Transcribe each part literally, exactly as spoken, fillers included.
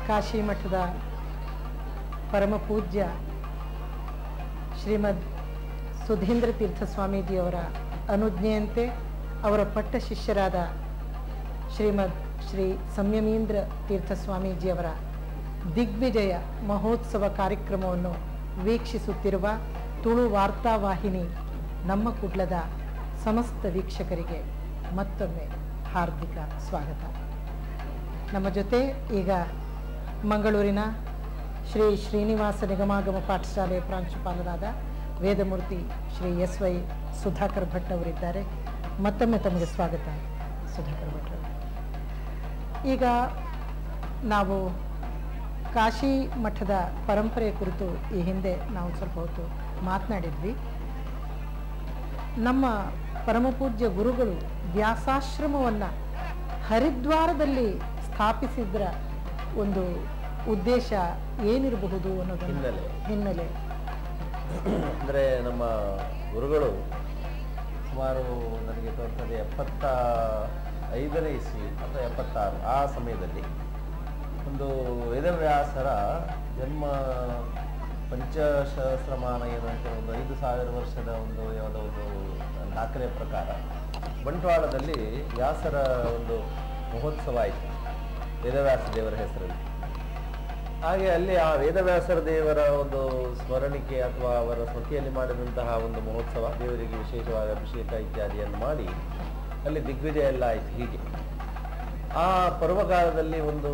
ಕಾಶಿ ಮಠದ ಪರಮ ಪೂಜ್ಯ ಶ್ರೀಮದ್ ಸುಧೀಂದ್ರ ತೀರ್ಥ ಸ್ವಾಮೀಜಿಯವರ ಅನುಜ್ಞೆಯಂತೆ ಅವರ ಪಟ್ಟ ಶಿಷ್ಯರಾದ ಶ್ರೀಮದ್ ಶ್ರೀ ಸಂಯಮೀಂದ್ರ ತೀರ್ಥ ಸ್ವಾಮೀಜಿಯವರ ದಿಗ್ವಿಜಯ ಮಹೋತ್ಸವ ಕಾರ್ಯಕ್ರಮವನ್ನು ವೀಕ್ಷಿಸುತ್ತಿರುವ ತುಳು ವಾರ್ತಾವಾಹಿನಿ ನಮ್ಮ ಕುಡ್ಲದ ಸಮಸ್ತ ವೀಕ್ಷಕರಿಗೆ ಮತ್ತೊಮ್ಮೆ ಹಾರ್ದಿಕ ಸ್ವಾಗತ. ನಮ್ಮ ಜೊತೆ ಈಗ ಮಂಗಳೂರಿನ ಶ್ರೀ ಶ್ರೀನಿವಾಸ ನಿಗಮಾಗಮ ಪಾಠಶಾಲೆಯ ಪ್ರಾಂಶುಪಾಲರಾದ ವೇದಮೂರ್ತಿ ಶ್ರೀ ಎಸ್ ವೈ ಸುಧಾಕರ್ ಭಟ್ ಅವರಿದ್ದಾರೆ. ಮತ್ತೊಮ್ಮೆ ತಮಗೆ ಸ್ವಾಗತ ಸುಧಾಕರ್ ಭಟ್ ಅವರು. ಈಗ ನಾವು ಕಾಶಿ ಮಠದ ಪರಂಪರೆ ಕುರಿತು ಈ ಹಿಂದೆ ನಾವು ಸ್ವಲ್ಪ ಹೊತ್ತು ಮಾತನಾಡಿದ್ವಿ. ನಮ್ಮ ಪರಮಪೂಜ್ಯ ಗುರುಗಳು ವ್ಯಾಸಾಶ್ರಮವನ್ನು ಹರಿದ್ವಾರದಲ್ಲಿ ಸ್ಥಾಪಿಸಿದ್ರ ಒಂದು ಉದ್ದೇಶ ಏನಿರಬಹುದು ಅನ್ನೋದು ಹಿನ್ನೆಲೆ ಹಿನ್ನೆಲೆ ಅಂದರೆ ನಮ್ಮ ಗುರುಗಳು ಸುಮಾರು ನನಗೆ ತೋರ್ತದೆ ಎಪ್ಪತ್ತ ಐದನೇ ಇಸ್ವಿ ಅಥವಾ ಎಪ್ಪತ್ತಾರು ಆ ಸಮಯದಲ್ಲಿ ಒಂದು ವೇದವ್ಯಾಸರ ಜನ್ಮ ಪಂಚಸಹಸ್ರಮಾನ ಏನು ಅಂತ ಒಂದು ಐದು ಸಾವಿರ ವರ್ಷದ ಒಂದು ಯಾವುದೋ ಒಂದು ದಾಖಲೆ ಪ್ರಕಾರ ಬಂಟ್ವಾಳದಲ್ಲಿ ವ್ಯಾಸರ ಒಂದು ಮಹೋತ್ಸವ ಆಯಿತು ವೇದವ್ಯಾಸ ದೇವರ ಹೆಸರಲ್ಲಿ. ಹಾಗೆ ಅಲ್ಲಿ ಆ ವೇದವ್ಯಾಸರ ದೇವರ ಒಂದು ಸ್ಮರಣಿಕೆ ಅಥವಾ ಅವರ ಸ್ಮೃತಿಯಲ್ಲಿ ಮಾಡಿದಂತಹ ಒಂದು ಮಹೋತ್ಸವ, ದೇವರಿಗೆ ವಿಶೇಷವಾದ ಅಭಿಷೇಕ ಇತ್ಯಾದಿಯನ್ನು ಮಾಡಿ ಅಲ್ಲಿ ದಿಗ್ವಿಜಯ ಎಲ್ಲ ಆಯಿತು. ಹೀಗೆ ಆ ಪರ್ವಕಾಲದಲ್ಲಿ ಒಂದು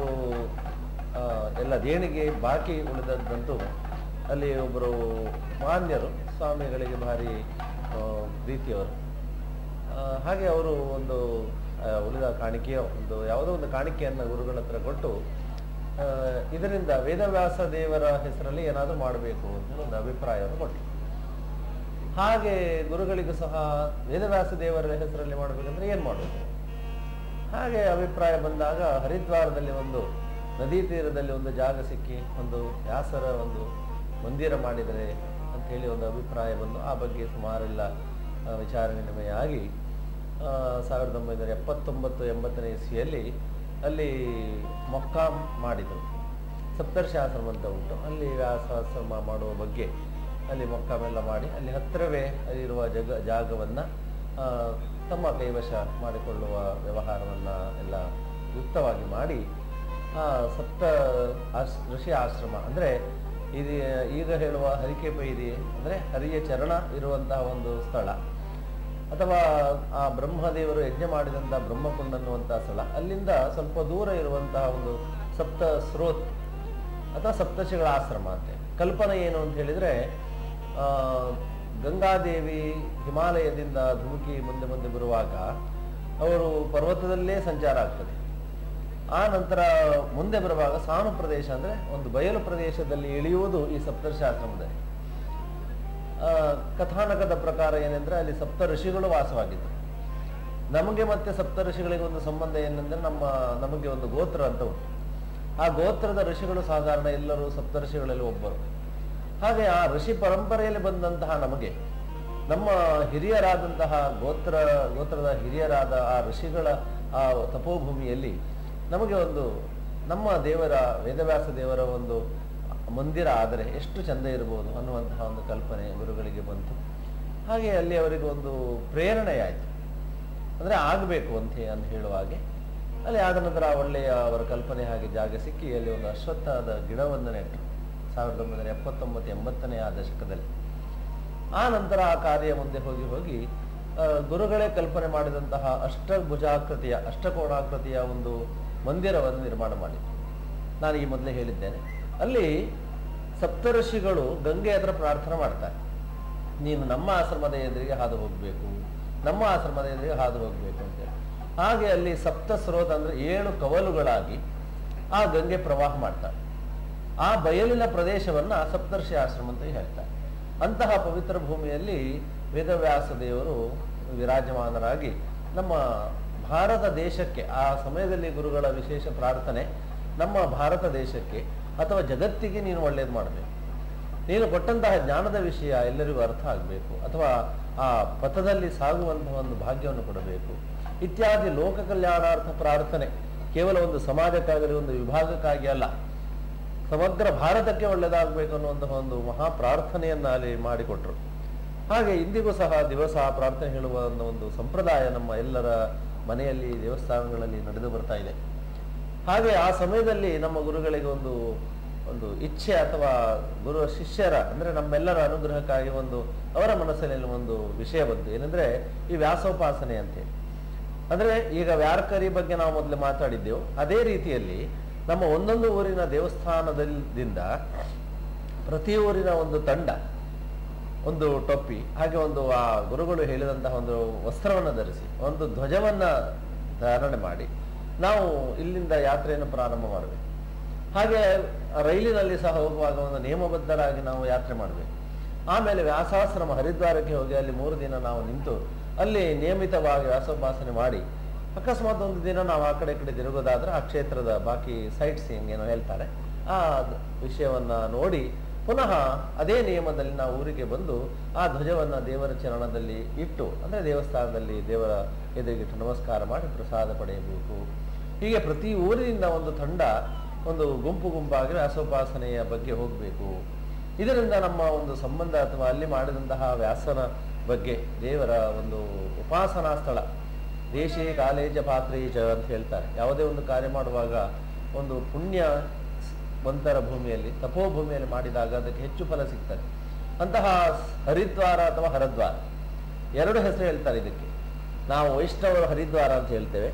ಎಲ್ಲ ದೇಣಿಗೆ ಬಾಕಿ ಉಳಿದದ್ದಂತೂ ಅಲ್ಲಿ ಒಬ್ಬರು ಮಾನ್ಯರು ಸ್ವಾಮಿಗಳಿಗೆ ಭಾರಿ ಪ್ರೀತಿಯವರು. ಹಾಗೆ ಅವರು ಒಂದು ಉಳಿದ ಕಾಣಿಕೆಯ ಒಂದು ಯಾವುದೋ ಒಂದು ಕಾಣಿಕೆಯನ್ನು ಗುರುಗಳ ಹತ್ರ ಕೊಟ್ಟು ಇದರಿಂದ ವೇದವ್ಯಾಸ ದೇವರ ಹೆಸರಲ್ಲಿ ಏನಾದರೂ ಮಾಡಬೇಕು ಅಂತ ಒಂದು ಅಭಿಪ್ರಾಯವನ್ನು ಕೊಟ್ಟರು. ಹಾಗೆ ಗುರುಗಳಿಗೂ ಸಹ ವೇದವ್ಯಾಸ ದೇವರ ಹೆಸರಲ್ಲಿ ಮಾಡಬೇಕಂದ್ರೆ ಏನು ಮಾಡಬೇಕು, ಹಾಗೆ ಅಭಿಪ್ರಾಯ ಬಂದಾಗ ಹರಿದ್ವಾರದಲ್ಲಿ ಒಂದು ನದಿ ತೀರದಲ್ಲಿ ಒಂದು ಜಾಗ ಸಿಕ್ಕಿ ಒಂದು ವ್ಯಾಸರ ಒಂದು ಮಂದಿರ ಮಾಡಿದರೆ ಅಂಥೇಳಿ ಒಂದು ಅಭಿಪ್ರಾಯ ಬಂದು ಆ ಬಗ್ಗೆ ಸುಮಾರೆಲ್ಲ ವಿಚಾರ ವಿನಿಮಯ ಆಗಿ ಸಾವಿರದ ಒಂಬೈನೂರ ಎಪ್ಪತ್ತೊಂಬತ್ತು ಎಂಬತ್ತನೇ ಇಸ್ವಿಯಲ್ಲಿ ಅಲ್ಲಿ ಮೊಕ್ಕಾಂ ಮಾಡಿದರು. ಸಪ್ತರ್ಷಿ ಆಶ್ರಮ ಅಂತ ಉಂಟು, ಅಲ್ಲಿ ವ್ಯಾಸಾಶ್ರಮ ಮಾಡುವ ಬಗ್ಗೆ ಅಲ್ಲಿ ಮೊಕ್ಕಾಮೆಲ್ಲ ಮಾಡಿ ಅಲ್ಲಿ ಹತ್ತಿರವೇ ಇರುವ ಜಗ ಜಾಗವನ್ನು ತಮ್ಮ ಕೈವಶ ಮಾಡಿಕೊಳ್ಳುವ ವ್ಯವಹಾರವನ್ನು ಎಲ್ಲ ಯುಕ್ತವಾಗಿ ಮಾಡಿ ಆ ಸಪ್ತ ಆಶ್ ಋಷಿ ಆಶ್ರಮ ಅಂದರೆ ಇದು ಈಗ ಹೇಳುವ ಹರಿಕೆ ಪೈರಿ ಅಂದರೆ ಹರಿಯ ಚರಣ ಇರುವಂತಹ ಒಂದು ಸ್ಥಳ, ಅಥವಾ ಆ ಬ್ರಹ್ಮದೇವರು ಯಜ್ಞ ಮಾಡಿದಂಥ ಬ್ರಹ್ಮಕುಂಡ ಅನ್ನುವಂಥ ಸ್ಥಳ, ಅಲ್ಲಿಂದ ಸ್ವಲ್ಪ ದೂರ ಇರುವಂತಹ ಒಂದು ಸಪ್ತ ಸ್ರೋತ್ ಅಥವಾ ಸಪ್ತರ್ಷಿಗಳ ಆಶ್ರಮ ಅಂತೆ. ಕಲ್ಪನೆ ಏನು ಅಂತ ಹೇಳಿದರೆ, ಗಂಗಾದೇವಿ ಹಿಮಾಲಯದಿಂದ ಧುಮುಕಿ ಮುಂದೆ ಮುಂದೆ ಬರುವಾಗ ಅವರು ಪರ್ವತದಲ್ಲೇ ಸಂಚಾರ ಆಗ್ತದೆ. ಆ ನಂತರ ಮುಂದೆ ಬರುವಾಗ ಸಾನು ಪ್ರದೇಶ ಅಂದರೆ ಒಂದು ಬಯಲು ಪ್ರದೇಶದಲ್ಲಿ ಇಳಿಯುವುದು ಈ ಸಪ್ತರ್ಷಿ ಆಶ್ರಮದಲ್ಲಿ. ಕಥಾನಕದ ಪ್ರಕಾರ ಏನೆಂದರೆ ಅಲ್ಲಿ ಸಪ್ತ ಋಷಿಗಳು ವಾಸವಾಗಿದ್ದರು. ನಮಗೆ ಮತ್ತೆ ಸಪ್ತ ಋಷಿಗಳಿಗೆ ಒಂದು ಸಂಬಂಧ ಏನೆಂದರೆ ನಮ್ಮ ನಮಗೆ ಒಂದು ಗೋತ್ರ ಅಂತ ಉಂಟು. ಆ ಗೋತ್ರದ ಋಷಿಗಳು ಸಾಧಾರಣ ಎಲ್ಲರೂ ಸಪ್ತ ಋಷಿಗಳಲ್ಲಿ ಒಬ್ಬರು. ಹಾಗೆ ಆ ಋಷಿ ಪರಂಪರೆಯಲ್ಲಿ ಬಂದಂತಹ ನಮಗೆ ನಮ್ಮ ಹಿರಿಯರಾದಂತಹ ಗೋತ್ರ ಗೋತ್ರದ ಹಿರಿಯರಾದ ಆ ಋಷಿಗಳ ಆ ತಪೋಭೂಮಿಯಲ್ಲಿ ನಮಗೆ ಒಂದು ನಮ್ಮ ದೇವರ ವೇದವ್ಯಾಸ ದೇವರ ಒಂದು ಮಂದಿರ ಆದರೆ ಎಷ್ಟು ಚೆಂದ ಇರಬಹುದು ಅನ್ನುವಂತಹ ಒಂದು ಕಲ್ಪನೆ ಗುರುಗಳಿಗೆ ಬಂತು. ಹಾಗೆ ಅಲ್ಲಿ ಅವರಿಗೆ ಒಂದು ಪ್ರೇರಣೆ ಆಯಿತು, ಅಂದರೆ ಆಗಬೇಕು ಅಂತ ಅಂತ ಹೇಳುವ ಹಾಗೆ ಅಲ್ಲಿ ಆದ ನಂತರ ಒಳ್ಳೆಯ ಅವರ ಕಲ್ಪನೆ ಹಾಗೆ ಜಾಗ ಸಿಕ್ಕಿ ಅಲ್ಲಿ ಒಂದು ಅಶ್ವತ್ಥದ ಗಿಡವನ್ನು ನೆಟ್ಟರು ಸಾವಿರದ ಒಂಬೈನೂರ ಎಪ್ಪತ್ತೊಂಬತ್ತು ಎಂಬತ್ತನೇ ಆ ದಶಕದಲ್ಲಿ. ಆ ನಂತರ ಆ ಕಾರ್ಯ ಮುಂದೆ ಹೋಗಿ ಹೋಗಿ ಗುರುಗಳೇ ಕಲ್ಪನೆ ಮಾಡಿದಂತಹ ಅಷ್ಟಭುಜಾಕೃತಿಯ ಅಷ್ಟಕೋಣಾಕೃತಿಯ ಒಂದು ಮಂದಿರವನ್ನು ನಿರ್ಮಾಣ ಮಾಡಿದರು. ನಾನು ಈ ಮೊದಲೇ ಹೇಳಿದ್ದೇನೆ, ಅಲ್ಲಿ ಸಪ್ತಋಷಿಗಳು ಗಂಗೆ ಹತ್ರ ಪ್ರಾರ್ಥನೆ ಮಾಡ್ತಾರೆ, ನೀನು ನಮ್ಮ ಆಶ್ರಮದ ಎದುರಿಗೆ ಹಾದು ಹೋಗಬೇಕು, ನಮ್ಮ ಆಶ್ರಮದ ಎದುರಿಗೆ ಹಾದು ಹೋಗಬೇಕು ಅಂತೇಳಿ. ಹಾಗೆ ಅಲ್ಲಿ ಸಪ್ತ ಸ್ರೋತ ಅಂದರೆ ಏಳು ಕವಲುಗಳಾಗಿ ಆ ಗಂಗೆ ಪ್ರವಾಹ ಮಾಡ್ತಾರೆ. ಆ ಬಯಲಿನ ಪ್ರದೇಶವನ್ನು ಸಪ್ತರ್ಷಿ ಆಶ್ರಮ ಅಂತ ಹೇಳ್ತಾರೆ. ಅಂತಹ ಪವಿತ್ರ ಭೂಮಿಯಲ್ಲಿ ವೇದವ್ಯಾಸ ದೇವರು ವಿರಾಜಮಾನರಾಗಿ ನಮ್ಮ ಭಾರತ ದೇಶಕ್ಕೆ ಆ ಸಮಯದಲ್ಲಿ ಗುರುಗಳ ವಿಶೇಷ ಪ್ರಾರ್ಥನೆ, ನಮ್ಮ ಭಾರತ ದೇಶಕ್ಕೆ ಅಥವಾ ಜಗತ್ತಿಗೆ ನೀನು ಒಳ್ಳೇದು ಮಾಡಬೇಕು, ನೀನು ಕೊಟ್ಟಂತಹ ಜ್ಞಾನದ ವಿಷಯ ಎಲ್ಲರಿಗೂ ಅರ್ಥ ಆಗಬೇಕು, ಅಥವಾ ಆ ಪಥದಲ್ಲಿ ಸಾಗುವಂತಹ ಒಂದು ಭಾಗ್ಯವನ್ನು ಕೊಡಬೇಕು ಇತ್ಯಾದಿ ಲೋಕ ಕಲ್ಯಾಣಾರ್ಥ ಪ್ರಾರ್ಥನೆ. ಕೇವಲ ಒಂದು ಸಮಾಜಕ್ಕಾಗಲಿ ಒಂದು ವಿಭಾಗಕ್ಕಾಗಿ ಅಲ್ಲ, ಸಮಗ್ರ ಭಾರತಕ್ಕೆ ಒಳ್ಳೆಯದಾಗಬೇಕು ಅನ್ನುವಂತಹ ಒಂದು ಮಹಾ ಪ್ರಾರ್ಥನೆಯನ್ನ ಅಲ್ಲಿ ಮಾಡಿಕೊಟ್ರು. ಹಾಗೆ ಇಂದಿಗೂ ಸಹ ದಿವಸ ಪ್ರಾರ್ಥನೆ ಹೇಳುವ ಒಂದು ಸಂಪ್ರದಾಯ ನಮ್ಮ ಎಲ್ಲರ ಮನೆಯಲ್ಲಿ ದೇವಸ್ಥಾನಗಳಲ್ಲಿ ನಡೆದು ಬರ್ತಾ ಇದೆ. ಹಾಗೆ ಆ ಸಮಯದಲ್ಲಿ ನಮ್ಮ ಗುರುಗಳಿಗೆ ಒಂದು ಒಂದು ಇಚ್ಛೆ ಅಥವಾ ಗುರು ಶಿಷ್ಯರ ಅಂದ್ರೆ ನಮ್ಮೆಲ್ಲರ ಅನುಗ್ರಹಕ್ಕಾಗಿ ಒಂದು ಅವರ ಮನಸ್ಸಿನಲ್ಲಿ ಒಂದು ವಿಷಯ ಬಂತು. ಏನಂದ್ರೆ ಈ ವ್ಯಾಸೋಪಾಸನೆ ಅಂತೇಳಿ. ಅಂದ್ರೆ ಈಗ ವ್ಯಾರ್ಕರಿ ಬಗ್ಗೆ ನಾವು ಮೊದಲು ಮಾತಾಡಿದ್ದೆವು. ಅದೇ ರೀತಿಯಲ್ಲಿ ನಮ್ಮ ಒಂದೊಂದು ಊರಿನ ದೇವಸ್ಥಾನದಿಂದ ಪ್ರತಿ ಊರಿನ ಒಂದು ತಂಡ, ಒಂದು ಟೊಪ್ಪಿ, ಹಾಗೆ ಒಂದು ಆ ಗುರುಗಳು ಹೇಳಿದಂತಹ ಒಂದು ವಸ್ತ್ರವನ್ನು ಧರಿಸಿ ಒಂದು ಧ್ವಜವನ್ನ ಧಾರಣೆ ಮಾಡಿ ನಾವು ಇಲ್ಲಿಂದ ಯಾತ್ರೆಯನ್ನು ಪ್ರಾರಂಭ ಮಾಡಬೇಕು. ಹಾಗೆ ರೈಲಿನಲ್ಲಿ ಸಹ ಹೋಗುವಾಗ ಒಂದು ನಿಯಮಬದ್ಧರಾಗಿ ನಾವು ಯಾತ್ರೆ ಮಾಡಬೇಕು. ಆಮೇಲೆ ವ್ಯಾಸಾಶ್ರಮ ಹರಿದ್ವಾರಕ್ಕೆ ಹೋಗಿ ಅಲ್ಲಿ ಮೂರು ದಿನ ನಾವು ನಿಂತು ಅಲ್ಲಿ ನಿಯಮಿತವಾಗಿ ವ್ಯಾಸೋಪಾಸನೆ ಮಾಡಿ ಅಕಸ್ಮಾತ್ ಒಂದು ದಿನ ನಾವು ಆ ಕಡೆ ಕಡೆ ತಿರುಗೋದಾದ್ರೆ ಆ ಕ್ಷೇತ್ರದ ಬಾಕಿ ಸೈಟ್ ಸೀಯಿಂಗ್ ಏನೋ ಹೇಳ್ತಾರೆ ಆ ವಿಷಯವನ್ನ ನೋಡಿ ಪುನಃ ಅದೇ ನಿಯಮದಲ್ಲಿ ನಾವು ಊರಿಗೆ ಬಂದು ಆ ಧ್ವಜವನ್ನ ದೇವರ ಚರಣದಲ್ಲಿ ಇಟ್ಟು ಅಂದ್ರೆ ದೇವಸ್ಥಾನದಲ್ಲಿ ದೇವರ ಎದುರಿಗಿಟ್ಟು ನಮಸ್ಕಾರ ಮಾಡಿ ಪ್ರಸಾದ ಪಡೆಯಬೇಕು. ಹೀಗೆ ಪ್ರತಿ ಊರಿನಿಂದ ಒಂದು ತಂಡ ಒಂದು ಗುಂಪು ಗುಂಪಾಗಿ ವ್ಯಾಸೋಪಾಸನೆಯ ಬಗ್ಗೆ ಹೋಗಬೇಕು. ಇದರಿಂದ ನಮ್ಮ ಒಂದು ಸಂಬಂಧ ಅಥವಾ ಅಲ್ಲಿ ಮಾಡಿದಂತಹ ವ್ಯಾಸನ ಬಗ್ಗೆ ದೇವರ ಒಂದು ಉಪಾಸನಾ ಸ್ಥಳ ದೇಶೇ ಕಾಲೇಜ ಪಾತ್ರೀಚ ಅಂತ ಹೇಳ್ತಾರೆ. ಯಾವುದೇ ಒಂದು ಕಾರ್ಯ ಮಾಡುವಾಗ ಒಂದು ಪುಣ್ಯ ವಂತರ ಭೂಮಿಯಲ್ಲಿ ತಪೋಭೂಮಿಯಲ್ಲಿ ಮಾಡಿದಾಗ ಅದಕ್ಕೆ ಹೆಚ್ಚು ಫಲ ಸಿಗ್ತದೆ. ಅಂತಹ ಹರಿದ್ವಾರ ಅಥವಾ ಹರದ್ವಾರ ಎರಡು ಹೆಸರು ಹೇಳ್ತಾರೆ ಇದಕ್ಕೆ. ನಾವು ವೈಷ್ಣವರು ಹರಿದ್ವಾರ ಅಂತ ಹೇಳ್ತೇವೆ,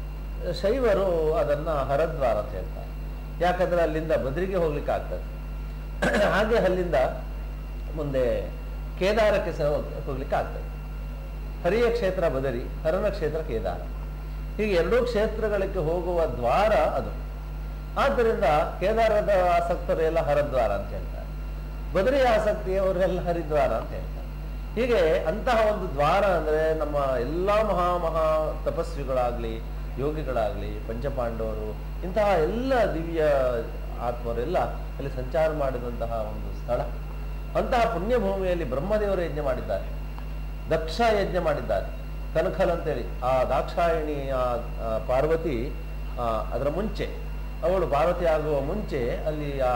ಶೈವರು ಅದನ್ನ ಹರದ್ವಾರ ಅಂತ ಹೇಳ್ತಾರೆ. ಯಾಕಂದ್ರೆ ಅಲ್ಲಿಂದ ಬದ್ರಿಗೆ ಹೋಗ್ಲಿಕ್ಕೆ ಆಗ್ತದೆ. ಹಾಗೆ ಅಲ್ಲಿಂದ ಮುಂದೆ ಕೇದಾರಕ್ಕೆ ಸಹ ಹೋಗ್ಲಿಕ್ಕೆ ಆಗ್ತದೆ. ಹರಿಯ ಕ್ಷೇತ್ರ ಬದರಿ, ಹರನ ಕ್ಷೇತ್ರ ಕೇದಾರ. ಹೀಗೆ ಎರಡೂ ಕ್ಷೇತ್ರಗಳಿಗೆ ಹೋಗುವ ದ್ವಾರ ಅದು. ಆದ್ದರಿಂದ ಕೇದಾರದ ಆಸಕ್ತರು ಎಲ್ಲ ಹರದ್ವಾರ ಅಂತ ಹೇಳ್ತಾರೆ, ಬದರಿಯ ಆಸಕ್ತಿಯವರೆಲ್ಲ ಹರಿದ್ವಾರ ಅಂತ ಹೇಳ್ತಾರೆ. ಹೀಗೆ ಅಂತಹ ಒಂದು ದ್ವಾರ ಅಂದ್ರೆ ನಮ್ಮ ಎಲ್ಲಾ ಮಹಾ ಮಹಾ ತಪಸ್ವಿಗಳಾಗ್ಲಿ ಯೋಗಿಗಳಾಗ್ಲಿ ಪಂಚಪಾಂಡವರು ಇಂತಹ ಎಲ್ಲ ದಿವ್ಯ ಆತ್ಮರೆಲ್ಲ ಅಲ್ಲಿ ಸಂಚಾರ ಮಾಡಿದಂತಹ ಒಂದು ಸ್ಥಳ. ಅಂತಹ ಪುಣ್ಯಭೂಮಿಯಲ್ಲಿ ಬ್ರಹ್ಮದೇವರು ಯಜ್ಞ ಮಾಡಿದ್ದಾರೆ, ದಕ್ಷ ಯಜ್ಞ ಮಾಡಿದ್ದಾರೆ. ಕನಕಲ್ ಅಂತೇಳಿ ಆ ದಾಕ್ಷಾಯಿಣಿ ಆ ಪಾರ್ವತಿ ಆ ಅದರ ಮುಂಚೆ ಅವಳು ಪಾರ್ವತಿ ಆಗುವ ಮುಂಚೆ ಅಲ್ಲಿ ಆ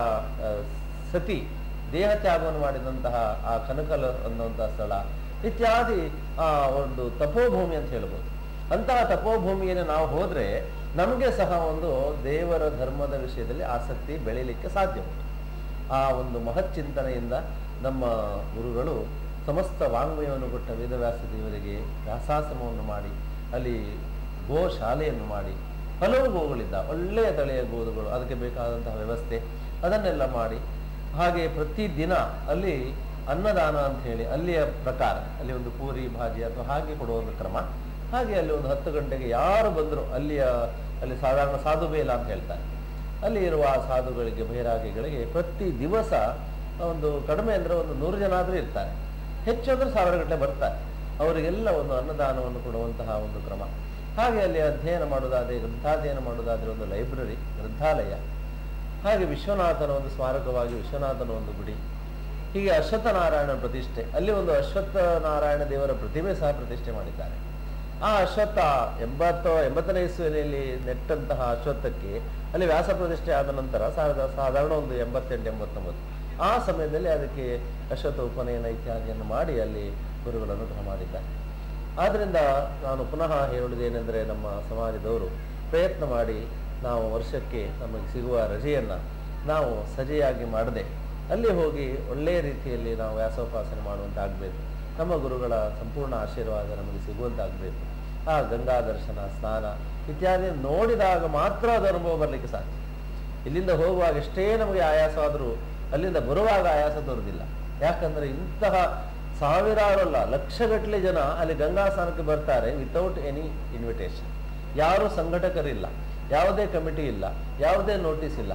ಸತಿ ದೇಹ ತ್ಯಾಗವನ್ನು ಮಾಡಿದಂತಹ ಆ ಕನಕಲ್ ಅನ್ನುವಂತಹ ಸ್ಥಳ ಇತ್ಯಾದಿ ಆ ಒಂದು ತಪೋಭೂಮಿ ಅಂತ ಹೇಳ್ಬೋದು. ಅಂತಹ ತಪೋಭೂಮಿಯನ್ನು ನಾವು ಹೋದ್ರೆ ನಮಗೆ ಸಹ ಒಂದು ದೇವರ ಧರ್ಮದ ವಿಷಯದಲ್ಲಿ ಆಸಕ್ತಿ ಬೆಳೀಲಿಕ್ಕೆ ಸಾಧ್ಯ ಉಂಟು. ಆ ಒಂದು ಮಹತ್ ಚಿಂತನೆಯಿಂದ ನಮ್ಮ ಗುರುಗಳು ಸಮಸ್ತ ವಾಂಗ್ಮಯವನ್ನು ಕೊಟ್ಟ ವೇದವ್ಯಾಸ ದೇವರಿಗೆ ವ್ಯಾಸಾಶ್ರಮವನ್ನು ಮಾಡಿ ಅಲ್ಲಿ ಗೋ ಶಾಲೆಯನ್ನು ಮಾಡಿ ಹಲವು ಗೋಗಳಿದ್ದ ಒಳ್ಳೆಯ ತಳಿಯ ಗೋಧುಗಳು ಅದಕ್ಕೆ ಬೇಕಾದಂತಹ ವ್ಯವಸ್ಥೆ ಅದನ್ನೆಲ್ಲ ಮಾಡಿ ಹಾಗೆ ಪ್ರತಿ ದಿನ ಅಲ್ಲಿ ಅನ್ನದಾನ ಅಂತ ಹೇಳಿ ಅಲ್ಲಿಯ ಪ್ರಕಾರ ಅಲ್ಲಿ ಒಂದು ಪೂರಿ ಭಾಜಿ ಅಥವಾ ಹಾಗೆ ಕೊಡುವ ಒಂದು ಕ್ರಮ. ಹಾಗೆ ಅಲ್ಲಿ ಒಂದು ಹತ್ತು ಗಂಟೆಗೆ ಯಾರು ಬಂದರು ಅಲ್ಲಿಯ ಅಲ್ಲಿ ಸಾಧಾರಣ ಸಾಧು ಬೇಲ ಅಂತ ಹೇಳ್ತಾರೆ, ಅಲ್ಲಿ ಇರುವ ಸಾಧುಗಳಿಗೆ ಬೈರಾಗಿಗಳಿಗೆ ಪ್ರತಿ ದಿವಸ ಒಂದು ಕಡಿಮೆ ಅಂದರೆ ಒಂದು ನೂರು ಜನ ಆದರೂ ಇರ್ತಾರೆ, ಹೆಚ್ಚು ಅಂದರೆ ಸಾವಿರ ಗಂಟೆ ಬರ್ತಾರೆ. ಅವರಿಗೆಲ್ಲ ಒಂದು ಅನ್ನದಾನವನ್ನು ಕೊಡುವಂತಹ ಒಂದು ಕ್ರಮ. ಹಾಗೆ ಅಲ್ಲಿ ಅಧ್ಯಯನ ಮಾಡೋದಾದರೆ ಗ್ರಂಥಾಧ್ಯಯನ ಮಾಡೋದಾದರೆ ಒಂದು ಲೈಬ್ರರಿ ಗ್ರಂಥಾಲಯ, ಹಾಗೆ ವಿಶ್ವನಾಥನ ಒಂದು ಸ್ಮಾರಕವಾಗಿ ವಿಶ್ವನಾಥನ ಒಂದು ಗುಡಿ, ಹೀಗೆ ಅಶ್ವತ್ಥನಾರಾಯಣ ಪ್ರತಿಷ್ಠೆ, ಅಲ್ಲಿ ಒಂದು ಅಶ್ವತ್ಥನಾರಾಯಣ ದೇವರ ಪ್ರತಿಮೆ ಸಹ ಪ್ರತಿಷ್ಠೆ ಮಾಡಿದ್ದಾರೆ. ಆ ಅಶ್ವತ್ಥ ಎಂಬತ್ತು ಎಂಬತ್ತನೇ ಇಸ್ವಿಯಲ್ಲಿ ನೆಟ್ಟಂತಹ ಅಶ್ವತ್ಥಕ್ಕೆ ಅಲ್ಲಿ ವ್ಯಾಸ ಪ್ರತಿಷ್ಠೆ ಆದ ನಂತರ ಸಾವಿರದ ಸಾಧಾರಣ ಒಂದು ಎಂಬತ್ತೆಂಟು ಎಂಬತ್ತೊಂಬತ್ತು ಆ ಸಮಯದಲ್ಲಿ ಅದಕ್ಕೆ ಅಶ್ವತ್ಥ ಉಪನಯನ ಇತ್ಯಾದಿಯನ್ನು ಮಾಡಿ ಅಲ್ಲಿ ಗುರುಗಳನ್ನು ಅನುಗ್ರಹ ಮಾಡಿದ್ದಾರೆ. ಆದ್ದರಿಂದ ನಾನು ಪುನಃ ಹೇಳುವುದೇನೆಂದರೆ ನಮ್ಮ ಸಮಾಜದವರು ಪ್ರಯತ್ನ ಮಾಡಿ ನಾವು ವರ್ಷಕ್ಕೆ ನಮಗೆ ಸಿಗುವ ರಜೆಯನ್ನು ನಾವು ಸಜೆಯಾಗಿ ಮಾಡದೆ ಅಲ್ಲಿ ಹೋಗಿ ಒಳ್ಳೆಯ ರೀತಿಯಲ್ಲಿ ನಾವು ವ್ಯಾಸೋಪಾಸನೆ ಮಾಡುವಂತಾಗಬೇಕು. ನಮ್ಮ ಗುರುಗಳ ಸಂಪೂರ್ಣ ಆಶೀರ್ವಾದ ನಮಗೆ ಸಿಗುವಂತಾಗಬೇಕು. ಆ ಗಂಗಾ ದರ್ಶನ ಸ್ನಾನ ಇತ್ಯಾದಿ ನೋಡಿದಾಗ ಮಾತ್ರ ಅದು ಅನುಭವ ಬರಲಿಕ್ಕೆ ಸಾಧ್ಯ. ಇಲ್ಲಿಂದ ಹೋಗುವಾಗ ಎಷ್ಟೇ ನಮಗೆ ಆಯಾಸ ಆದರೂ ಅಲ್ಲಿಂದ ಬರುವಾಗ ಆಯಾಸ ತೋರುವುದಿಲ್ಲ. ಯಾಕಂದರೆ ಇಂತಹ ಸಾವಿರಾರಲ್ಲ ಲಕ್ಷಗಟ್ಟಲೆ ಜನ ಅಲ್ಲಿ ಗಂಗಾ ಸ್ನಾನಕ್ಕೆ ಬರ್ತಾರೆ ವಿತೌಟ್ ಎನಿ ಇನ್ವಿಟೇಷನ್. ಯಾರೂ ಸಂಘಟಕರಿಲ್ಲ, ಯಾವುದೇ ಕಮಿಟಿ ಇಲ್ಲ, ಯಾವುದೇ ನೋಟಿಸ್ ಇಲ್ಲ.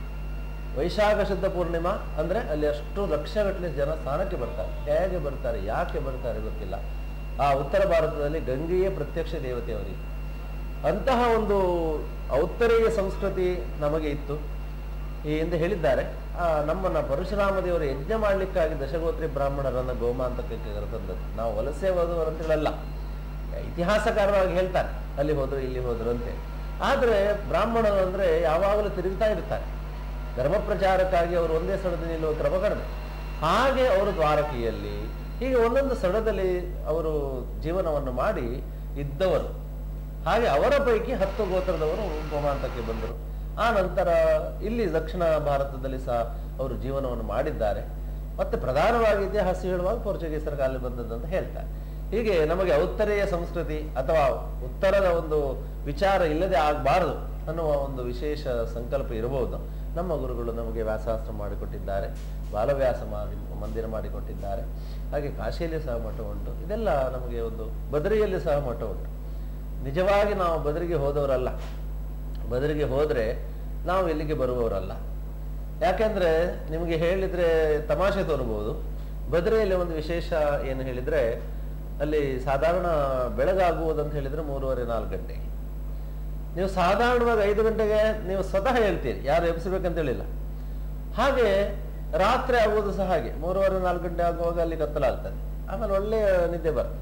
ವೈಶಾಖ ಶುದ್ಧ ಪೂರ್ಣಿಮಾ ಅಂದರೆ ಅಲ್ಲಿ ಅಷ್ಟು ಲಕ್ಷಗಟ್ಟಲೆ ಜನ ಸ್ನಾನಕ್ಕೆ ಬರ್ತಾರೆ. ಹೇಗೆ ಬರ್ತಾರೆ, ಯಾಕೆ ಬರ್ತಾರೆ ಗೊತ್ತಿಲ್ಲ. ಆ ಉತ್ತರ ಭಾರತದಲ್ಲಿ ಗಂಗೆಯೇ ಪ್ರತ್ಯಕ್ಷ ದೇವತೆಯವರಿಗೆ. ಅಂತಹ ಒಂದು ಔತ್ತರೀಯ ಸಂಸ್ಕೃತಿ ನಮಗೆ ಇತ್ತು. ಈ ಹಿಂದೆ ಹೇಳಿದ್ದಾರೆ, ಆ ನಮ್ಮನ್ನ ಪರಶುರಾಮ ದೇವರು ಯಜ್ಞ ಮಾಡಲಿಕ್ಕಾಗಿ ದಶಗೋತ್ರಿ ಬ್ರಾಹ್ಮಣರನ್ನ ಗೋಮಾಂತಕಕ್ಕೆ ಕರೆತಂದದ್ದು. ನಾವು ವಲಸೆ ಹೋದವರು ಅಂತ ಹೇಳಲ್ಲ, ಇತಿಹಾಸಕಾರವಾಗಿ ಹೇಳ್ತಾರೆ ಅಲ್ಲಿ ಹೋದ್ರು ಇಲ್ಲಿ ಹೋದ್ರು ಅಂತೆ. ಆದರೆ ಬ್ರಾಹ್ಮಣರು ಅಂದ್ರೆ ಯಾವಾಗಲೂ ತಿರುಗ್ತಾ ಇರ್ತಾರೆ. ಧರ್ಮ ಪ್ರಚಾರಕ್ಕಾಗಿ ಅವರು ಒಂದೇ ಸ್ಥಳದಲ್ಲಿ ನಿಲ್ಲುವ ಕ್ರಮ ಕಡಿಮೆ. ಹಾಗೆ ಅವರು ದ್ವಾರಕೆಯಲ್ಲಿ ಹೀಗೆ ಒಂದೊಂದು ಸ್ಥಳದಲ್ಲಿ ಅವರು ಜೀವನವನ್ನು ಮಾಡಿ ಇದ್ದವರು. ಹಾಗೆ ಅವರ ಪೈಕಿ ಹತ್ತು ಗೋತ್ರದವರು ಗೋಮಾಂತಕ್ಕೆ ಬಂದರು. ಆ ನಂತರ ಇಲ್ಲಿ ದಕ್ಷಿಣ ಭಾರತದಲ್ಲಿ ಸಹ ಅವರು ಜೀವನವನ್ನು ಮಾಡಿದ್ದಾರೆ. ಮತ್ತೆ ಪ್ರಧಾನವಾಗಿ ಇತಿಹಾಸ ಹೇಳುವಾಗ ಪೋರ್ಚುಗೀಸರ ಕಾಲ ಬಂದದ್ದು ಹೇಳ್ತಾರೆ. ಹೀಗೆ ನಮಗೆ ಔತ್ತರೆಯ ಸಂಸ್ಕೃತಿ ಅಥವಾ ಉತ್ತರದ ಒಂದು ವಿಚಾರ ಇಲ್ಲದೆ ಆಗಬಾರದು ಅನ್ನುವ ಒಂದು ವಿಶೇಷ ಸಂಕಲ್ಪ ಇರಬಹುದು. ನಮ್ಮ ಗುರುಗಳು ನಮಗೆ ವ್ಯಾಸಾಸ್ತ್ರ ಮಾಡಿಕೊಟ್ಟಿದ್ದಾರೆ, ಬಾಲವ್ಯಾಸ ಮಾಡಿ ಮಂದಿರ ಮಾಡಿಕೊಟ್ಟಿದ್ದಾರೆ. ಹಾಗೆ ಕಾಶಿಯಲ್ಲಿ ಸಹ ಮಠ ಉಂಟು. ಇದೆಲ್ಲ ನಮಗೆ ಒಂದು ಬದರಿಯಲ್ಲಿ ಸಹ ಮಠ ಉಂಟು. ನಿಜವಾಗಿ ನಾವು ಬದರಿಗೆ ಹೋದವರಲ್ಲ, ಬದರಿಗೆ ಹೋದರೆ ನಾವು ಇಲ್ಲಿಗೆ ಬರುವವರಲ್ಲ. ಯಾಕೆಂದ್ರೆ ನಿಮಗೆ ಹೇಳಿದ್ರೆ ತಮಾಷೆ ತೋರ್ಬೋದು. ಬದರಿಯಲ್ಲಿ ಒಂದು ವಿಶೇಷ ಏನು ಹೇಳಿದ್ರೆ, ಅಲ್ಲಿ ಸಾಧಾರಣ ಬೆಳಗಾಗುವುದಂತ ಹೇಳಿದ್ರೆ ಮೂರುವರೆ ನಾಲ್ಕು ಗಂಟೆಗೆ. ನೀವು ಸಾಧಾರಣವಾಗಿ ಐದು ಗಂಟೆಗೆ ನೀವು ಸ್ವತಃ ಹೇಳ್ತೀರಿ, ಯಾರು ಎಬ್ಬಿಸಬೇಕಂತ ಹೇಳಿಲ್ಲ. ಹಾಗೆ ರಾತ್ರಿ ಆಗುವುದು ಸಹ ಹಾಗೆ, ಮೂರುವರೆ ನಾಲ್ಕು ಗಂಟೆ ಆಗುವಾಗ ಅಲ್ಲಿ ಕತ್ತಲಾಗ್ತದೆ, ಆಮೇಲೆ ಒಳ್ಳೆಯ ನಿದ್ದೆ ಬರ್ತದೆ.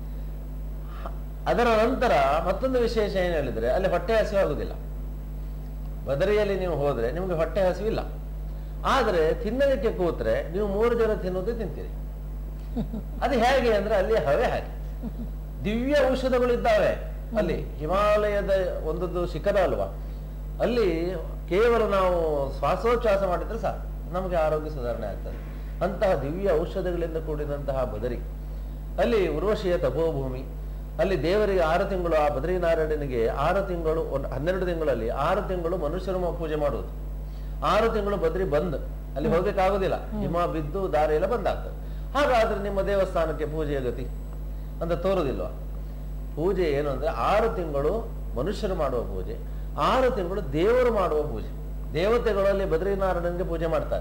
ಅದರ ನಂತರ ಮತ್ತೊಂದು ವಿಶೇಷ ಏನು ಹೇಳಿದ್ರೆ, ಅಲ್ಲಿ ಹೊಟ್ಟೆ ಹಸಿವು ಆಗುದಿಲ್ಲ. ಬದರಿಯಲ್ಲಿ ನೀವು ಹೋದ್ರೆ ನಿಮ್ಗೆ ಹೊಟ್ಟೆ ಹಸಿವಿಲ್ಲ, ಆದ್ರೆ ತಿನ್ನಲಿಕ್ಕೆ ಕೂತ್ರೆ ನೀವು ಮೂರು ಜನ ತಿನ್ನುವುದೇ ತಿಂತೀರಿ. ಅದು ಹೇಗೆ ಅಂದ್ರೆ ಅಲ್ಲಿ ಹವೆ ಹಾಗೆ ದಿವ್ಯ ಔಷಧಗಳಿದ್ದಾವೆ. ಅಲ್ಲಿ ಹಿಮಾಲಯದ ಒಂದೊಂದು ಶಿಖರ ಅಲ್ವಾ, ಅಲ್ಲಿ ಕೇವಲ ನಾವು ಶ್ವಾಸೋಚ್ಛ್ವಾಸ ಮಾಡಿದ್ರೆ ಸಾಕು ನಮಗೆ ಆರೋಗ್ಯ ಸುಧಾರಣೆ ಆಗ್ತದೆ. ಅಂತಹ ದಿವ್ಯ ಔಷಧಗಳಿಂದ ಕೂಡಿದಂತಹ ಬದರಿ. ಅಲ್ಲಿ ಉರ್ವಶಿಯ ತಪೋಭೂಮಿ. ಅಲ್ಲಿ ದೇವರಿಗೆ ಆರು ತಿಂಗಳು, ಆ ಬದ್ರಿನಾರಾಯಣನಿಗೆ ಆರು ತಿಂಗಳು, ಒಂದು ಹನ್ನೆರಡು ತಿಂಗಳಲ್ಲಿ ಆರು ತಿಂಗಳು ಮನುಷ್ಯರು ಪೂಜೆ ಮಾಡುವುದು. ಆರು ತಿಂಗಳು ಬದ್ರಿ ಬಂದ್, ಅಲ್ಲಿ ಹೋಗ್ಲಿಕ್ಕಾಗೋದಿಲ್ಲ, ಹಿಮ ಬಿದ್ದು ದಾರಿ ಎಲ್ಲ ಬಂದಾಗ್ತದೆ. ಹಾಗಾದ್ರೆ ನಿಮ್ಮ ದೇವಸ್ಥಾನಕ್ಕೆ ಪೂಜೆಯ ಗತಿ ಅಂತ ತೋರುದಿಲ್ವಾ? ಪೂಜೆ ಏನು ಅಂದ್ರೆ ಆರು ತಿಂಗಳು ಮನುಷ್ಯರು ಮಾಡುವ ಪೂಜೆ, ಆರು ತಿಂಗಳು ದೇವರು ಮಾಡುವ ಪೂಜೆ. ದೇವತೆಗಳಲ್ಲಿ ಬದ್ರಿನಾರಾಯಣನಿಗೆ ಪೂಜೆ ಮಾಡ್ತಾರೆ.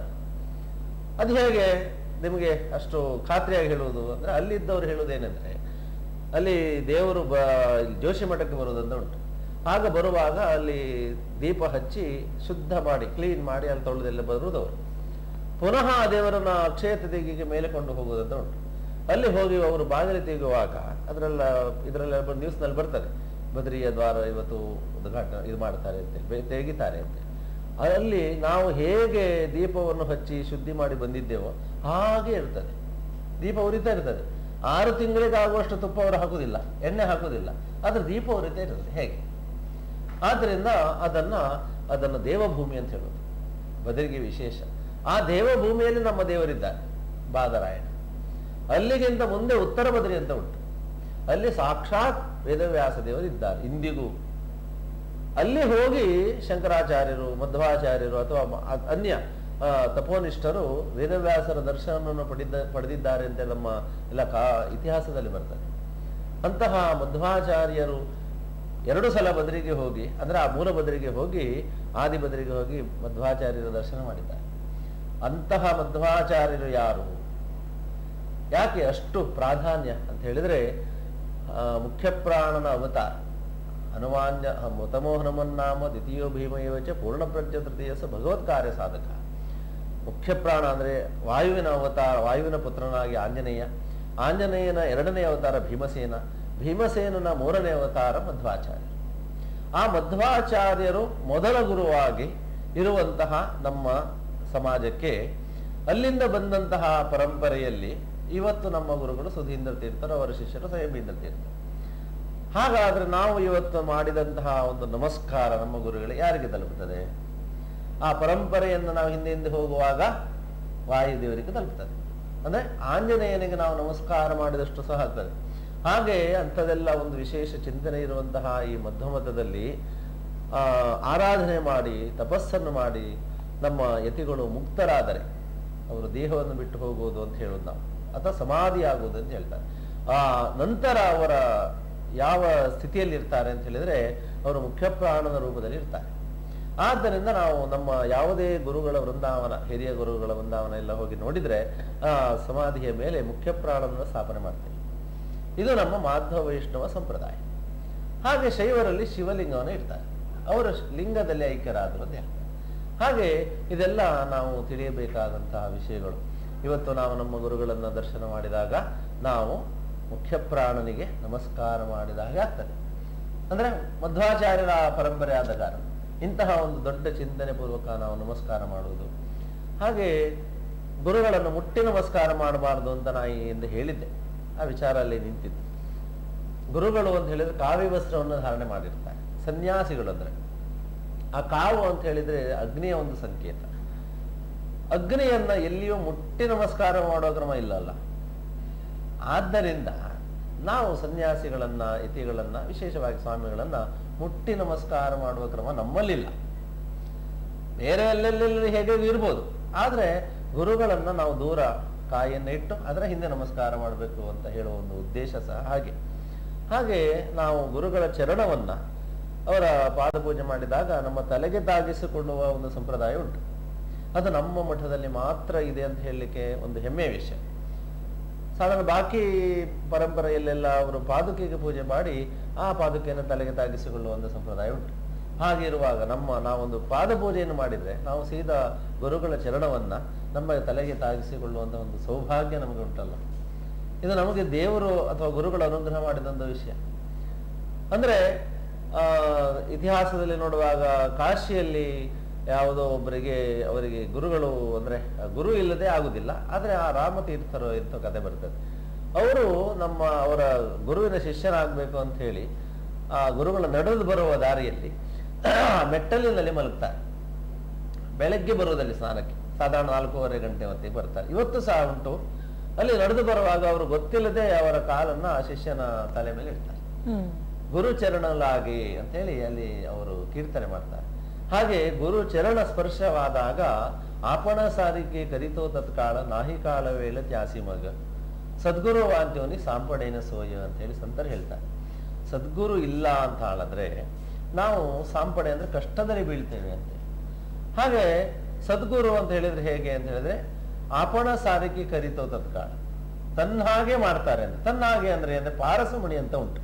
ಅದು ಹೇಗೆ ನಿಮಗೆ ಅಷ್ಟು ಖಾತ್ರಿಯಾಗಿ ಹೇಳುವುದು ಅಂದ್ರೆ, ಅಲ್ಲಿದ್ದವರು ಹೇಳುವುದೇನೆಂದ್ರೆ, ಅಲ್ಲಿ ದೇವರು ಬ ಜೋಶಿ ಮಠಕ್ಕೆ ಬರುವುದಂತ ಉಂಟು. ಆಗ ಬರುವಾಗ ಅಲ್ಲಿ ದೀಪ ಹಚ್ಚಿ ಶುದ್ಧ ಮಾಡಿ ಕ್ಲೀನ್ ಮಾಡಿ ಅಲ್ಲಿ ತೊಳೆದೆಲ್ಲ ಬರುವುದವರು. ಪುನಃ ಆ ದೇವರನ್ನ ಅಕ್ಷಯ ತೃತೀಯೆಗೆ ಮೇಲೆ ಕೊಂಡು ಹೋಗುವುದಂತ ಉಂಟು. ಅಲ್ಲಿ ಹೋಗಿ ಅವರು ಬಾಗಿಲು ತೆಗೆಯುವಾಗ ಅದರೆಲ್ಲ ಇದರೆಲ್ಲ ನ್ಯೂಸ್ನಲ್ಲಿ ಬರ್ತದೆ, ಬದ್ರಿಯ ದ್ವಾರ ಇವತ್ತು ಉದ್ಘಾಟನೆ ಇದು ಮಾಡ್ತಾರೆ ಅಂತೇಳಿ, ತೆಗಿತಾರೆ ಅಂತೇಳಿ. ಅಲ್ಲಿ ನಾವು ಹೇಗೆ ದೀಪವನ್ನು ಹಚ್ಚಿ ಶುದ್ಧಿ ಮಾಡಿ ಬಂದಿದ್ದೇವೋ ಹಾಗೆ ಇರ್ತದೆ, ದೀಪ ಉರಿತಾ ಇರ್ತದೆ. ಆರು ತಿಂಗಳಿಗೆ ಆಗುವಷ್ಟು ತುಪ್ಪ ಅವರು ಹಾಕುದಿಲ್ಲ, ಎಣ್ಣೆ ಹಾಕುದಿಲ್ಲ, ಆದ್ರೆ ದೀಪ ಉರಿತಾ ಇರ್ತದೆ ಹೇಗೆ. ಆದ್ರಿಂದ ಅದನ್ನ ಅದನ್ನು ದೇವಭೂಮಿ ಅಂತ ಹೇಳೋದು ಬದರಿಗೆ ವಿಶೇಷ. ಆ ದೇವಭೂಮಿಯಲ್ಲಿ ನಮ್ಮ ದೇವರಿದ್ದಾರೆ ಬಾದರಾಯಣ. ಅಲ್ಲಿಗಿಂತ ಮುಂದೆ ಉತ್ತರ ಬದರಿ ಅಂತ ಉಂಟು, ಅಲ್ಲಿ ಸಾಕ್ಷಾತ್ ವೇದವ್ಯಾಸ ದೇವರು ಇದ್ದಾರೆ ಇಂದಿಗೂ. ಅಲ್ಲಿ ಹೋಗಿ ಶಂಕರಾಚಾರ್ಯರು, ಮಧ್ವಾಚಾರ್ಯರು ಅಥವಾ ಅನ್ಯ ತಪೋನಿಷ್ಠರು ವೇದವ್ಯಾಸರ ದರ್ಶನವನ್ನು ಪಡೆದ ಪಡೆದಿದ್ದಾರೆ ಅಂತ ನಮ್ಮ ಎಲ್ಲ ಕಾ ಇತಿಹಾಸದಲ್ಲಿ ಬರ್ತದೆ. ಅಂತಹ ಮಧ್ವಾಚಾರ್ಯರು ಎರಡು ಸಲ ಬದರಿಗೆ ಹೋಗಿ, ಅಂದ್ರೆ ಆ ಮೂಲ ಬದರಿಗೆ ಹೋಗಿ ಆದಿ ಬದರಿಗೆ ಹೋಗಿ ಮಧ್ವಾಚಾರ್ಯರ ದರ್ಶನ ಮಾಡಿದ್ದಾರೆ. ಅಂತಹ ಮಧ್ವಾಚಾರ್ಯರು ಯಾರು, ಯಾಕೆ ಅಷ್ಟು ಪ್ರಾಧಾನ್ಯ ಅಂತ ಹೇಳಿದ್ರೆ, ಮುಖ್ಯ ಪ್ರಾಣನ ಅವತಾರ ಹನುಮಾನ್ಯ ಮುತಮೋಹನಮನ್ನಾಮ ದ್ವಿತೀಯೋ ಭೀಮಯೋಚ ಪೂರ್ಣ ಪ್ರಜ್ಞ ತೃತೀಯಸ ಭಗವತ್ ಕಾರ್ಯ ಸಾಧಕ. ಮುಖ್ಯ ಪ್ರಾಣ ಅಂದ್ರೆ ವಾಯುವಿನ ಅವತಾರ, ವಾಯುವಿನ ಪುತ್ರನಾಗಿ ಆಂಜನೇಯ, ಆಂಜನೇಯನ ಎರಡನೇ ಅವತಾರ ಭೀಮಸೇನ, ಭೀಮಸೇನನ ಮೂರನೇ ಅವತಾರ ಮಧ್ವಾಚಾರ್ಯರು. ಆ ಮಧ್ವಾಚಾರ್ಯರು ಮೊದಲ ಗುರುವಾಗಿ ಇರುವಂತಹ ನಮ್ಮ ಸಮಾಜಕ್ಕೆ ಅಲ್ಲಿಂದ ಬಂದಂತಹ ಪರಂಪರೆಯಲ್ಲಿ ಇವತ್ತು ನಮ್ಮ ಗುರುಗಳು ಸುಧೀಂದ್ರ ತೀರ್ಥರು, ಅವರ ಶಿಷ್ಯರು ಸಂಯಮೀಂದ್ರ ತೀರ್ಥರು. ಹಾಗಾದ್ರೆ ನಾವು ಇವತ್ತು ಮಾಡಿದಂತಹ ಒಂದು ನಮಸ್ಕಾರ ನಮ್ಮ ಗುರುಗಳಿಗೆ ಯಾರಿಗೆ ತಲುಪುತ್ತದೆ? ಆ ಪರಂಪರೆಯನ್ನು ನಾವು ಹಿಂದೆ ಹಿಂದೆ ಹೋಗುವಾಗ ವಾಯುದೇವರಿಗೆ ತಲುಪುತ್ತದೆ. ಅಂದ್ರೆ ಆಂಜನೇಯನಿಗೆ ನಾವು ನಮಸ್ಕಾರ ಮಾಡಿದಷ್ಟು ಸಹ ಆಗ್ತದೆ. ಹಾಗೆ ಅಂಥದೆಲ್ಲ ಒಂದು ವಿಶೇಷ ಚಿಂತನೆ ಇರುವಂತಹ ಈ ಮಧ್ವಮತದಲ್ಲಿ ಆ ಆರಾಧನೆ ಮಾಡಿ ತಪಸ್ಸನ್ನು ಮಾಡಿ ನಮ್ಮ ಯತಿಗಳು ಮುಕ್ತರಾದರೆ ಅವರು ದೇಹವನ್ನು ಬಿಟ್ಟು ಹೋಗುವುದು ಅಂತ ಹೇಳೋದು ನಾವು, ಅಥವಾ ಸಮಾಧಿ ಆಗುವುದು ಅಂತ ಹೇಳ್ತಾರೆ. ಆ ನಂತರ ಅವರ ಯಾವ ಸ್ಥಿತಿಯಲ್ಲಿ ಇರ್ತಾರೆ ಅಂತ ಹೇಳಿದ್ರೆ, ಅವರು ಮುಖ್ಯ ಪ್ರಾಣನ ರೂಪದಲ್ಲಿ ಇರ್ತಾರೆ. ಆದ್ದರಿಂದ ನಾವು ನಮ್ಮ ಯಾವುದೇ ಗುರುಗಳ ವೃಂದಾವನ, ಹಿರಿಯ ಗುರುಗಳ ವೃಂದಾವನ ಎಲ್ಲ ಹೋಗಿ ನೋಡಿದ್ರೆ ಆ ಸಮಾಧಿಯ ಮೇಲೆ ಮುಖ್ಯ ಪ್ರಾಣನ ಸ್ಥಾಪನೆ ಮಾಡ್ತೇವೆ. ಇದು ನಮ್ಮ ಮಾಧ್ವ ವೈಷ್ಣವ ಸಂಪ್ರದಾಯ. ಹಾಗೆ ಶೈವರಲ್ಲಿ ಶಿವಲಿಂಗವನ್ನು ಇಡ್ತಾರೆ, ಅವರ ಲಿಂಗದಲ್ಲಿ ಐಕ್ಯರಾದರು ಅಂತ ಹೇಳ್ತಾರೆ. ಹಾಗೆ ಇದೆಲ್ಲ ನಾವು ತಿಳಿಯಬೇಕಾದಂತಹ ವಿಷಯಗಳು. ಇವತ್ತು ನಾವು ನಮ್ಮ ಗುರುಗಳನ್ನು ದರ್ಶನ ಮಾಡಿದಾಗ ನಾವು ಮುಖ್ಯ ಪ್ರಾಣನಿಗೆ ನಮಸ್ಕಾರ ಮಾಡಿದ ಹಾಗೆ ಆಗ್ತದೆ. ಅಂದ್ರೆ ಮಧ್ವಾಚಾರ್ಯರ ಪರಂಪರೆ ಆದ ಕಾರಣ ಇಂತಹ ಒಂದು ದೊಡ್ಡ ಚಿಂತನೆ ಪೂರ್ವಕ ನಾವು ನಮಸ್ಕಾರ ಮಾಡುವುದು. ಹಾಗೆ ಗುರುಗಳನ್ನು ಮುಟ್ಟಿ ನಮಸ್ಕಾರ ಮಾಡಬಾರ್ದು ಅಂತ ನಾ ಎಂದು ಹೇಳಿದ್ದೆ. ಆ ವಿಚಾರ ಅಲ್ಲಿ ನಿಂತಿತ್ತು. ಗುರುಗಳು ಅಂತ ಹೇಳಿದ್ರೆ ಕಾವಿ ವಸ್ತ್ರವನ್ನು ಧಾರಣೆ ಮಾಡಿರ್ತಾರೆ. ಸನ್ಯಾಸಿಗಳು ಅಂದ್ರೆ ಆ ಕಾವು ಅಂತ ಹೇಳಿದ್ರೆ ಅಗ್ನಿಯ ಒಂದು ಸಂಕೇತ. ಅಗ್ನಿಯನ್ನ ಎಲ್ಲಿಯೂ ಮುಟ್ಟಿ ನಮಸ್ಕಾರ ಮಾಡೋ ಕ್ರಮ ಇಲ್ಲಲ್ಲ. ಆದ್ದರಿಂದ ನಾವು ಸನ್ಯಾಸಿಗಳನ್ನ ಯತಿಗಳನ್ನ ವಿಶೇಷವಾಗಿ ಸ್ವಾಮಿಗಳನ್ನ ಮುಟ್ಟಿ ನಮಸ್ಕಾರ ಮಾಡುವ ಕ್ರಮ ನಮ್ಮಲ್ಲಿಲ್ಲ. ಬೇರೆ ಎಲ್ಲೆಲ್ಲೆಲ್ಲಿ ಹೇಗೆ ಇರ್ಬೋದು, ಆದ್ರೆ ಗುರುಗಳನ್ನ ನಾವು ದೂರ ಕಾಯನ್ನು ಇಟ್ಟು ಅದರ ಹಿಂದೆ ನಮಸ್ಕಾರ ಮಾಡಬೇಕು ಅಂತ ಹೇಳುವ ಒಂದು ಉದ್ದೇಶ ಸಹ ಹಾಗೆ. ಹಾಗೆ ನಾವು ಗುರುಗಳ ಚರಣವನ್ನ ಅವರ ಪಾದಪೂಜೆ ಮಾಡಿದಾಗ ನಮ್ಮ ತಲೆಗೆ ತಾಗಿಸಿಕೊಳ್ಳುವ ಒಂದು ಸಂಪ್ರದಾಯ ಉಂಟು. ಅದು ನಮ್ಮ ಮಠದಲ್ಲಿ ಮಾತ್ರ ಇದೆ ಅಂತ ಹೇಳಲಿಕ್ಕೆ ಒಂದು ಹೆಮ್ಮೆಯ ವಿಷಯ. ಸಾಧಾರಣ ಬಾಕಿ ಪರಂಪರೆಯಲ್ಲೆಲ್ಲ ಅವರು ಪಾದುಕೆಗೆ ಪೂಜೆ ಮಾಡಿ ಆ ಪಾದುಕೆಯನ್ನು ತಲೆಗೆ ತಾಗಿಸಿಕೊಳ್ಳುವ ಒಂದು ಸಂಪ್ರದಾಯ ಉಂಟು. ಹಾಗಿರುವಾಗ ನಮ್ಮ ನಾವೊಂದು ಪಾದಪೂಜೆಯನ್ನು ಮಾಡಿದ್ರೆ ನಾವು ಸೀದಾ ಗುರುಗಳ ಚರಣವನ್ನ ನಮ್ಮ ತಲೆಗೆ ತಾಗಿಸಿಕೊಳ್ಳುವಂತ ಒಂದು ಸೌಭಾಗ್ಯ ನಮಗೆ ಉಂಟಲ್ಲ. ಇದು ನಮಗೆ ದೇವರು ಅಥವಾ ಗುರುಗಳು ಅನುಗ್ರಹ ಮಾಡಿದಂಥ ವಿಷಯ. ಅಂದ್ರೆ ಆ ಇತಿಹಾಸದಲ್ಲಿ ನೋಡುವಾಗ ಕಾಶಿಯಲ್ಲಿ ಯಾವುದೋ ಒಬ್ಬರಿಗೆ ಅವರಿಗೆ ಗುರುಗಳು ಅಂದ್ರೆ ಗುರು ಇಲ್ಲದೆ ಆಗುದಿಲ್ಲ, ಆದ್ರೆ ಆ ರಾಮತೀರ್ಥರು ಎಂತ ಕತೆ ಬರ್ತದೆ. ಅವರು ನಮ್ಮ ಅವರ ಗುರುವಿನ ಶಿಷ್ಯನಾಗಬೇಕು ಅಂತ ಹೇಳಿ ಆ ಗುರುಗಳ ನಡೆದು ಬರುವ ದಾರಿಯಲ್ಲಿ ಮೆಟ್ಟಲಿನಲ್ಲಿ ಮಲಗ್ತಾರೆ. ಬೆಳಗ್ಗೆ ಬರುವುದಲ್ಲಿ ಸ್ನಾನಕ್ಕೆ ಸಾಧಾರಣ ನಾಲ್ಕೂವರೆ ಗಂಟೆ ಹೊತ್ತಿಗೆ ಬರ್ತಾರೆ. ಇವತ್ತು ಸಹ ಉಂಟು. ಅಲ್ಲಿ ನಡೆದು ಬರುವಾಗ ಅವರು ಗೊತ್ತಿಲ್ಲದೆ ಅವರ ಕಾಲನ್ನ ಆ ಶಿಷ್ಯನ ತಲೆ ಮೇಲೆ ಇಡ್ತಾರೆ. ಗುರು ಚರಣಲಾಗಿ ಅಂತ ಹೇಳಿ ಅಲ್ಲಿ ಅವರು ಕೀರ್ತನೆ ಮಾಡ್ತಾರೆ. ಹಾಗೆ ಗುರು ಚರಣ ಸ್ಪರ್ಶವಾದಾಗ ಆಪಣ ಸಾರಿಗೆ ಕರಿತೋ ತತ್ಕಾಳ ನಾಹಿ ಕಾಲ ವೇಳೆ ತ್ಯಾಸಿ ಮಗ ಸದ್ಗುರು ವಾಂತ್ಯೋನಿ ಸಾಂಪಡೇನ ಸೋಯ ಅಂತ ಹೇಳಿ ಸಂತರು ಹೇಳ್ತಾರೆ. ಸದ್ಗುರು ಇಲ್ಲ ಅಂತ ಹೇಳಿದ್ರೆ ನಾವು ಸಾಂಪಡೆ ಅಂದ್ರೆ ಕಷ್ಟದಲ್ಲಿ ಬೀಳ್ತೇವೆ ಅಂತ. ಹಾಗೆ ಸದ್ಗುರು ಅಂತ ಹೇಳಿದ್ರೆ ಹೇಗೆ ಅಂತ ಹೇಳಿದ್ರೆ ಆಪಣ ಸಾರಿಗೆ ಕರಿತೋ ತತ್ಕಾಳ, ತನ್ನ ಹಾಗೆ ಮಾಡ್ತಾರೆ ಅಂತ. ತನ್ನ ಹಾಗೆ ಅಂದ್ರೆ ಅಂದ್ರೆ ಪಾರಸಮಣಿ ಅಂತ ಉಂಟು.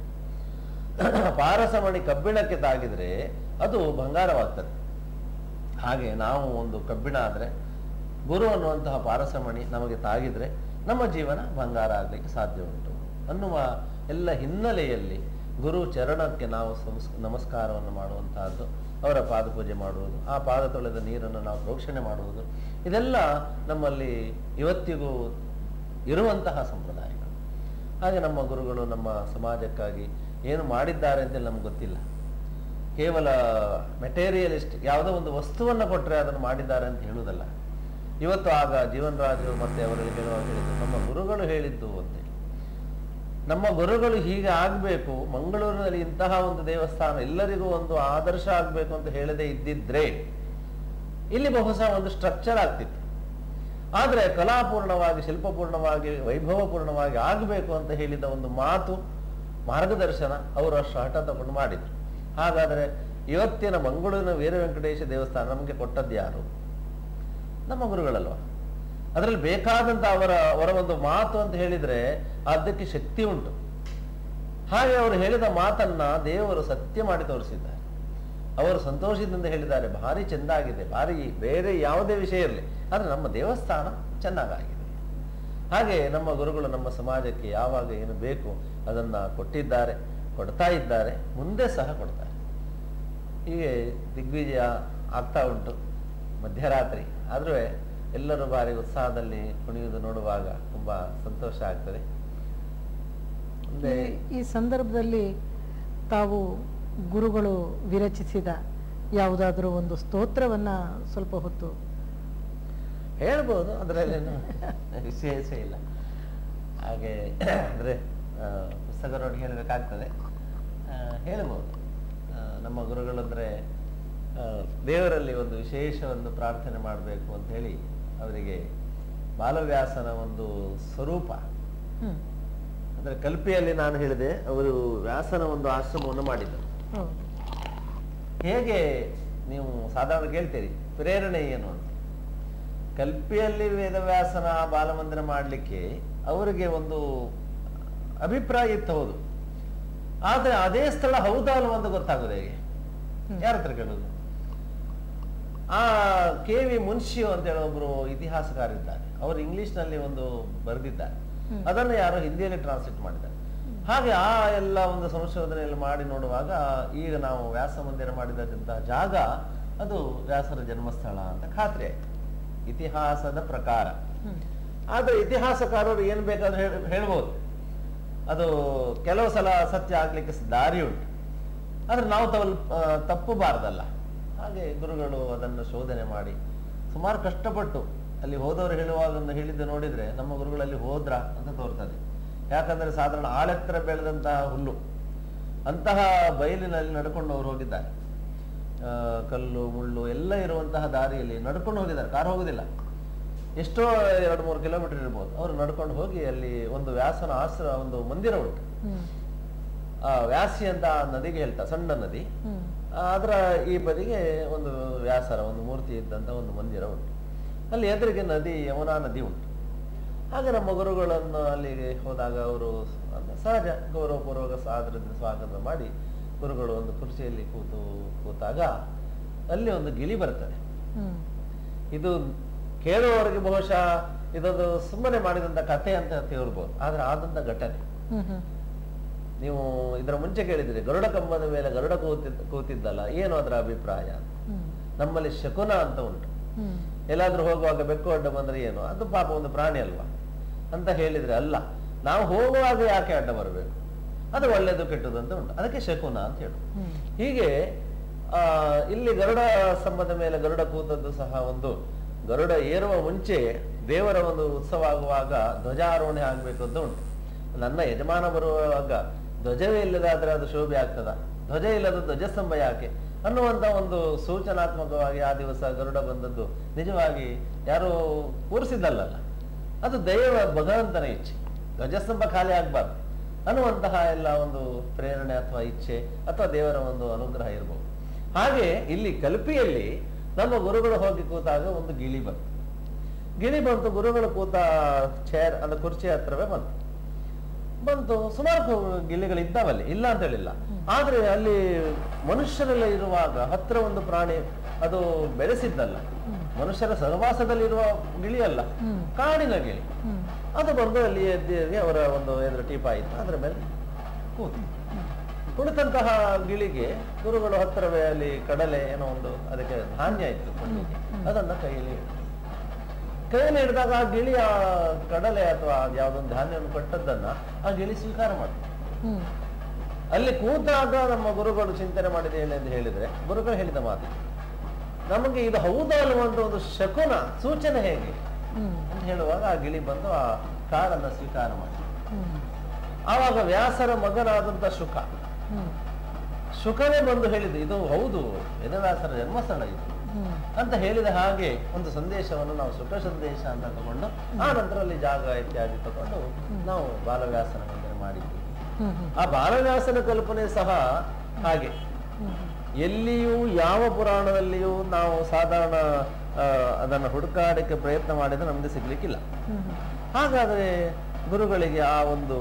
ಪಾರಸಮಣಿ ಕಬ್ಬಿಣಕ್ಕೆ ತಾಗಿದ್ರೆ ಅದು ಬಂಗಾರವಾಗ್ತದೆ. ಹಾಗೆ ನಾವು ಒಂದು ಕಬ್ಬಿಣ ಆದ್ರೆ ಗುರು ಅನ್ನುವಂತಹ ಪಾರಸಮಣಿ ನಮಗೆ ತಾಗಿದ್ರೆ ನಮ್ಮ ಜೀವನ ಬಂಗಾರ ಆಗ್ಲಿಕ್ಕೆ ಸಾಧ್ಯ ಉಂಟು ಅನ್ನುವ ಎಲ್ಲ ಹಿನ್ನೆಲೆಯಲ್ಲಿ ಗುರು ಚರಣಕ್ಕೆ ನಾವು ಸಂಸ್ ನಮಸ್ಕಾರವನ್ನು ಮಾಡುವಂತಹದ್ದು, ಅವರ ಪಾದಪೂಜೆ ಮಾಡುವುದು, ಆ ಪಾದ ತೊಳೆದ ನೀರನ್ನು ನಾವು ಪ್ರೋಕ್ಷಣೆ ಮಾಡುವುದು, ಇದೆಲ್ಲ ನಮ್ಮಲ್ಲಿ ಇವತ್ತಿಗೂ ಇರುವಂತಹ ಸಂಪ್ರದಾಯಗಳು. ಹಾಗೆ ನಮ್ಮ ಗುರುಗಳು ನಮ್ಮ ಸಮಾಜಕ್ಕಾಗಿ ಏನು ಮಾಡಿದ್ದಾರೆ ಅಂತೇಳಿ ನಮ್ಗೆ ಗೊತ್ತಿಲ್ಲ. ಕೇವಲ ಮೆಟೀರಿಯಲಿಸ್ಟ್ ಯಾವುದೋ ಒಂದು ವಸ್ತುವನ್ನು ಕೊಟ್ಟರೆ ಅದನ್ನು ಮಾಡಿದ್ದಾರೆ ಅಂತ ಹೇಳುವುದಲ್ಲ. ಇವತ್ತು ಆಗ ಜೀವನ್ ರಾಜು ಮತ್ತೆ ಅವರಲ್ಲಿ ಹೇಳುವಾಗ ಹೇಳಿದ್ದು ನಮ್ಮ ಗುರುಗಳು ಹೇಳಿದ್ದು ಅಂತೇಳಿ. ನಮ್ಮ ಗುರುಗಳು ಹೀಗೆ ಆಗ್ಬೇಕು, ಮಂಗಳೂರಿನಲ್ಲಿ ಇಂತಹ ಒಂದು ದೇವಸ್ಥಾನ ಎಲ್ಲರಿಗೂ ಒಂದು ಆದರ್ಶ ಆಗ್ಬೇಕು ಅಂತ ಹೇಳದೇ ಇದ್ದಿದ್ರೆ ಇಲ್ಲಿ ಬಹುಶಃ ಒಂದು ಸ್ಟ್ರಕ್ಚರ್ ಆಗ್ತಿತ್ತು. ಆದ್ರೆ ಕಲಾಪೂರ್ಣವಾಗಿ, ಶಿಲ್ಪಪೂರ್ಣವಾಗಿ, ವೈಭವಪೂರ್ಣವಾಗಿ ಆಗಬೇಕು ಅಂತ ಹೇಳಿದ ಒಂದು ಮಾತು, ಮಾರ್ಗದರ್ಶನ ಅವರು ಅಷ್ಟು ಹಠ ತಗೊಂಡು ಮಾಡಿದ್ರು. ಹಾಗಾದ್ರೆ ಇವತ್ತಿನ ಮಂಗಳೂರಿನ ವೀರ ವೆಂಕಟೇಶ ದೇವಸ್ಥಾನ ನಮಗೆ ಕೊಟ್ಟದ್ದು ಯಾರು? ನಮ್ಮ ಗುರುಗಳಲ್ವಾ. ಅದರಲ್ಲಿ ಬೇಕಾದಂತ ಅವರ ಅವರ ಒಂದು ಮಾತು ಅಂತ ಹೇಳಿದ್ರೆ ಅದಕ್ಕೆ ಶಕ್ತಿ ಉಂಟು. ಹಾಗೆ ಅವರು ಹೇಳಿದ ಮಾತನ್ನ ದೇವರು ಸತ್ಯ ಮಾಡಿ ತೋರಿಸಿದ್ದಾರೆ. ಅವರು ಸಂತೋಷದಿಂದ ಹೇಳಿದ್ದಾರೆ, ಭಾರಿ ಚೆಂದಾಗಿದೆ, ಭಾರಿ ಬೇರೆ ಯಾವುದೇ ವಿಷಯ ಇರಲಿ, ಆದ್ರೆ ನಮ್ಮ ದೇವಸ್ಥಾನ ಚೆನ್ನಾಗಾಗಿದೆ. ಹಾಗೆ ನಮ್ಮ ಗುರುಗಳು ನಮ್ಮ ಸಮಾಜಕ್ಕೆ ಯಾವಾಗ ಏನು ಬೇಕು ಅದನ್ನ ಕೊಟ್ಟಿದ್ದಾರೆ, ಕೊಡ್ತಾ ಇದ್ದಾರೆ, ಮುಂದೆ ಸಹ ಕೊಡ್ತಾರೆ. ಹೀಗೆ ದಿಗ್ವಿಜಯ ಆಗ್ತಾ ಉಂಟು. ಮಧ್ಯರಾತ್ರಿ ಆದ್ರೂ ಎಲ್ಲರೂ ಬಾರಿ ಉತ್ಸಾಹದಲ್ಲಿ ಕುಣಿಯುವುದು ನೋಡುವಾಗ ತುಂಬಾ ಸಂತೋಷ ಆಗ್ತದೆ. ಈ ಸಂದರ್ಭದಲ್ಲಿ ತಾವು ಗುರುಗಳು ವಿರಚಿಸಿದ ಯಾವುದಾದ್ರೂ ಒಂದು ಸ್ತೋತ್ರವನ್ನ ಸ್ವಲ್ಪ ಹೊತ್ತು ಹೇಳ್ಬೋದು, ಅದರಲ್ಲೇನು ವಿಶೇಷ ಇಲ್ಲ. ಹಾಗೆ ಅಂದ್ರೆ ಪುಸ್ತಕ ನೋಡಿ ಹೇಳಬೇಕಾಗ್ತದೆ, ಹೇಳ್ಬೋದು. ನಮ್ಮ ಗುರುಗಳಂದ್ರೆ ದೇವರಲ್ಲಿ ಒಂದು ವಿಶೇಷ ಒಂದು ಪ್ರಾರ್ಥನೆ ಮಾಡಬೇಕು ಅಂತ ಹೇಳಿ ಅವರಿಗೆ ಬಾಲವ್ಯಾಸನ ಒಂದು ಸ್ವರೂಪ ಅಂದ್ರೆ ಕಲ್ಪಿಯಲ್ಲಿ ನಾನು ಹೇಳಿದೆ, ಅವರು ವ್ಯಾಸನ ಒಂದು ಆಶ್ರಮವನ್ನು ಮಾಡಿದ್ದರು. ಹೇಗೆ ನೀವು ಸಾಧಾರಣ ಕೇಳ್ತೀರಿ ಪ್ರೇರಣೆ ಏನು ಅಂತ. ಕಲ್ಪಿಯಲ್ಲಿ ವೇದವ್ಯಾಸನ ಬಾಲಮಂದಿರ ಮಾಡಲಿಕ್ಕೆ ಅವರಿಗೆ ಒಂದು ಅಭಿಪ್ರಾಯ ಇತ್ತು, ಹೌದು. ಆದ್ರೆ ಅದೇ ಸ್ಥಳ ಹೌದಾ ಅಲ್ವಾ ಅಂತ ಗೊತ್ತಾಗೋದು ಹೇಗೆ? ಯಾರ ಹತ್ರ ಕೇಳೋದು? ಆ ಕೆ ವಿ ಮುನ್ಷಿ ಅಂತ ಹೇಳೋ ಒಬ್ರು ಇತಿಹಾಸಕಾರ ಇದ್ದಾರೆ. ಅವರು ಇಂಗ್ಲಿಷ್ ನಲ್ಲಿ ಒಂದು ಬರೆದಿದ್ದಾರೆ, ಅದನ್ನು ಯಾರೋ ಹಿಂದಿಯಲ್ಲಿ ಟ್ರಾನ್ಸ್ಲೇಟ್ ಮಾಡಿದ್ದಾರೆ. ಹಾಗೆ ಆ ಎಲ್ಲ ಒಂದು ಸಂಶೋಧನೆಯಲ್ಲಿ ಮಾಡಿ ನೋಡುವಾಗ ಈಗ ನಾವು ವ್ಯಾಸ ಮಂದಿರ ಮಾಡಿದಂತಹ ಜಾಗ ಅದು ವ್ಯಾಸರ ಜನ್ಮಸ್ಥಳ ಅಂತ ಖಾತ್ರಿ ಆಯ್ತು ಇತಿಹಾಸದ ಪ್ರಕಾರ. ಆದ್ರೆ ಇತಿಹಾಸಕಾರರು ಏನ್ ಬೇಕಾದ್ರೆ ಹೇಳ ಹೇಳ್ಬೋದು, ಅದು ಕೆಲವು ಸಲ ಸತ್ಯ ಆಗ್ಲಿಕ್ಕೆ ದಾರಿ ಉಂಟು, ಆದ್ರೆ ನಾವು ತವಲ್ ತಪ್ಪಬಾರ್ದಲ್ಲ. ಹಾಗೆ ಗುರುಗಳು ಅದನ್ನು ಶೋಧನೆ ಮಾಡಿ ಸುಮಾರು ಕಷ್ಟಪಟ್ಟು ಅಲ್ಲಿ ಹೋದವರು ಹೇಳುವಾಗ ಒಂದು ಹೇಳಿದ್ದು ನೋಡಿದ್ರೆ ನಮ್ಮ ಗುರುಗಳಲ್ಲಿ ಹೋದ್ರ ಅಂತ ತೋರ್ತದೆ. ಯಾಕಂದ್ರೆ ಸಾಧಾರಣ ಆಳೆತ್ತರ ಬೆಳೆದಂತಹ ಹುಲ್ಲು ಅಂತಹ ಬಯಲಿನಲ್ಲಿ ನಡ್ಕೊಂಡು ಅವರು ಹೋಗಿದ್ದಾರೆ. ಆ ಕಲ್ಲು ಮುಳ್ಳು ಎಲ್ಲ ಇರುವಂತಹ ದಾರಿಯಲ್ಲಿ ನಡ್ಕೊಂಡು ಹೋಗಿದ್ದಾರೆ, ಕಾರ್ ಹೋಗುದಿಲ್ಲ. ಎಷ್ಟೋ ಎರಡು ಮೂರು ಕಿಲೋಮೀಟರ್ ಇರ್ಬೋದು. ಅವರು ನಡ್ಕೊಂಡು ಹೋಗಿ ಅಲ್ಲಿ ಒಂದು ವ್ಯಾಸನ ಆಶ್ರ ಒಂದು ಮಂದಿರ ಉಂಟು. ಆ ವ್ಯಾಸಿ ಅಂತ ಆ ನದಿಗೆ ಹೇಳ್ತಾ, ಸಣ್ಣ ನದಿ, ಅದರ ಈ ಬದಿಗೆ ಒಂದು ವ್ಯಾಸರ ಒಂದು ಮೂರ್ತಿ ಇದ್ದಂತ ಒಂದು ಮಂದಿರ ಉಂಟು. ಅಲ್ಲಿ ಎದುರಿಗೆ ನದಿ, ಯಮುನಾ ನದಿ ಉಂಟು. ಹಾಗೆ ನಮ್ಮ ಗುರುಗಳನ್ನು ಅಲ್ಲಿಗೆ ಹೋದಾಗ ಅವರು ಸಹಜ ಗೌರವಪೂರ್ವಕ ಸಾದರದಿಂದ ಸ್ವಾಗತ ಮಾಡಿ ಗುರುಗಳು ಒಂದು ಕುರ್ಚಿಯಲ್ಲಿ ಕೂತು ಕೂತಾಗ ಅಲ್ಲಿ ಒಂದು ಗಿಳಿ ಬರ್ತದೆ. ಇದು ಕೇಳುವವರಿಗೆ ಬಹುಶಃ ಇದೊಂದು ಸುಮ್ಮನೆ ಮಾಡಿದಂತ ಕಥೆ ಅಂತ ತಿಳ್ಬೋದು, ಆದ್ರೆ ಆದಂತ ಘಟನೆ. ನೀವು ಇದರ ಮುಂಚೆ ಕೇಳಿದ್ರಿ, ಗರುಡ ಕಂಬದ ಮೇಲೆ ಗರುಡ ಕೂತಿದ್ದ ಕೂತಿದ್ದಲ್ಲ, ಏನು ಅದರ ಅಭಿಪ್ರಾಯ? ನಮ್ಮಲ್ಲಿ ಶಕುನ ಅಂತ ಉಂಟು. ಎಲ್ಲಾದ್ರೂ ಹೋಗುವಾಗ ಬೆಕ್ಕು ಅಡ್ಡ ಬಂದ್ರೆ ಏನು, ಅದು ಪಾಪ ಒಂದು ಪ್ರಾಣಿ ಅಲ್ವಾ ಅಂತ ಹೇಳಿದ್ರೆ, ಅಲ್ಲ, ನಾವು ಹೋಗುವಾಗ ಯಾಕೆ ಅಡ್ಡ ಬರಬೇಕು, ಅದು ಒಳ್ಳೇದು ಕೆಟ್ಟದ್ದು ಅಂತ ಉಂಟು, ಅದಕ್ಕೆ ಶಕುನ ಅಂತ ಹೇಳು. ಹೀಗೆ ಆ ಇಲ್ಲಿ ಗರುಡ ಸ್ತಂಭದ ಮೇಲೆ ಗರುಡ ಕೂತದ್ದು ಸಹ ಒಂದು, ಗರುಡ ಏರುವ ಮುಂಚೆ ದೇವರ ಒಂದು ಉತ್ಸವ ಆಗುವಾಗ ಧ್ವಜಾರೋಹಣೆ ಆಗ್ಬೇಕು ಅಂತ ಉಂಟು. ನನ್ನ ಯಜಮಾನ ಬರುವಾಗ ಧ್ವಜವೇ ಇಲ್ಲದಾದ್ರೆ ಅದು ಶೋಭೆ ಆಗ್ತದ, ಧ್ವಜ ಇಲ್ಲದ ಧ್ವಜಸ್ತಂಭ ಯಾಕೆ ಅನ್ನುವಂತ ಒಂದು ಸೂಚನಾತ್ಮಕವಾಗಿ ಆ ದಿವಸ ಗರುಡ ಬಂದದ್ದು ನಿಜವಾಗಿ ಯಾರು ಕೂರಿಸಿದ್ದಲ್ಲ, ಅದು ದೈವ ಭಗವಂತನ ಇಚ್ಛೆ. ಧ್ವಜಸ್ತಂಭ ಖಾಲಿ ಆಗ್ಬಾರ್ದು ಅನ್ನುವಂತಹ ಎಲ್ಲ ಒಂದು ಪ್ರೇರಣೆ ಅಥವಾ ಇಚ್ಛೆ ಅಥವಾ ದೇವರ ಒಂದು ಅನುಗ್ರಹ ಇರಬಹುದು. ಹಾಗೆ ಇಲ್ಲಿ ಕಲ್ಪಿಯಲ್ಲಿ ನಮ್ಮ ಗುರುಗಳು ಹೋಗಿ ಕೂತಾಗ ಒಂದು ಗಿಳಿ ಬಂತು. ಗಿಳಿ ಬಂತು, ಗುರುಗಳು ಕೂತ ಚೇರ್ ಅಂದ್ರೆ ಕುರ್ಚಿ ಹತ್ರವೇ ಬಂತು ಬಂತು ಸುಮಾರು ಗಿಳಿಗಳಿದ್ದಾವಲ್ಲಿ, ಇಲ್ಲ ಅಂತ ಹೇಳಿಲ್ಲ. ಆದ್ರೆ ಅಲ್ಲಿ ಮನುಷ್ಯರೆಲ್ಲ ಇರುವಾಗ ಹತ್ರ ಒಂದು ಪ್ರಾಣಿ ಅದು ಬೆಳೆಸಿದ್ದಲ್ಲ, ಮನುಷ್ಯರ ಸಹವಾಸದಲ್ಲಿರುವ ಗಿಳಿ ಅಲ್ಲ, ಕಾಡಿನ ಗಿಳಿ. ಅದು ಬಂದು ಅಲ್ಲಿ ಎದ್ದಿ ಅವರ ಒಂದು ಎದುರು ಟೀಪ ಆಯಿತು, ಅದರ ಮೇಲೆ ಕೂತು ಕುಳಿತಂತಹ ಗಿಳಿಗೆ ಗುರುಗಳು ಹತ್ತಿರವೇ ಅಲ್ಲಿ ಕಡಲೆ ಏನೋ ಒಂದು ಅದಕ್ಕೆ ಧಾನ್ಯ ಇತ್ತು ಕೊಂಡಿಗೆ, ಅದನ್ನ ಕೈಯಲ್ಲಿ ಕೈಯಲ್ಲಿ ಹಿಡಿದಾಗ ಆ ಗಿಳಿ ಆ ಕಡಲೆ ಅಥವಾ ಯಾವ್ದೊಂದು ಧಾನ್ಯವನ್ನು ಕೊಟ್ಟದ್ದನ್ನ ಆ ಗಿಳಿ ಸ್ವೀಕಾರ ಮಾಡ್ತಾರೆ. ಅಲ್ಲಿ ಕೂತಾಗ ನಮ್ಮ ಗುರುಗಳು ಚಿಂತನೆ ಮಾಡಿದೆ ಏನೆಂದು ಹೇಳಿದ್ರೆ, ಗುರುಗಳು ಹೇಳಿದ ಮಾತು ನಮಗೆ ಇದು ಹೌದಾ ಅಲ್ವಂತ ಒಂದು ಶಕುನ ಸೂಚನೆ ಹೇಗೆ ಅಂತ ಹೇಳುವಾಗ ಆ ಗಿಳಿ ಬಂದು ಆ ಕಾಳನ್ನ ಸ್ವೀಕಾರ ಮಾಡಿ. ಆವಾಗ ವ್ಯಾಸರ ಮಗನಾದಂತ ಶುಕ ಶುಕನೇ ಬಂದು ಹೇಳಿದ್ದು ಇದು ಹೌದು ವೇದವ್ಯಾಸರ ಜನ್ಮಸ್ಥಳ ಇದು ಅಂತ ಹೇಳಿದ ಹಾಗೆ ಒಂದು ಸಂದೇಶವನ್ನು ನಾವು ಸುಖ ಸಂದೇಶ ಅಂತ ತಗೊಂಡು ಆ ನಂತರ ಅಲ್ಲಿ ಜಾಗ ಇತ್ಯಾದಿ ತಗೊಂಡು ನಾವು ಬಾಲವ್ಯಾಸನ ಮಂದಿರ ಮಾಡಿದ್ವಿ. ಆ ಬಾಲವ್ಯಾಸನ ಕಲ್ಪನೆ ಸಹ ಹಾಗೆ, ಎಲ್ಲಿಯೂ ಯಾವ ಪುರಾಣದಲ್ಲಿಯೂ ನಾವು ಸಾಧಾರಣ ಅದನ್ನು ಹುಡುಕಾಡಕ್ಕೆ ಪ್ರಯತ್ನ ಮಾಡಿದ್ರೆ ನಮ್ಗೆ ಸಿಗ್ಲಿಕ್ಕಿಲ್ಲ. ಹಾಗಾದ್ರೆ ಗುರುಗಳಿಗೆ ಆ ಒಂದು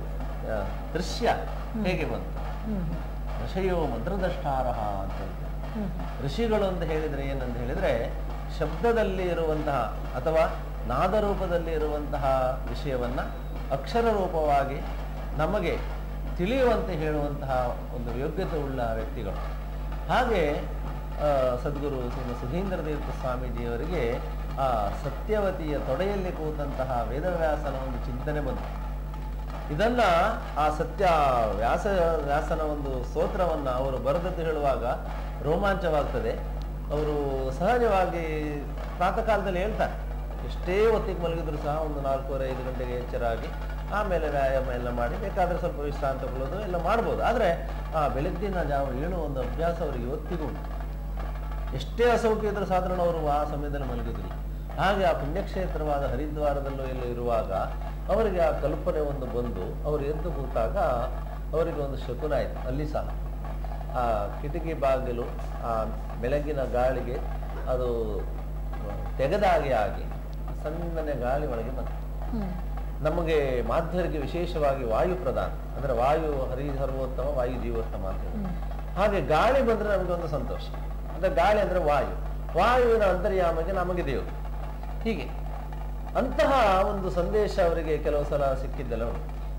ದೃಶ್ಯ ಹೇಗೆ ಬಂತು? ಋಷಿಯೋ ಮಂತ್ರದಷ್ಟಾರಹ ಅಂತ ಹೇಳ್ತಾರೆ. ಋಷಿಗಳು ಅಂತ ಹೇಳಿದ್ರೆ ಏನಂತ ಹೇಳಿದ್ರೆ ಶಬ್ದದಲ್ಲಿ ಇರುವಂತಹ ಅಥವಾ ನಾದರೂಪದಲ್ಲಿ ಇರುವಂತಹ ವಿಷಯವನ್ನ ಅಕ್ಷರ ರೂಪವಾಗಿ ನಮಗೆ ತಿಳಿಯುವಂತೆ ಹೇಳುವಂತಹ ಒಂದು ಯೋಗ್ಯತೆ ಉಳ್ಳ ವ್ಯಕ್ತಿಗಳು. ಹಾಗೆ ಸದ್ಗುರು ಸುಧೀಂದ್ರ ತೀರ್ಥ ಸ್ವಾಮೀಜಿಯವರಿಗೆ ಆ ಸತ್ಯವತಿಯ ತೊಡೆಯಲ್ಲಿ ಕೂತಂತಹ ವೇದವ್ಯಾಸನ ಒಂದು ಚಿಂತನೆ ಬಂತು. ಇದನ್ನ ಆ ಸತ್ಯ ವ್ಯಾಸ ವ್ಯಾಸನ ಒಂದು ಸ್ತೋತ್ರವನ್ನ ಅವರು ಬರೆದದ್ದು ಹೇಳುವಾಗ ರೋಮಾಂಚವಾಗ್ತದೆ. ಅವರು ಸಹಜವಾಗಿ ಪ್ರಾತಃ ಕಾಲದಲ್ಲಿ ಹೇಳ್ತಾರೆ, ಎಷ್ಟೇ ಹೊತ್ತಿಗೆ ಮಲಗಿದ್ರು ಸಹ ಒಂದು ನಾಲ್ಕೂವರೆ ಐದು ಗಂಟೆಗೆ ಎಚ್ಚರಾಗಿ ಆಮೇಲೆ ವ್ಯಾಯಾಮ ಎಲ್ಲ ಮಾಡಿ ಬೇಕಾದ್ರೆ ಸ್ವಲ್ಪ ವಿಶ್ರಾಂತಿ ತಗೊಳ್ಳೋದು ಎಲ್ಲ ಮಾಡ್ಬೋದು. ಆದರೆ ಆ ಬೆಳಗ್ಗಿನ ಜಾವ ಏಳೋ ಒಂದು ಅಭ್ಯಾಸ ಅವರಿಗೆ ಇವತ್ತಿಗೂ ಉಂಟು. ಎಷ್ಟೇ ಅಸೌಖ್ಯ ಇದ್ರೂ ಸಾಧಾರಣ ಅವರು ಆ ಸಮಯದಲ್ಲಿ ಮಲಗಿದ್ರು. ಹಾಗೆ ಆ ಪುಣ್ಯಕ್ಷೇತ್ರವಾದ ಹರಿದ್ವಾರದಲ್ಲೂ ಎಲ್ಲ ಇರುವಾಗ ಅವರಿಗೆ ಆ ಕಲ್ಪನೆ ಒಂದು ಬಂದು ಅವರು ಎದ್ದು ಕೂತಾಗ ಅವರಿಗೆ ಒಂದು ಶಕುನ ಆಯಿತು. ಅಲ್ಲಿ ಸಹ ಆ ಕಿಟಕಿ ಬಾಗಿಲು ಆ ಬೆಳಗಿನ ಗಾಳಿಗೆ ಅದು ತೆಗೆದಾಗೆ ಆಗಿ ಸಣ್ಣನೆ ಗಾಳಿ ಒಳಗೆ ಬಂತು. ನಮಗೆ ಮಾಧ್ಯರಿಗೆ ವಿಶೇಷವಾಗಿ ವಾಯು ಪ್ರಧಾನ, ಅಂದ್ರೆ ವಾಯು ಹರಿ ಸರ್ವೋತ್ತಮ, ವಾಯು ಜೀವೋತ್ತಮ ಅಂತ ಹೇಳಿ. ಹಾಗೆ ಗಾಳಿ ಬಂದ್ರೆ ನಮಗೆ ಒಂದು ಸಂತೋಷ, ಅಂದ್ರೆ ಗಾಳಿ ಅಂದ್ರೆ ವಾಯು, ವಾಯುವಿನ ಅಂತರ್ಯಾಮಗೆ ನಮಗೆ ದೇವರು. ಹೀಗೆ ಅಂತಹ ಒಂದು ಸಂದೇಶ ಅವರಿಗೆ ಕೆಲವು ಸಲ ಸಿಕ್ಕಿದ್ದಲ್ಲ.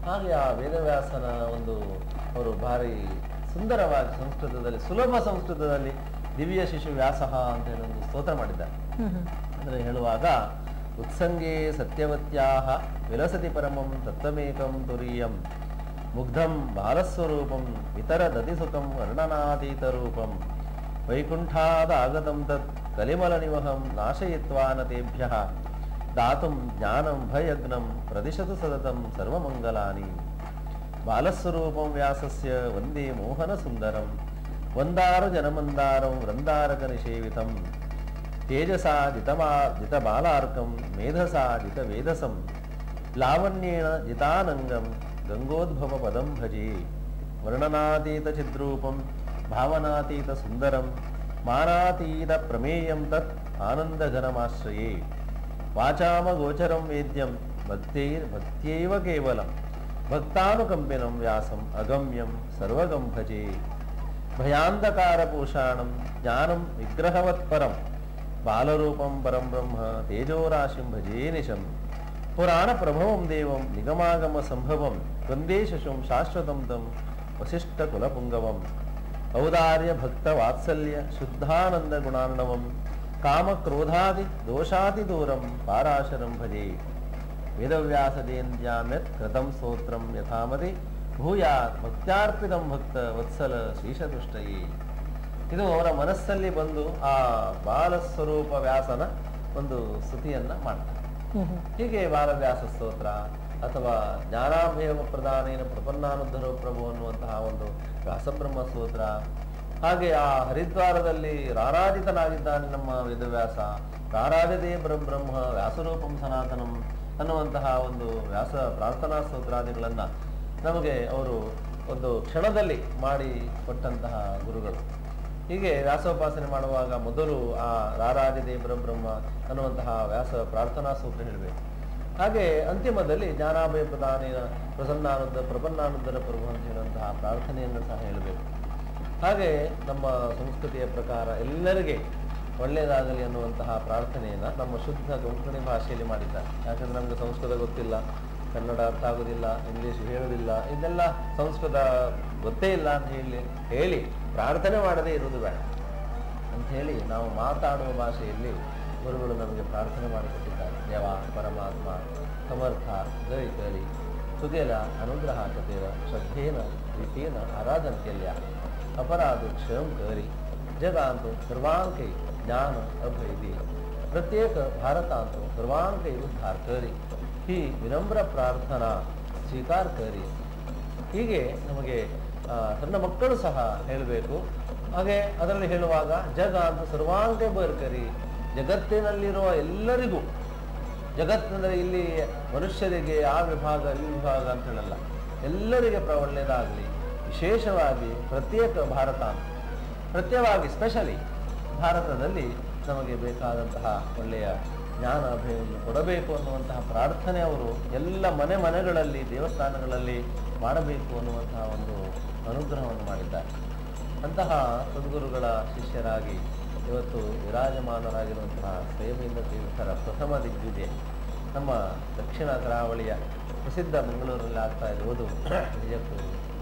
ಹಾಗೆ ಆ ವೇದವ್ಯಾಸನ ಒಂದು ಅವರು ಭಾರಿ ಸುಂದರವಾಗಿ ಸಂಸ್ಕೃತದಲ್ಲಿ, ಸುಲಭ ಸಂಸ್ಕೃತದಲ್ಲಿ ದಿವ್ಯ ಶಿಶು ವ್ಯಾಸಃ ಅಂತ ಹೇಳಿ ಒಂದು ಸ್ತೋತ್ರ ಮಾಡಿದ್ದಾರೆ. ಅಂದರೆ ಹೇಳುವಾಗ ಉತ್ಸಂಗೇ ಸತ್ಯವತ್ಯಾಹ ವಿಲಸತಿ ಪರಮಂ ತತ್ವಮೇಕಂ ತುರೀಯಂ ಮುಗ್ಧಂ ಬಾಲಸ್ವರೂಪಂ ಇತರ ದತಿಸುಖಂ ವರ್ಣನಾತೀತ ರೂಪಂ ವೈಕುಂಠಾದ ಆಗತಂ ತತ್ ಕಲಿಮಲ ನಿವಹಂ ನಾಶಯಿತ್ವಾನತೇಭ್ಯಃ ದಾತುಂ ಜ್ಞಾನಂ ಭಯಗ್ನಂ ಪ್ರದಿಶತು ಸತತಂ ಸರ್ವಮಂಗಲಾನಿ. ಬಾಲಸ್ವರೂಪಂ ವ್ಯಾಸಸ್ಯ ವಂದೇ ಮೋಹನ ಸುಂದರಂ ವಂದಾರು ಜನಮಂದಾರಂ ವೃಂದಾರಕ ನಿಷೇವಿತಂ ತೇಜಸಾ ಜಿತಮಾ ಜಿತಬಾಲಾರ್ಕಂ ಮೇಧಸಾ ಜಿತವೇದಸಂ ಲಾವಣ್ಯೇನ ಜಿತಾನಂಗಂ ಗಂಗೋದ್ಭವ ಪದಂ ಭಜೆ ವರ್ಣನಾತೀತ ಚಿದ್ರೂಪಂ ಭಾವನಾತೀತ ಸುಂದರಂ ಮಾನಾತೀತ ಪ್ರಮೇಯಂ ತತ್ ಆನಂದಘನಮಾಶ್ರಯೇ ವಾಚಾಮ ಗೋಚರಂ ವೇದ್ಯಂ ಭಕ್ತೈರ್ ಭಕ್ತ್ಯೈವ ಕೇವಲಂ ಭಕ್ತಾನುಕಂಪಿನಂ ವ್ಯಾಸಂ ಅಗಮ್ಯಂ ಸರ್ವಗಂ ಭಜೆ ಭಯಾಂಧಕಾರ ಪೂಷಾಣಂ ಜ್ಞಾನಂ ವಿಗ್ರಹವತ್ಪರಂ ಬಾಲರೂಪಂ ಪರಂ ಬ್ರಹ್ಮ ತೇಜೋರಾಶಿಂ ಭಜೇ ನಿಶಂ ಪುರಾಣ ಪ್ರಭವಂ ದೇವಂ ನಿಗಮಾಗಮ ಸಂಭವಂ ವಂದೇ ಶಶುಂ ಶಾಶ್ವತಂ ತಂ ವಸಿಷ್ಠ ಕುಲಪುಂಗವಂ ಔದಾರ್ಯ ಭಕ್ತ ವಾತ್ಸಲ್ಯ ಶುದ್ಧಾನಂದ ಗುಣಾರ್ಣವಂ ಕಾಮ ಕ್ರೋಧಾದಿ ದೋಷಾದಿ ದೂರಂ ಪಾರಾಶರಂ ಭಜೆ ವೇದವ್ಯಾಸದೇಂದ್ಯಾಮ್ಯತ್ ಕೃತಂ ಸ್ತೋತ್ರಂ ಯಥಾಮತಿ ಭೂಯಾತ್ ಭಕ್ತ್ಯಾರ್ಪಿತಂ ಭಕ್ತ ವತ್ಸಲ ಶ್ರೀಶತುಷ್ಟಯೇ. ಇದು ಅವರ ಮನಸ್ಸಲ್ಲಿ ಬಂದು ಆ ಬಾಲಸ್ವರೂಪ ವ್ಯಾಸನ ಒಂದು ಸ್ತುತಿಯನ್ನ ಮಾಡ್ತಾರೆ. ಹೀಗೆ ಬಾಲವ್ಯಾಸ ಸ್ತೋತ್ರ ಅಥವಾ ಜ್ಞಾನಾಭಯವ ಪ್ರಧಾನೇನ ಪ್ರಪನ್ನಾನುದ್ಧರೋ ಪ್ರಭು ಅನ್ನುವಂತಹ ಒಂದು ವ್ಯಾಸಬ್ರಹ್ಮ ಸ್ತೋತ್ರ, ಹಾಗೆ ಆ ಹರಿದ್ವಾರದಲ್ಲಿ ರಾರಾಜಿತನಾಗಿದ್ದಾನೆ ನಮ್ಮ ವೇದವ್ಯಾಸ, ರಾರಾಜದೇ ಪರಬ್ರಹ್ಮ ವ್ಯಾಸರೂಪಂ ಸನಾತನಂ ಅನ್ನುವಂತಹ ಒಂದು ವ್ಯಾಸ ಪ್ರಾರ್ಥನಾ ಸ್ತೋತ್ರಾದಿಗಳನ್ನ ನಮಗೆ ಅವರು ಒಂದು ಕ್ಷಣದಲ್ಲಿ ಮಾಡಿ ಕೊಟ್ಟಂತಹ ಗುರುಗಳು. ಹೀಗೆ ವ್ಯಾಸೋಪಾಸನೆ ಮಾಡುವಾಗ ಮೊದಲು ಆ ರಾರಾಜದೇ ಪರಬ್ರಹ್ಮ ಅನ್ನುವಂತಹ ವ್ಯಾಸ ಪ್ರಾರ್ಥನಾ ಸ್ತೋತ್ರ ಹೇಳಬೇಕು. ಹಾಗೆ ಅಂತಿಮದಲ್ಲಿ ಜ್ಞಾನಾಭಯ ಪ್ರಧಾನೇನ ಪ್ರಸನ್ನಾನುದ್ಧ ಪ್ರಪನ್ನಾನುದ್ಧರ ಪ್ರಭು ಅಂತ ಹೇಳುವಂತಹ ಪ್ರಾರ್ಥನೆಯನ್ನು ಸಹ ಹೇಳಬೇಕು. ಹಾಗೆ ನಮ್ಮ ಸಂಸ್ಕೃತಿಯ ಪ್ರಕಾರ ಎಲ್ಲರಿಗೆ ಒಳ್ಳೆಯದಾಗಲಿ ಅನ್ನುವಂತಹ ಪ್ರಾರ್ಥನೆಯನ್ನು ನಮ್ಮ ಶುದ್ಧ ಕೊಂಕಣಿ ಭಾಷೆಯಲ್ಲಿ ಮಾಡಿದ್ದಾರೆ. ಯಾಕಂದ್ರೆ ನಮಗೆ ಸಂಸ್ಕೃತ ಗೊತ್ತಿಲ್ಲ, ಕನ್ನಡ ಅರ್ಥ ಆಗೋದಿಲ್ಲ, ಇಂಗ್ಲೀಷ್ ಹೇಳೋದಿಲ್ಲ, ಇದೆಲ್ಲ ಸಂಸ್ಕೃತ ಗೊತ್ತೇ ಇಲ್ಲ ಅಂತ ಹೇಳಿ ಹೇಳಿ ಪ್ರಾರ್ಥನೆ ಮಾಡದೇ ಇರುವುದು ಬೇಡ ಅಂಥೇಳಿ ನಾವು ಮಾತಾಡುವ ಭಾಷೆಯಲ್ಲಿ ಗುರುಗಳು ನಮಗೆ ಪ್ರಾರ್ಥನೆ ಮಾಡಿಕೊಟ್ಟಿದ್ದಾರೆ. ದೇವ ಪರಮಾತ್ಮ ಸಮರ್ಥ ಗರಿ ಗರಿ ಸುಗೆಲ ಅನುಗ್ರಹ ಕತೇರ ಶ್ರದ್ಧೇನ ಪ್ರೀತಿನ ಆರಾಧನೆಯಲ್ಯ ಅಪರಾಧ ಕ್ಷಮ ಗರಿ ಜಗಾಂತು ಸರ್ವಾಂಕೈ ಜ್ಞಾನ ಅಭಯದಿ ಪ್ರತ್ಯೇಕ ಭಾರತಾಂತು ಸರ್ವಾಂಕೈ ಉದ್ಧಾರ ಕರಿ ಹಿ ವಿನಮ್ರ ಪ್ರಾರ್ಥನಾ ಸ್ವೀಕಾರ ಕರಿ. ಹೀಗೆ ನಮಗೆ ಸಣ್ಣ ಮಕ್ಕಳು ಸಹ ಹೇಳಬೇಕು. ಹಾಗೆ ಅದರಲ್ಲಿ ಹೇಳುವಾಗ ಜಗ ಅಂತ ಸರ್ವಾಂಕೈ ಬರ್ಕರಿ, ಜಗತ್ತಿನಲ್ಲಿರುವ ಎಲ್ಲರಿಗೂ, ಜಗತ್ತಿನಲ್ಲಿ ಇಲ್ಲಿ ಮನುಷ್ಯರಿಗೆ ಆ ವಿಭಾಗ ಈ ವಿಭಾಗ ಅಂತ ಹೇಳಲ್ಲ, ಎಲ್ಲರಿಗೆ ಪ್ರ ಒಳ್ಳೆಯದಾಗಲಿ. ವಿಶೇಷವಾಗಿ ಪ್ರತ್ಯೇಕ ಭಾರತ, ಪ್ರತ್ಯೇಕವಾಗಿ ಸ್ಪೆಷಲಿ ಭಾರತದಲ್ಲಿ ನಮಗೆ ಬೇಕಾದಂತಹ ಒಳ್ಳೆಯ ಜ್ಞಾನ ಅಭಯವನ್ನು ಕೊಡಬೇಕು ಅನ್ನುವಂತಹ ಪ್ರಾರ್ಥನೆ ಅವರು ಎಲ್ಲ ಮನೆ ಮನೆಗಳಲ್ಲಿ ದೇವಸ್ಥಾನಗಳಲ್ಲಿ ಮಾಡಬೇಕು ಅನ್ನುವಂತಹ ಒಂದು ಅನುಗ್ರಹವನ್ನು ಮಾಡಿದ್ದಾರೆ. ಅಂತಹ ಸದ್ಗುರುಗಳ ಶಿಷ್ಯರಾಗಿ ಇವತ್ತು ವಿರಾಜಮಾನರಾಗಿರುವಂತಹ ಶ್ರೇಮೇಂದ್ರ ತೀರ್ಥರ ಪ್ರಥಮ ದಿಗ್ವಿಜಯ ನಮ್ಮ ದಕ್ಷಿಣ ಕರಾವಳಿಯ ಪ್ರಸಿದ್ಧ ಮಂಗಳೂರಲ್ಲಿ ಆಗ್ತಾ ಇರುವುದು ನಿಜಕ್ಕೂ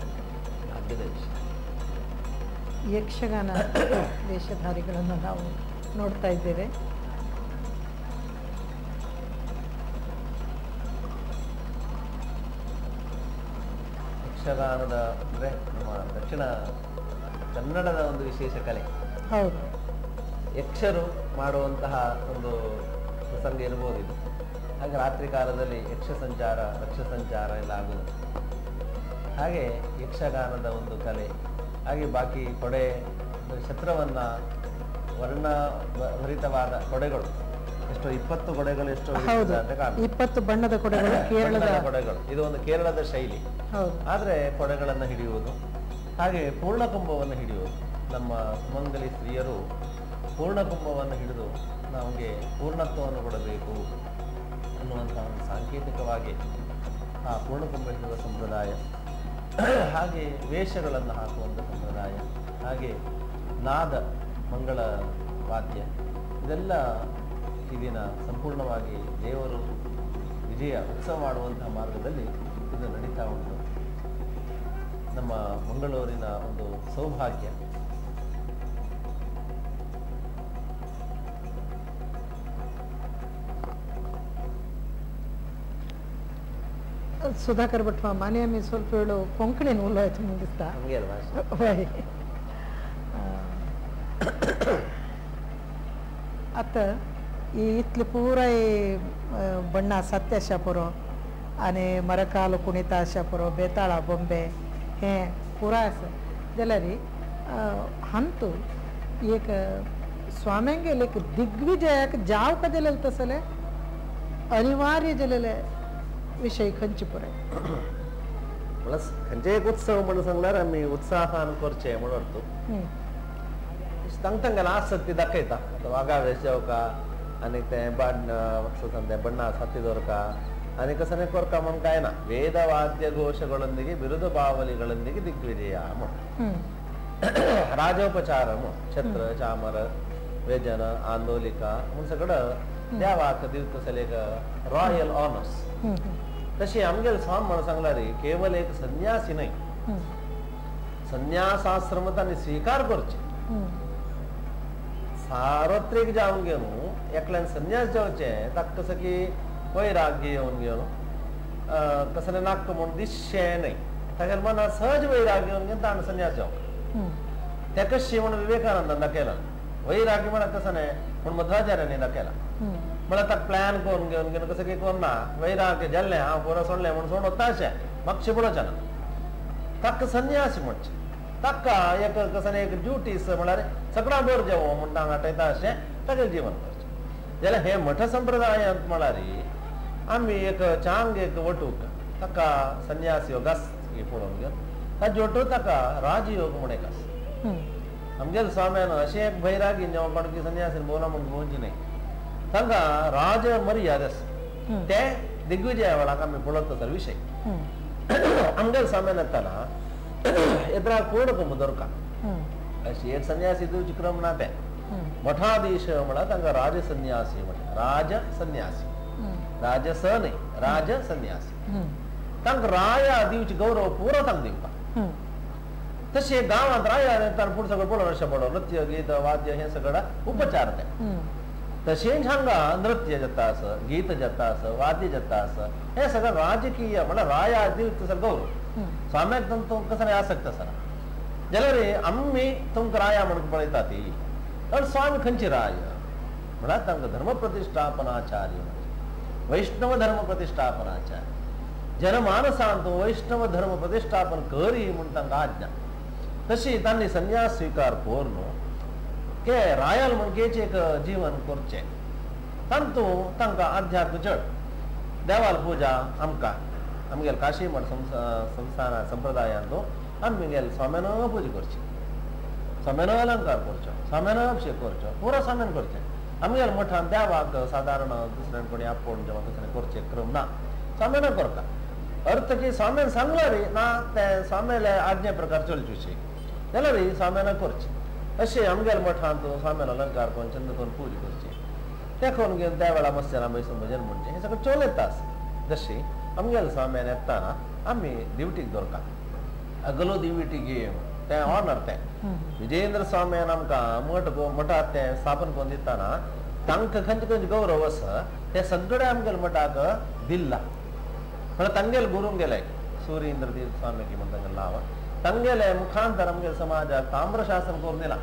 ಭಾಗ್ಯದ ವಿಷಯ. ಯಕ್ಷಗಾನ ವೇಷಧಾರಿಗಳನ್ನು ನಾವು ನೋಡ್ತಾ ಇದ್ದೇವೆ. ಯಕ್ಷಗಾನದ ಅಂದರೆ ನಮ್ಮ ದಕ್ಷಿಣ ಕನ್ನಡದ ಒಂದು ವಿಶೇಷ ಕಲೆ. ಹೌದು, ಯಕ್ಷರು ಮಾಡುವಂತಹ ಒಂದು ಪ್ರಸಂಗ ಇರ್ಬೋದು ಇದು. ಹಾಗೆ ರಾತ್ರಿ ಕಾಲದಲ್ಲಿ ಯಕ್ಷ ಸಂಚಾರ, ರಕ್ಷ ಸಂಚಾರ ಎಲ್ಲ ಆಗುವುದು. ಹಾಗೆ ಯಕ್ಷಗಾನದ ಒಂದು ಕಲೆ. ಹಾಗೆ ಬಾಕಿ ಕೊಡೆ, ಛತ್ರವನ್ನ ವರ್ಣ ಭರಿತವಾದ ಕೊಡೆಗಳು, ಎಷ್ಟೋ ಇಪ್ಪತ್ತು ಕೊಡೆಗಳು ಎಷ್ಟೋ ಇಪ್ಪತ್ತು ಬಣ್ಣದ ಕೊಡೆಗಳು, ಕೇರಳದ ಕೊಡೆಗಳು. ಇದು ಒಂದು ಕೇರಳದ ಶೈಲಿ. ಆದ್ರೆ ಕೊಡೆಗಳನ್ನು ಹಿಡಿಯುವುದು, ಹಾಗೆ ಪೂರ್ಣಕುಂಭವನ್ನು ಹಿಡಿಯುವುದು. ನಮ್ಮ ಸುಮಂಗಲಿ ಸ್ತ್ರೀಯರು ಪೂರ್ಣಕುಂಭವನ್ನು ಹಿಡಿದು ನಮಗೆ ಪೂರ್ಣತ್ವವನ್ನು ಕೊಡಬೇಕು ಅನ್ನುವಂತಹ ಒಂದು ಸಾಂಕೇತಿಕವಾಗಿ ಆ ಪೂರ್ಣಕುಂಭ ಹಿಡಿಯುವ ಸಂಪ್ರದಾಯ, ಹಾಗೆ ವೇಷಗಳನ್ನು ಹಾಕುವಂಥ ಸಂಪ್ರದಾಯ, ಹಾಗೆ ನಾದ ಮಂಗಳ ವಾದ್ಯ, ಇದೆಲ್ಲ ಈ ದಿನ ಸಂಪೂರ್ಣವಾಗಿ ದೇವರು ವಿಜಯ ಉತ್ಸವ ಮಾಡುವಂತಹ ಮಾರ್ಗದಲ್ಲಿ ಇದು ನಡೀತಾ ಉಂಟು. ನಮ್ಮ ಮಂಗಳೂರಿನ ಒಂದು ಸೌಭಾಗ್ಯ. ಸುಧಾಕರ್ ಭಟ್ ಮಾನ್ಯ ಮೀ ಸ್ವಲ್ಪ ಹೇಳು ಕೊಂಕಣಿ ನೂಲು ಆಯ್ತು ಮುಗಿಸ್ತಾ ನಮಗೆ ಅಲ್ವಾ आता ಈ ಇತ್ಲಿ ಪೂರ ಈ ಬಣ್ಣ ಸತ್ಯ ಶಾಪುರ आनी मरकाल कुणित शापुर बेताळा बॉम्बे हे पुरा आसा जाल्यार हंतू एक स्वाम्यांगे एक दिग्विजयाक जाव कदेलेले तसले अनिवार्य जालेले विषय खंयचे पुराय मला खंयचे एक उत्सव म्हणून सांगल्यार आमी उत्साहान करचे म्हणून अर्थ तांकां तांगेले आसक्ती दाखयता वागा वेश जावका आनी ते बಣ್ಣ ಸಂದೆ ಬಣ್ಣ ಸತ್ತಿ ದೊರಕ आनी कसं कोरका म्हणून काय ना वेदवाद्य घोषಗಳೊಂದಿಗೆ बिरुद बावलिಗಳೊಂದಿಗೆ दिग्विजय राजोपचार छत्र चामर व्यजन आंदोलिका म्हणून सगळं देवाक दिवतसले एक रॉयल ऑनर्स तशी आमगेल स्वाम म्हणून सांगला रे केवल एक संन्यासी नाही संन्यासाश्रम त्यांनी स्वीकार करचे सार्वत्रिक जावन घेवन एकल्यान संन्यास जावचे ताका कसं की वैराग्य येवन घेवन कसं नाक म्हणून दिसचे नाही तागेले मनात सहज वैराग्य येवन घेवन ताणें संन्यास जावं तेका शी म्हणून विवेकानंदान दाखयला वैराग्य म्हणा कसं नाही म्हणून मध्वाचार्यानी दाखयला म्हळ्यार ताका प्लॅन करून घेवन घेवन कसं की कोण ना वैराग्य जाल्लें हांव पुरो सोडलें म्हणून सोडून वता अशें म्हाका शिपडोचें ना ताका संन्यास म्हणचे ताका एक कसं एक ड्युटीस म्हळ्यार सगळां बर जेवो म्हणून तांकां आटयता अशें तागेलें जीवन करचें जाल्यार हे मठ संप्रदायांत म्हळ्यार आमी एक चांग एक वटूक ताका संन्यास योगास पळोवन घेवन ताजे वटूक ताका राजयोग म्हूण एक आसा आमगेले स्वाम्यान अशें एक बैरागी जेव्हा कोण की संन्यासीन बोला म्हणून घेवची न्ही तांकां राज मर्यादा आसा ते दिग्विजया वेळाक आमी पळोवप तसो विशय आमगेले स्वाम्यान येताना एद्रा कोड दొరका अशी एक संन्यासी दिवची क्रम ना ते मठाधीश म्हळ्यार तांकां राज संन्यासी म्हणटा राज संन्यासी राजस न्ही राज संन्यासी तांकां राया दिवची गौरव पुरो तांकां दिवपाक तशें गांवांत राया ताणें पुढे सगळें पळोवन अशें पडो नृत्य गीत वाद्य हें सगळें उपचार ते तशेंच हांगा नृत्य जाता आस गीत जाता आस वाद्य जाता आस हें सगळें राजकीय म्हळ्यार राया दिवची तसो गौरव स्वाम्याक तुमकां कसं आसक्त आसना जाल्यार आमी तुमकां राया म्हणून पळयता ती तर स्वामी खंयची राय म्हळ्यार तांकां धर्म प्रतिष्ठापनाचार्य वैष्णव धर्म प्रतिष्ठापनाचार्य जनमानसांत वैष्णव धर्म प्रतिष्ठापन करी म्हणून तांकां आज्ञा तशी तांणी संन्यास स्वीकार करून के रायल म्हणकेचें एक जीवन करचें तातूंत तांकां अध्यात्म चड देवाल पुजा आमकां आमगेले काशी मठ संस्थान संप्रदायांत आमगेले स्वाम्यान पुजा करची स्वाम्यान अलंकार करचो स्वाम्यान अभिषेक करचो पुरो स्वाम्यान करचें आमगेले मठान देवाक सादारण दुसऱ्यान कोणी आपोवन जेव्हा दुसरें करचें क्रम ना स्वाम्यान करता अर्थ की स्वाम्यान सांगला रे ना ते स्वाम्याले आज्ञे प्रकार चलचे जाल्यार स्वाम्यान करचें अशें आमगेले मठांत स्वाम्यान अलंकार करून चंद करून पुजा करची ते करून घेवन त्या वेळा मत्स्य रामैसून भजन म्हणचें हें सगळें चलयता आसा जशी आमगेले स्वाम्यान येताना आमी दिवटीक दొరका अगलो दिवटी घेवन तें ऑनर तें विजयेंद्र स्वाम्यान आमकां मठ मठांत तें स्थापन करून दिताना तांकां खंयचे खंयचे गौरव आसा ते सगळे आमगेले मठाक दिल्ला म्हळ्यार तांगेले गुरूंक गेले सूर्य इंद्रतीर्थ स्वामी की म्हणटा तांगेलें नांव तांगेले मुखांतर आमगेले समाजाक ताम्रशासन करून दिला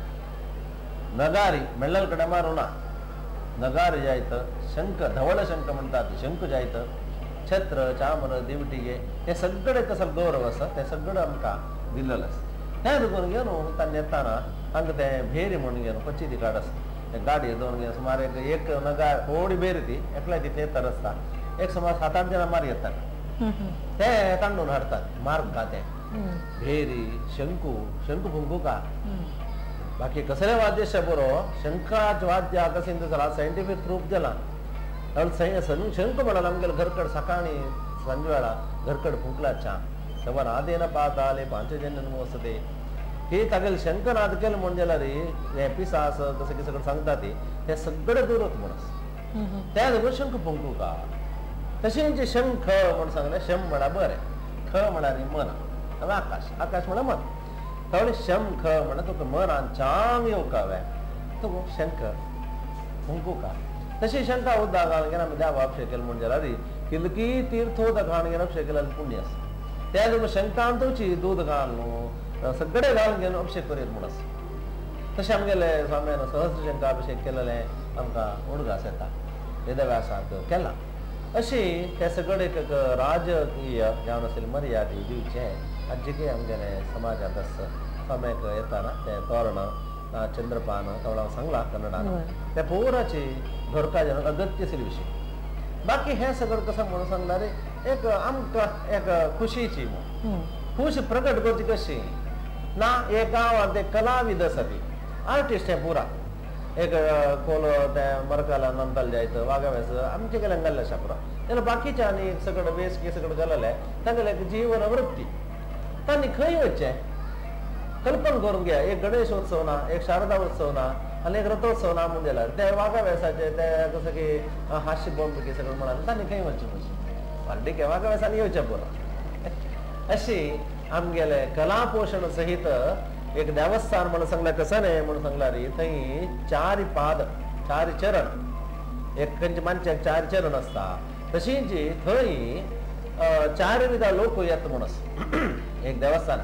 नगारी मेळ्ळल कडेन मारूं ना नगारी जायत शंख धवळ शंख म्हणटात शंख जायत छत्र चामर दिवटिगे हे सगळे कसं गौरव आसा ते सगळें आमकां दिल्लेलें आसा तें करून घेवन तांणी येताना तांकां तें भेरी म्हणून घेवन पच्ची ती गाड आसा ते गाडये दोन घेवन सुमार एक एक नगार थोडी भेरी ती एकल्या ती येतर आसता एक सुमार सात आठ जाणां मार येतात ते तांडून हाडतात मार्ग ते भेरी शंकू शंकू फुंकुका बाकी कसले वाद्य बरो शंकाच वाद्य कशें जाला सायंटिफीक प्रूफ जाला शंख म्हणाल आमगेले घरकड सकाळी संजे वेळा घरकड फुंकला चा खबर आदेन पाताले पांचजन्य नमोस्तते हे तागेले शंखनाद केले म्हण जाल्यार हे पिसास कसं की सगळं सांगता ती ते सगळे दूर म्हणस त्या शंख फुंकुका तशी शंख म्हणून सांगले शम म्हणा बरे ख म्हणारी मन आकाश आकाश म्हणा मन थोडे शंख म्हणा तो मन चांग येवकावे तो शंख हुंकू का तशी शंका उद्दा गाणगे द्या अभिषेक केलं म्हणजे आधी किलकी तीर्थोद गाणगे अभिषेक केला पुण्य त्या शंकांतोची दूध घालू सगळे घालून घेऊन अभिषेक करीत म्हणस तशें आमगेले स्वाम्यान सहस्र शंका अभिषेक केलेले आमकां उडगास येता वेदव्यासाक केला अशी ते सगळे एक राजकीय जावन आशिल्ले मर्यादे दिवचे आज जे आमगेले समाजांत आसा स्वाम्याक येताना ते तोरण चंद्रपान तवळा सांगला कन्नडान त्या पोराची घरकाजान अगत्यशील विषय बाकी हे सगळं कसं म्हणून सांगल्यार एक आमकां एक खुशीची खुश प्रकट करची कशी ना एक गांवांत ते कलाविद आसा ती आर्टिस्ट हे पुरा एक कोलो ते मरकाला नंतल जायत वागावेस आमचे गेले घाल्ले शापुरा जाल्यार बाकीच्या आनी सगळं वेस की सगळं घालले तांगेले जीवन वृत्ती तांणी खंय वचचें कल्पन करून घ्या एक गणेशोत्सव ना एक शारदा उत्सव ना आनी एक रथोत्सव ना म्हणून जाल्यार ते वागावेसाचे ते कसं की हास्य बॉम्ब की सगळं म्हणाले तांणी खंय वचचें कशें वाड्डीके वागावेसांनी येवचें पुरो अशी आमगेले कला पोषण सहित एक देवस्थान म्हणून सांगल्यार कसं न्ही म्हणून सांगल्यार थंय चार पाद चार चरण एक खंयच्या मनशाक चार चरण आसता तशींच थंय चार विधा लोक येता म्हणून एक देवस्थान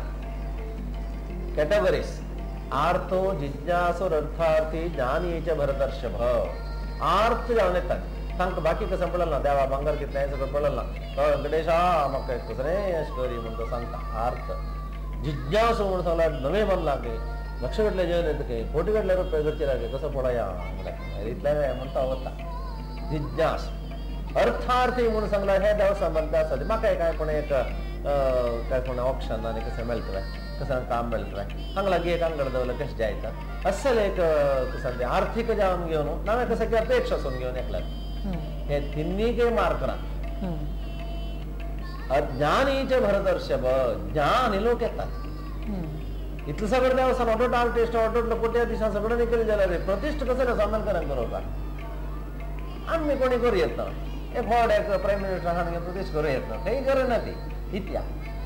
कॅटेगरीज आर्थो जिज्ञासो अर्थार्थी ज्ञानीचे भरदर्शभ आर्थ जावन येतात तांकां बाकी कसं पडलें ना देवा भांगर कितलें हें सगळं पडलें ना गणेशा म्हाका कसं रे अशें करी म्हणून तो सांगता आर्थ जिज्ञासो म्हणून सांगल्यार नवे बांदला की लक्ष गटले जेवण येता की कोटी गटले रुपये करचे लागे कसं पडया म्हणल्यार इतले म्हणटा वता जिज्ञास अर्थार्थी म्हणून सांगल्यार हे देवस्थान बांदता आसा म्हाका काय पण एक काय पण ऑप्शन आनी कशें मेळटलें कसं काम मेळटलें हांगा लागीं एक आंगड दवरलें कशें जायता असल एक कसं आर्थीक जावन घेवन नावे कसं की अपेक्षा सून घेवन एकल्यार हे तिन्नीके मार्क ना अज्ञानीचे भरदर्शभ ज्ञान लोक येतात इतलं सगळं देवस्थान ऑटोट आर्टिस्ट ऑटोट कोट्या दिसा सगळं नाही केलं जाल्यार प्रतिष्ठ कसं सामानकारांक करवपाक आमी कोणी करूं येत ना एक व्हड एक प्रायम मिनिस्टर हांगा प्रतिश्ठ करूं येत ना काही करना ती इत्या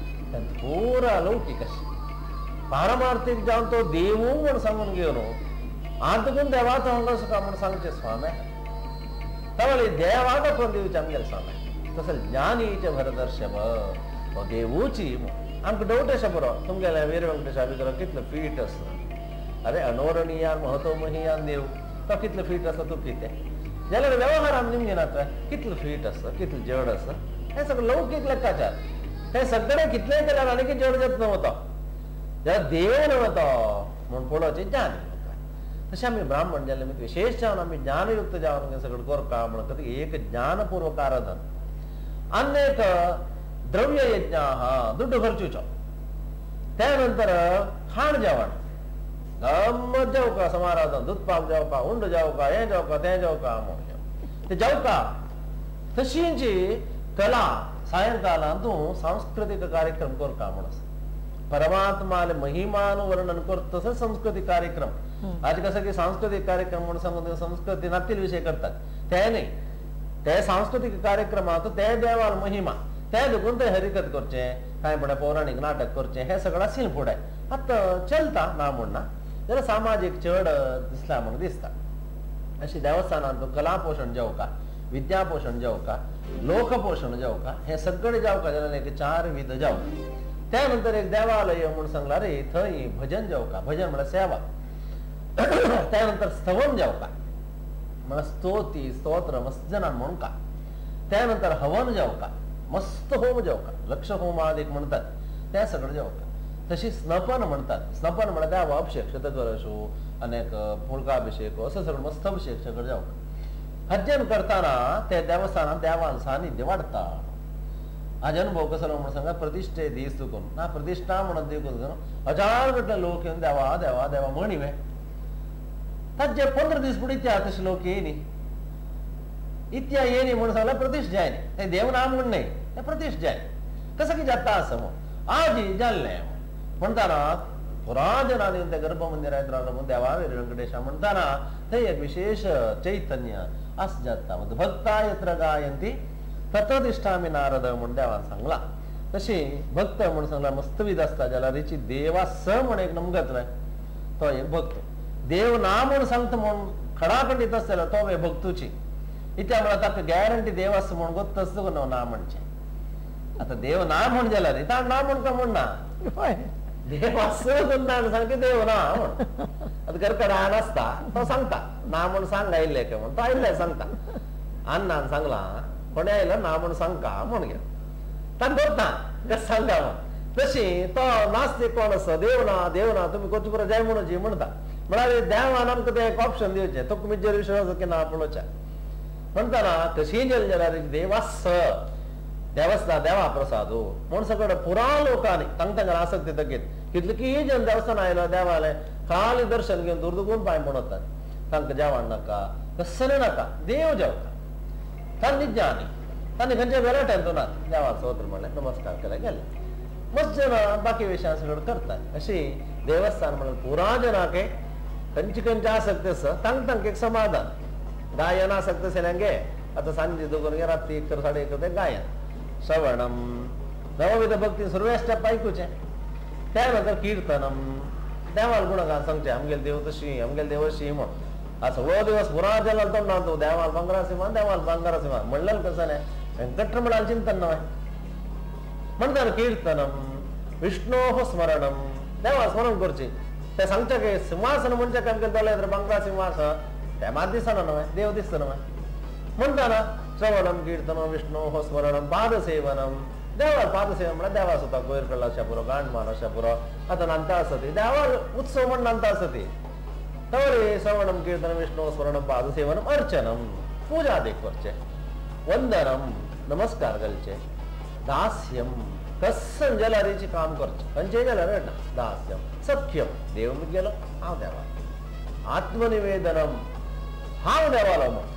पुरा लौकीक अशी पारमार्थीक जावन तो देवू म्हूण सांगून घेवन आदकून देवाचो हांगा सुका म्हूण सांगचें स्वाम्या तावळी देवाक कोण दिवचें आमगेले स्वाम्या तसं ज्ञानीचे भरदर्शभ हो देवूची आमकां डावट अशें पुरो तुमगेले वीर वेंकटेशा भितर कितलो फीट आसा अरे अनोरणीयान महत्वमहीयान देव तो कितलो फीट आसा तूं कितें जाल्यार वेवहारान निमगे नात कितलो फीट आसा कितलो जड आसा हे सगळें लौकीक लेक्काचार हे सगळे कितले केल्यार आनी जड जात नवतो जाल्यार देव नवतो म्हणून पळोवचें ज्ञान तशें आमी ब्राह्मण जाल्ले विशेष जावन आमी ज्ञानयुक्त जावन सगळें करता म्हणून एक ज्ञानपूर्वक आराधन अनेक द्रव्य यज्ञ दुड्डू खर्चुचो त्या नंतर खाण जेवण गम्मत जेवका समाराधन दूधपाक जेवका उंड जेवका हें जेवका तें जेवका म्हणून ते जेवका तशींची कला सायंकालां तूं सांस्कृतिक कार्यक्रम करता म्हणून परमात्माले महिमान वर्णन करता तसं सांस्कृतिक कार्यक्रम आज कसं की सांस्कृतिक कार्यक्रम म्हणून सांगून संस्कृती नातील विषय करतात ते नाही ते सांस्कृतिक कार्यक्रमात ते देवाल महिमा ते दुखून ते हरिकत करचे काय म्हणा पौराणिक नाटक करचे हे सगळं असेल पुढे आता चलता ना म्हणना जाल्यार सामाजिक चड दिसला म्हणून दिसता अशी देवस्थानांत कला पोषण जेवका विद्या पोषण जेवका लोक पोषण जेवका हे सगळे जेवका जाल्यार एक चार विध जेवका त्यानंतर एक देवालय म्हणून सांगला रे थंय भजन जेवका भजन म्हणल्यार सेवा त्यानंतर स्तवन जेवका म्हणल्यार स्तोती स्तोत्र मस्त जणांन म्हणका त्यानंतर हवन जेवका मस्त होम जेवका लक्ष होमादिक म्हणतात त्या सगळं जेवका तशी स्नपन म्हणतात स्नपन म्हणल्यार देवा अभिषेक शतकरशो अनेक फुलकाभिषेक असं सगळं मस्त अभिषेक सगळं जेवका हजन करताना त्या देवस्थानात देवान सानिध्य वाढता आज अनुभव कसो म्हणून सांगा प्रतिष्ठे दीस चुकून ना प्रतिष्ठा म्हणून देखून हजार गटले लोक येऊन देवा देवा देवा म्हणिवे ताजे पंदरा दीस पुढे इत्या तशे लोक येयनी इत्या येयनी म्हणून सांगला प्रतिष्ठ जायनी ते देव नाम म्हण नाही ते प्रतिष्ठ जाय कसं की जाता असं मग आजी जाल्ले म्हणताना पुराजनाने त्या गर्भ मंदिरात राहून देवा वीर व्यंकटेशा म्हणताना थंय एक विशेष चैतन्य असं जाता भक्ता यत्र गायंती तत्वदिष्टा आम्ही नारद म्हणून देवान सांगला तशी भक्त म्हणून सांगला मस्त विध असता ज्याला रिची देवा स म्हण एक नमगत नाही तो एक भक्त देव ना म्हणून सांगतो म्हणून खडाखंडित असलेला तो वे भक्तूची इथे मला ताका गॅरंटी देव असं म्हणून गोत असतो ना म्हणचे आता देव ना म्हण जाला रे ता ना म्हण का म्हण ना देव असं सांगते देव ना म्हण आता घरकडे आण असता तो सांगता ना म्हणून सांगा येईल का म्हण तो आईलाय सांगता अण्णा सांगला कोणी आयला ना म्हणून सांगा म्हण घ्या तांत ना सांगा म्हण तशी तो नाचते कोण असं देव ना देव ना तुम्ही कोचुपुरा जाय म्हणून म्हणता म्हणाले देवा आमक ते एक ऑप्शन दिवचे तो तुम्ही जर विश्वास की ना पळोच्या म्हणताना कशी जल जला देवास देवस्था देवा प्रसादो म्हणून सगळं पुरा लोकांनी तांग तांगर आसक्ती तगेत कितले की जन देवस्थान आयला देवालय खाली दर्शन घेऊन दुर्दुगून पाय पडतात तांक जेवण नाका कसले नाका देव जेवता तांनी ज्ञानी तांनी खंयच्या वेळा टेंतो ना देवाचो सोत्र म्हणलें नमस्कार केला गेले मस्त जन बाकी विशयां सगळं करतात अशी देवस्थान म्हणून पुरा जनाके खंयची खंयची आसक्ती आसा तांक तांक एक समाधान गायन आसक्ती असेल्यांगे आता सांजे दोगोन गे रात्री एक तर साडे एक ते गायन श्रवणम नवविध भक्ती सर्वेश्ट पायकुचे त्यानंतर कीर्तनम देवाल गुणगान सांगचे आमगेल देव तशी आमगेल देव अशी म्हण आज सगळो दिवस पुरा जलाल तो ना तो देवाल बंगरासी मान देवाल बंगरासी मान म्हणलं कसं नाही वेंकटरमणाल चिंतन नव्हे म्हणतात कीर्तनम विष्णो स्मरणम देवा स्मरण करचे ते सांगचे की सिंहासन म्हणजे काय केलं तर बंगरा सिंहासन त्या मात दिसना नव्हे देव दिसत नव्हे म्हणताना श्रवणम कीर्तनम विष्णो स्मरणम पादसेवनम देवा पादसेवन म्हणा देवा सुद्धा कोयर कडला शापुरो गांड मान शापुरो आता नंतर असते देवा उत्सव म्हण नंतर असते तवरे श्रवणम कीर्तन विष्णु स्मरणम पादसेवनम अर्चनम पूजा देख करचे वंदनम नमस्कार घालचे दास्यम कसन जलारीचे काम करचे खंयचे जलार दास्यम सख्यम देव मी गेलो हांव देवा आत्मनिवेदनम हांव देवालो म्हण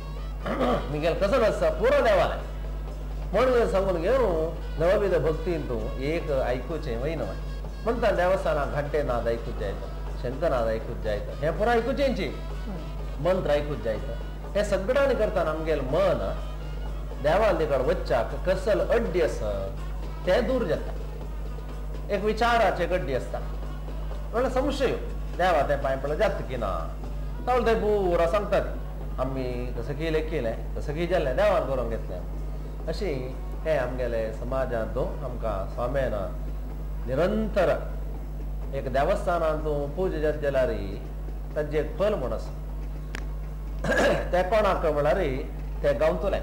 मी गेल कसं नसता पुरो देवालाय म्हणून सांगून घेऊन नवविध भक्तीन तू एक ऐकूचे वैन म्हणता देवस्थानात घंटे नाद ऐकूच जायचं शंकनाद ऐकूच जायचं हे पुरा ऐकूचेंची मंत्र ऐकूच जायचं हे सगळ्यांनी करताना आमगेल मन देवाल तिकड वच्चाक कसल अड्डी असत ते दूर जाता एक विचाराचे गड्डी असता म्हणलं संशय देवा ते पाय पडलं जात की ना तर ते पुरा सांगतात आम्ही कसं केले केलंय तसं की जाल्लें देवान करून घेतलें अशी हे आमगेले समाजांत आमकां स्वाम्यान निरंतर एक देवस्थानांत पूजा जात जाल्यार ताजें एक फल म्हूण आसा ते कोणाक म्हळ्यार ते गांवतले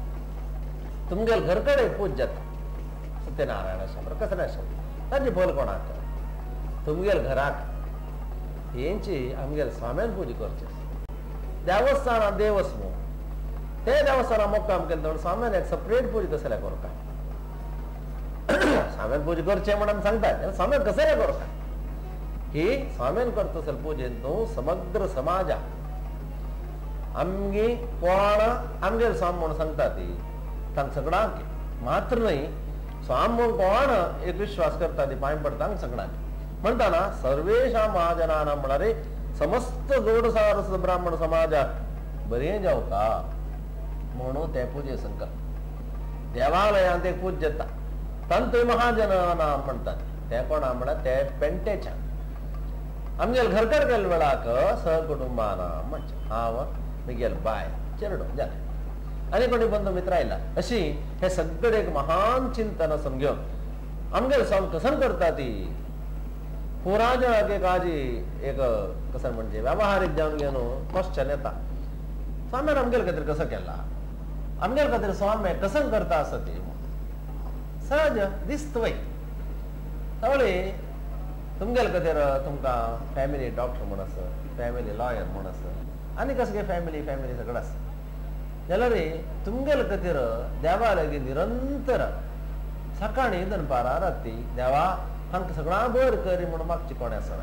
तुमगेल घर कडेन पूज जाता सत्यनारायण शंबर कसले शंबर ताजें फल कोणाक तुमगेल घराक हेंची आमगेल स्वाम्यान पूजा करची देवस्थान देवस न्हू ते देवस्थाना मोक्काम केलें म्हणून स्वाम्यान एक सेपरेट पूजा कसले करता स्वाम्यान पूजा करचे म्हणून सांगतात स्वाम्यान कसले करता ही स्वाम्यान करता असेल पूजेन न्हू समग्र समाजा आमगी कोण आमगेर स्वाम म्हणून सांगता ती तांक सगळ्यांक मात्र न्हय स्वाम म्हणून कोण एक विश्वास करता ती पांय पडता सगळ्यांक म्हणटाना सर्वेशा महाजनांना म्हळ्यार समस्त गोडसारस ब्राह्मण समाजाक बरें जावका म्हणून ते पूजे संकल्प देवालयांत एक पूज जाता तांतूय महाजनांना म्हणटात ते कोणा म्हळ्यार ते पेंटेच्या आमगेल घरकार केले वेळाक सहकुटुंबाना म्हणजे हांव म्हगेल बाय चेडो जालें आनी कोणी बंधू मित्र आयला अशी हे सगळे एक महान चिंतन समघेवन आमगेल स्वाम कसन करता ती पुरा जणाक एक आजी एक कसं म्हणजे व्यावहारिक जावन घेवन क्वेश्चन येता स्वाम्यान आमगेल खातीर कसं केला आमगेल खातीर स्वाम्य कसं करता असं ते सहज दिसत वय तवळे तुमगेल खातीर तुमकां फॅमिली डॉक्टर म्हण आसा फॅमिली लॉयर म्हण आसा आनी कसं फॅमिली फॅमिली सगळं आसा जाल्यार तुमगेल खातीर देवा लागीं निरंतर सकाळी दनपारां राती देवा हांकां सगळां बरें करी म्हणून मागची कोण आसा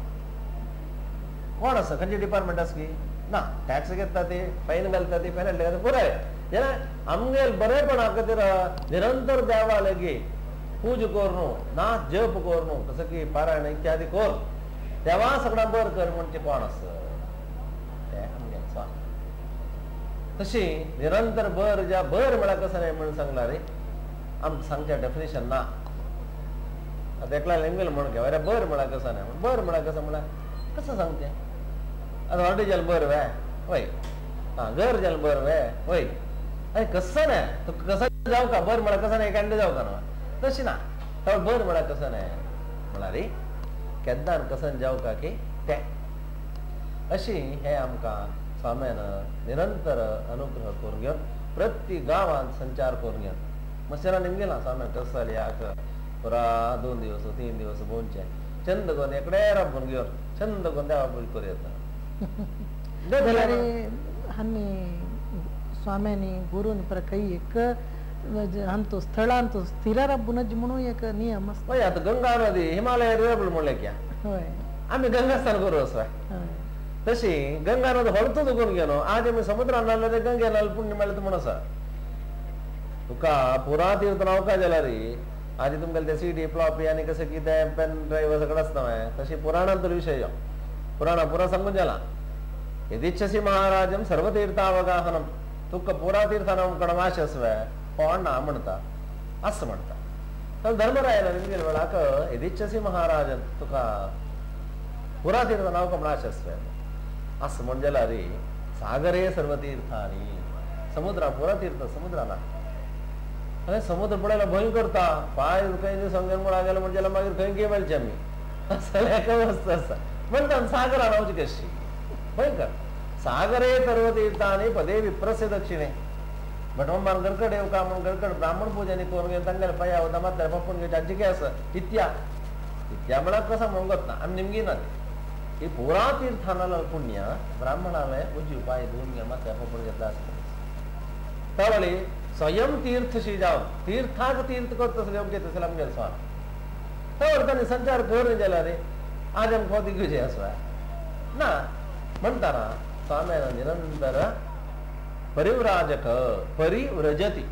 कोण आसा खंयचे डिपार्टमेंट आसा की ना टॅक्स घेता ती फायन घालता ती पेनल्टी घालता पुराय जाल्यार आमगेल बरेपणा खातीर निरंतर देवा लागीं पूज कर न्हू ना जप कर न्हू कसं की पारायण इत्यादी कर देवा सगळां बरें कर म्हणचे कोण आसा ते आमगेल स्वामी तशी निरंतर बर ज्या बर म्हळ्यार कसं नाही म्हणून सांगला रे आमकां सांगच्या डेफिनेशन ना आता एकला लँग्वेज म्हणून घ्या अरे बर म्हळ्यार कसं नाही बर म्हळ्यार कसं म्हळ्यार कसं सांगते आता ऑर्डर जाल बर वे वय हा घर जाल बर वे वय अरे कसं नाही तो कसं जाऊ का बर म्हळ्यार कसं नाही एकांडे जाऊ का ना तशी ना तर बर म्हळ्यार कसं नाही म्हळ्यार रे केद्दान कसं जाऊ का की ते अशी हे आमकां स्वाम्यानं निरंतर अनुग्रह करून घेवन प्रति गांवांत संचार करून घेवन मातशें निमगे ना स्वाम्यान कसं जालें याक पुरा दोन दिवस तीन दिवस भोंवचे चंद करून एकडे राबून घेवन चंद करून देवा बळी करूं येता जाल्यार हानी स्वाम्यांनी गुरूनी पर काही एक अंतो स्थळांतो स्थिर राबूनच म्हणून एक नियम आसता हय आतां गंगा नदी हिमालय रेबल म्हणलें क्या हय आमी गंगास्थान करूं असो हय तशी गंगा नदी ಹೊರತು करून घेवन आज आमी समुद्रान नाल्यार गंगे नाल्यार पुण्य मेळटा म्हण आसा तुका पुरा तीर्थ नौका जाल्यार आज तुमकां ते सीडी फ्लॉपी आनी कशें कितें पेन ड्रायव्ह सगळें आसता तशी पुराणांत तर विशय पुराणा पुरा सांगून जाला यदिच्छसि महाराजम सर्वतीर्थावगाहनम तुका पुरा तीर्थान कणमाश आसवे कोण ना म्हणटा असं म्हणटा तर धर्मरायाला निमगेल वेळाक यदिच्छसि महाराजन तुका पुरा तीर्थ नौका म्हणाश आसवे असं म्हणजे जाल्यार रे सागरे सर्व तीर्थांनी समुद्रा पुरा तीर्थ समुद्राना अरे समुद्र पळयला भंय करता पांय खंय संगेन म्हणा गेलो म्हणजे मागीर खंय गे मेळचे आमी असं एक वस्त आसा म्हणटा सागरा रावची कशी भयंकर सागरे सर्व तीर्थांनी पदे विप्रस्य दक्षिणे भटवंबान गडकड येऊ का म्हणून गडकड ब्राह्मण पूजनी करून घेवन तांगेले पांया वता मात्र पपून घेवचे हाजी कितें आसा इत्या इत्या म्हळ्यार कसं म्हणून वतना आमी निमगी ना ही पुरा तीर्थानाला पुण्य ब्राह्मणालय उजी उपाय धुवून घे मात्र पपून घेतला आसता त्यावेळी स्वयं तीर्थशी जावन तीर्थाक तीर्थ करता सगळें अमके तसले आमगेले स्वाम तर तांणी संचार करून जाल्यार रे आज आमकां दिग्विजय आसवा ना म्हणटाना स्वाम्यान निरंतर परिव्राजक परिव्रजती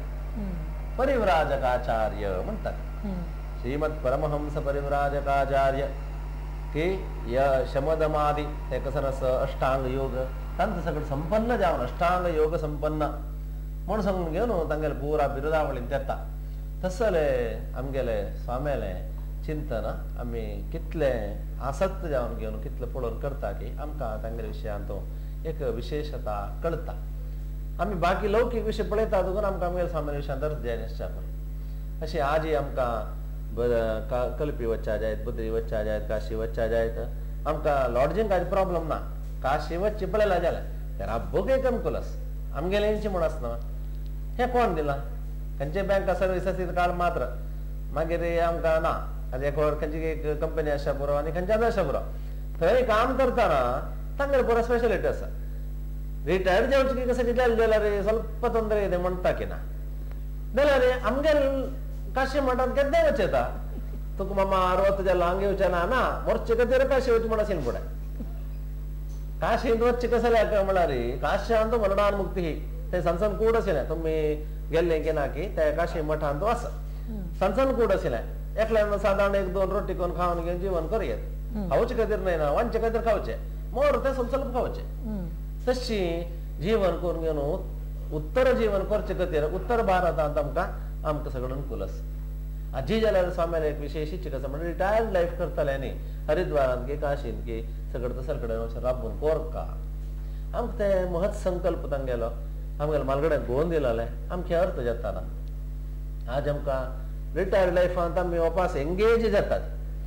परिव्राजकाचार्य म्हणटात श्रीमद परमहंस परिव्राजकाचार्य की य शमदमादी ते कसं असं अष्टांग योग तांचं सगळं संपन्न जावन अष्टांग योग संपन्न म्हणून सांगून घेवन तांगेले पुरा बिरुदावळीन देता तसले आमगेले स्वाम्याले चिंतन आमी कितले आसक्त जावन घेवन कितले पळोवन करता की आमकां तांगेले विशयांतो एक विशेषता कळटा आमी बाकी लौकीक विशय पळयता देखून आमकां आमगेले स्वाम्याले विशयां दर्द जाय निश्चय कर अशें आजी आमकां कल्पी वच्चा जायत बद्री वच्चा जायत काशी वच्चा जायत आमकां लॉडजींग कांय प्रॉब्लम ना काशी वच्ची पळयला जाल्यार तेरा बोगे कमकुलस आमगेले हेंची म्हण आसना हे कोण दिला खंयचे बँक सर्वीस आसली काळ मात्र मागीर आमकां ना आतां एक वर खंयची एक कंपनी आसा पुरो आनी खंयच्याच आसा पुरो थंय काम करतना तांगेले पुरो स्पेशलिटी आसा रिटायर्ड जावचे की कशें जालें जाल्यार ಸ್ವಲ್ಪ ತೊಂದರೆ ಇದೆ म्हणटा की ना जाल्यार आमगेले काशी मठांत केद्दां वचयता तुका मामा अरवತ್ತು जालां हंगे वचना ना मोर्चे खातीर काशी वच म्हण आशिल्लें फुडें काशींत वचचें कशें जालें म्हळ्यार काश्यांत मरणान मुक्ती ही ते सनसन कूड आशिल्लें तुमी गेल्ले की ना की ते काशी मठांत आसा सनसन कूड आशिल्लें एकल्यान सादारण एक दोन रोटी करून खावन घेवन जीवन करयेत खावचे खातीर न्हय ना वांचे खातीर खावचे मोर ते ಸ್ವಲ್ಪ ಸ್ವಲ್ಪ खावचे तशी जीवन करून घेवन उत्तर जीवन करचे खातीर उत्तर भारतांत आमकां आमकां सगळें अनुकूल आसा आजी जाल्यार स्वाम्यान एक विशेश इच्छा आसा म्हणजे रिटायर्ड लायफ करताले न्ही हरिद्वारांत की काशींत की सगळे तसले कडेन अशें राबून कोरका आमकां ते महत् संकल्प तांगेलो आमगेले मालगड्याक घोवन दिलोले आमचे अर्थ जाताना आज आमकां रिटायर्ड लायफांत आमी वपास एंगेज जातात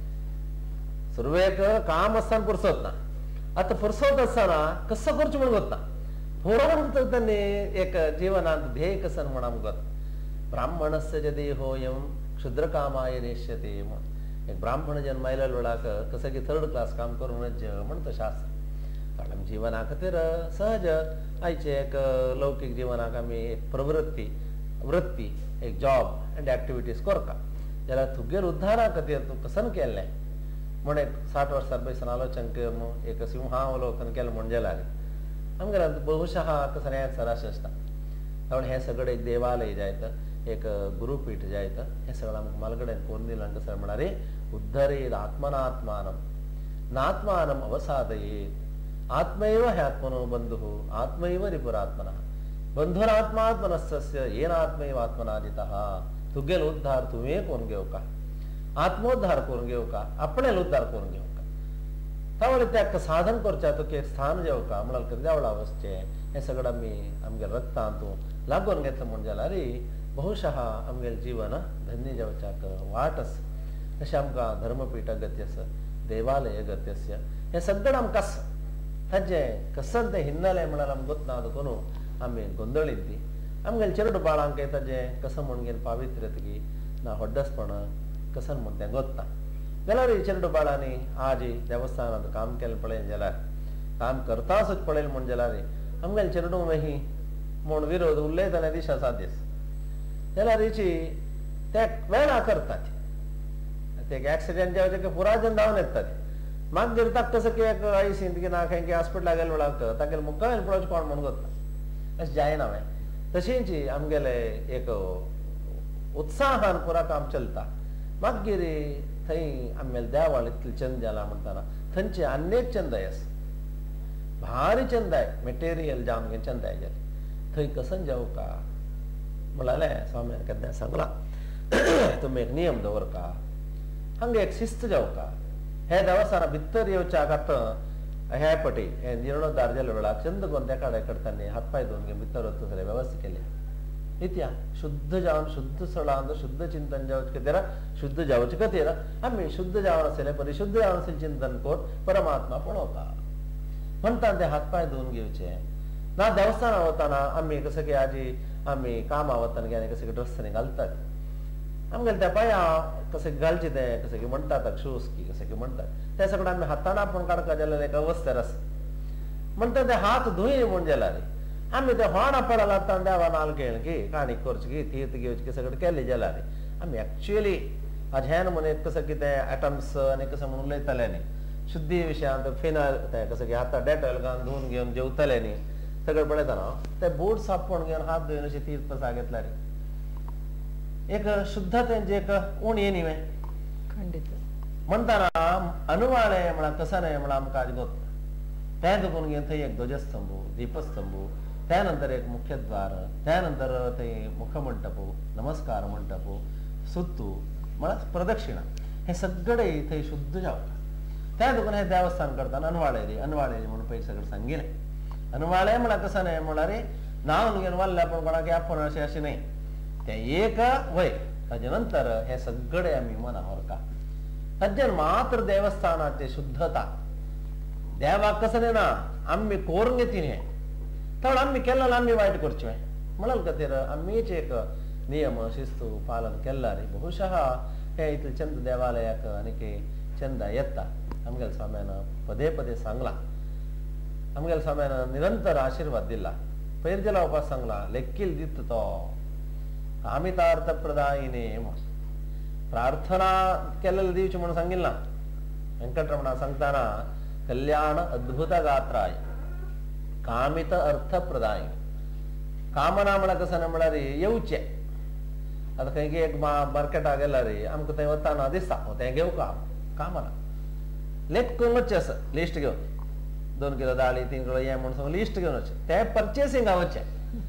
सुरवेक काम आसतना फुरसत ना आतां फुरसत आसतना कसो करचें म्हूण वतना पुरो तांणी एक जिवनांत ध्येय कसो म्हण आमकां ब्राह्मणस्य देहोयम क्षुद्रकामाय नेष्यते म्हण एक ब्राह्मण जन्म आयल्या वेळाक कसं की थर्ड क्लास काम करूनच म्हणटा शास्त्र कारण जिवना खातीर सहज आयचे एक लौकीक जिवनाक आमी एक प्रवृत्ती वृत्ती एक जॉब एंड एक्टिविटीज करता जाल्यार तुगेर उद्धारा खातीर तूं कसन केल्लें म्हण एक साठ वर्सां पयसून आलोचन एक सिंहावलोकन केलें म्हण जाल्यार आमगेर बहुशः कसं हें सराश आसता कारण हें सगळें एक देवालय जायत एक गुरुपीठ जायत हें सगळें आमकां मालगड्यान कोण दिलां कसं म्हणारे उद्धरेद आत्मनात्मानं नात्मानम् अवसादयेत् आत्मैव ह्यात्मनो बन्धुः आत्मैव रिपुरात्मनः बंधुरात्मात्मनस्य येनात्मैव आत्मनाजितः तुगेल उद्धार तुम्ही कोण घेऊ का आत्मोद्धार करून घेऊ का आपणेल उद्धार करून घेऊ का त्यामुळे त्या साधन करच्या तो की स्थान जेव का आम्हाला कधी द्यावं अवस्थे हे सगळं मी आमगे रक्त आणतो लागून घेतलं म्हणजे अरे बहुशः आमगे जीवन धन्य जेवच्याक वाटस अशें आमकां धर्मपीठ अगत्यस देवालय अगत्यस्य हे सगळं आमकां कस हेजें कसं तें हिन्नलें म्हळ्यार आमकां गोतना देखून आमी गोंदळिल्ली आमगेले चेडूं बाळांक ताजें कसं म्हणगेन पावित्र्य तेगी ना होड्डसपण कसं म्हण तें गोतना जाल्यार ही चेडूं बाळांनी आज देवस्थानांत काम केलें पळय जाल्यार काम करताच पळयलें म्हण जाल्यार आमगेले चेडूं मागीर म्हूण विरोध उलयताले दिशा सादीस जाल्यार हिची ते वेळा करतात ते एक्सिडेंट जावचे की पुराजन धांवन येतात म्हाका गिरताक कसं की एक आयसींत की ना खंय हॉस्पिटलाक गेले वेळाक तागेले मुक्कामेल पळोवचें कोण म्हूण गोतना अशें जायना हांवें तशींच आमगेले एक उत्साहान पुरा काम चलता मागीर थंय आमगेले देवाळ इतलें चंद जाला म्हणटाना थंयचे अनेक चंदाय आसा भारी चंदाय मटेरियल जाम आमगे चंदाय जाले थंय कसन जावं का म्हळालें स्वाम्यान केन्ना सांगलां तुमी एक नियम दवरका हांगा एक शिस्त जावं का हे देवस्थाना भितर येवच्याक आतां हे पटी हे जीर्णोद्धार जाल्या वेळार चंद करून त्या काडे करताना हातपाय धुवन घेवन भितर वचून वेवस्था केल्या इत्या शुद्ध जावन शुद्ध सळांत शुद्ध चिंतन जावचे खातीर शुद्ध जावचे खातीर आमी शुद्ध जावन आसले परिशुद्ध जावन आसले चिंतन करून परमात्मा पळोवता म्हणटा ते हातपाय धुवन घेवचे ना देवस्थाना वताना आमी कसं की आजी आमी कामा वताना गेले कसं की ड्रेस घालतात आमगेले त्या पांया कशें घालचे ते कशें की म्हणटात शूज की कशें की म्हणटात ते सगळें आमी हातान आपण काडका जाल्यार एक अवस्थेर आसा म्हणटा ते हात धुय म्हण जाल्यार आमी ते होणा पडला आतां देवा नाल केळ की काणी करची की तीर्थ घेवची की सगळें केलें जाल्यार आमी एक्चुअली आज हेन म्हण कसं की ते एटम्स आनी कसं म्हणून उलयताले न्ही शुद्धी विशयांत फिनायल ते कसं की हातां डेटॉल घालून धुवन घेवन जेवताले न्ही सगळें पळयतना ते बूट सापण घेवन हात धुवन अशें तीर्थ प्रसाद घेतल्यार एक शुद्धतेंची एक उणी न्ही खंडित म्हणटाना अनुवाळे म्हळ्यार कसं न्हय म्हळ्यार आमकां आज गोत तें दुखून घेवन थंय एक ध्वजस्तंभ दीपस्तंभ त्यानंतर एक मुख्यद्वार त्यानंतर थंय मुखमंटप नमस्कार मंटप सुत्तू म्हळ्यार प्रदक्षिणा हे सगळें थंय शुद्ध जावता त्या दुखून हे देवस्थान करतना अनवाळेरी अनवाळेरी म्हणून पयलीं सगळें सांगिल्लें अनवाळे म्हळ्यार कसं न्हय म्हळ्यार नांव घेवन वाल्ले पण कोणाक आपण अशें अशें न्हय ते एक वय ताजे नंतर हे सगळे आमी मना व्हरता ताजेर मात्र देवस्थानाची शुद्धता देवाक कसं न्हय ना आमी करून घेतली हे तर आमी केल्लो आमी वायट करचें म्हणाल खातीर आमीच एक नियम शिस्त पालन केल्यार बहुशः हे इतले चंद देवालयाक आनीक चंद येता आमगेल्या स्वाम्यान पदे पदे सांगलां आमगेल्या स्वाम्यान निरंतर आशिर्वाद दिला पैरजेला उपास सांगला लेखील दित तो कामितार्थ प्रदायिने प्रार्थना केलेले दिवची म्हणून सांगिल्ला वेंकटरमणा सांगताना कल्याण अद्भुत गात्राय कामित अर्थ प्रदाय कामना म्हळ्यार कसं म्हळ्यार येवचे आता खंय एक मार्केटाक गेल्यार आमकां थंय वताना दिसता तें घेवं का कामना लेख करून वचचें आसा लिस्ट घेवन दोन किलो दाळी तीन किलो हें म्हणून सांगून लिस्ट घेवन वचचें तें पर्चेसिंगा वचचें